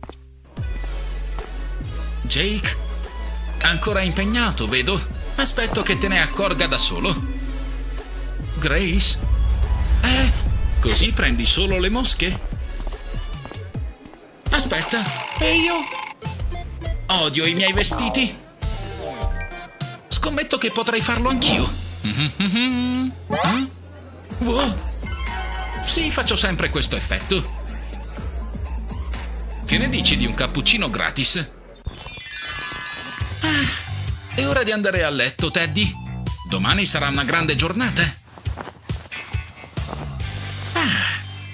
Jake? Ancora impegnato, vedo. Aspetto che te ne accorga da solo. Grace? Eh, così prendi solo le mosche? Aspetta, e io? Odio i miei vestiti. Scommetto che potrei farlo anch'io. Mm-hmm. Eh? Wow. Sì, faccio sempre questo effetto. Che ne dici di un cappuccino gratis? Ah, è ora di andare a letto, Teddy. Domani sarà una grande giornata. Ah.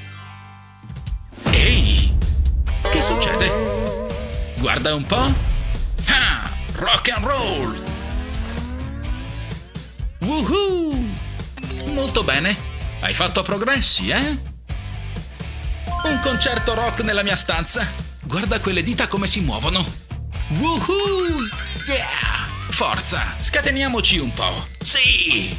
Ehi, che succede? Guarda un po'. Ah, rock and roll. Woohoo! Molto bene. Hai fatto progressi, eh? Un concerto rock nella mia stanza. Guarda quelle dita come si muovono. Woohoo! Yeah! Forza, scateniamoci un po'. Sì!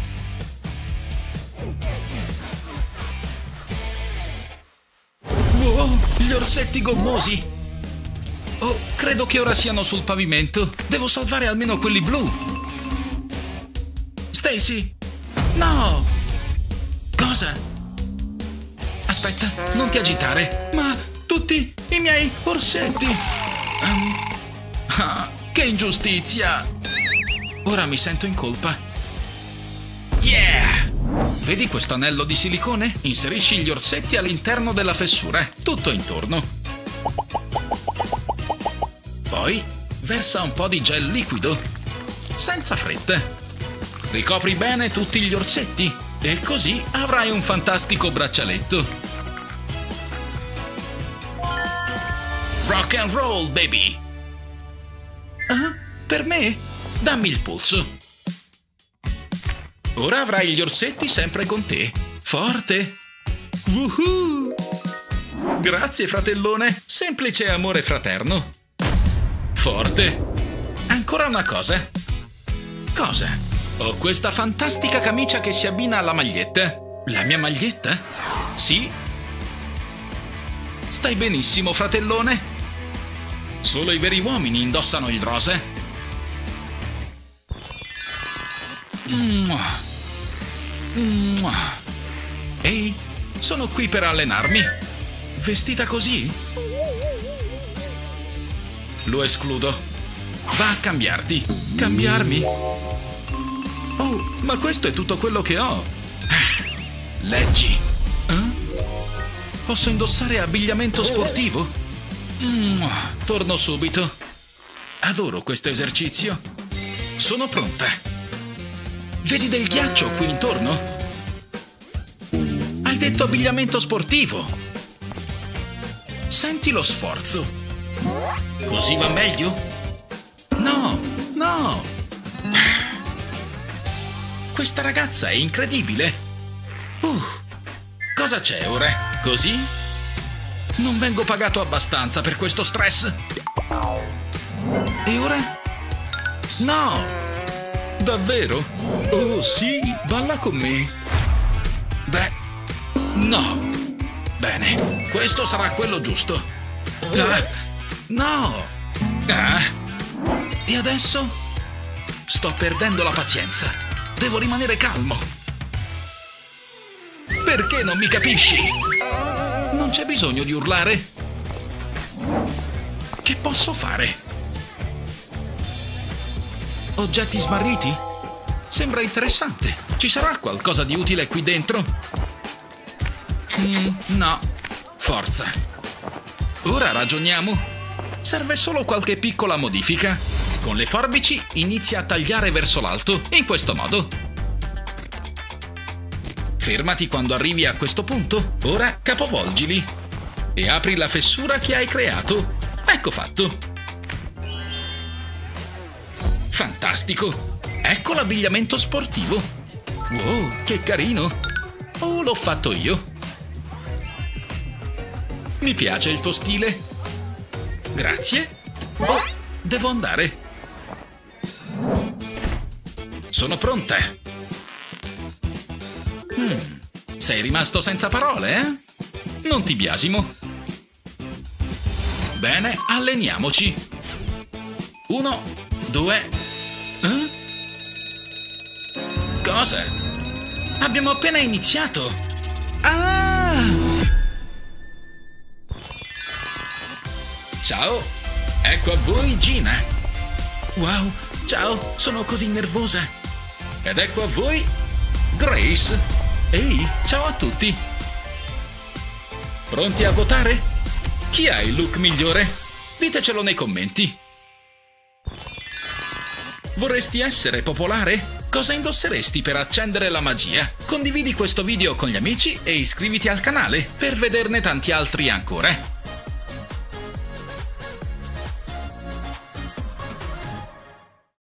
Wow, gli orsetti gommosi. Oh, credo che ora siano sul pavimento. Devo salvare almeno quelli blu. Stacy! No! Cosa? Aspetta, non ti agitare. Ma tutti i miei orsetti! Um, ah, che ingiustizia! Ora mi sento in colpa. Yeah! Vedi questo anello di silicone? Inserisci gli orsetti all'interno della fessura, tutto intorno. Poi versa un po' di gel liquido, senza fretta. Ricopri bene tutti gli orsetti e così avrai un fantastico braccialetto. Rock and roll, baby! Ah, per me? Dammi il polso. Ora avrai gli orsetti sempre con te. Forte! Woohoo! Grazie, fratellone. Semplice amore fraterno. Forte! Ancora una cosa. Cosa? Ho questa fantastica camicia che si abbina alla maglietta. La mia maglietta? Sì. Stai benissimo, fratellone. Solo i veri uomini indossano il rosa. Mua. Mua. Ehi, sono qui per allenarmi. Vestita così? Lo escludo. Va a cambiarti. Cambiarmi? Oh, ma questo è tutto quello che ho. Leggi. Eh? Posso indossare abbigliamento sportivo? Mua. Torno subito. Adoro questo esercizio. Sono pronta. Vedi del ghiaccio qui intorno? Hai detto abbigliamento sportivo. Senti lo sforzo. Così va meglio? No, no. Questa ragazza è incredibile. Uh, cosa c'è ora? Così? Non vengo pagato abbastanza per questo stress. E ora? No! Davvero? Oh sì, balla con me. Beh, no. Bene, questo sarà quello giusto. Ah, no! Ah. E adesso? Sto perdendo la pazienza. Devo rimanere calmo. Perché non mi capisci? Non c'è bisogno di urlare. Che posso fare? Oggetti smarriti? Sembra interessante. Ci sarà qualcosa di utile qui dentro? Mm, no. Forza. Ora ragioniamo. Serve solo qualche piccola modifica. Con le forbici inizia a tagliare verso l'alto, in questo modo. Fermati quando arrivi a questo punto. Ora capovolgili. E apri la fessura che hai creato. Ecco fatto. Fantastico. Ecco l'abbigliamento sportivo. Wow, che carino. Oh, l'ho fatto io. Mi piace il tuo stile. Grazie. Oh, devo andare. Sono pronta. Mm, Sei rimasto senza parole, eh? Non ti biasimo. Bene, alleniamoci. Uno, due... Eh? Cosa? Abbiamo appena iniziato. Ah! Ciao, ecco a voi Gina. Wow, ciao, sono così nervosa. Ed ecco a voi Grace. Ehi, ciao a tutti. Pronti a votare? Chi ha il look migliore? Ditecelo nei commenti. Vorresti essere popolare? Cosa indosseresti per accendere la magia? Condividi questo video con gli amici e iscriviti al canale per vederne tanti altri ancora.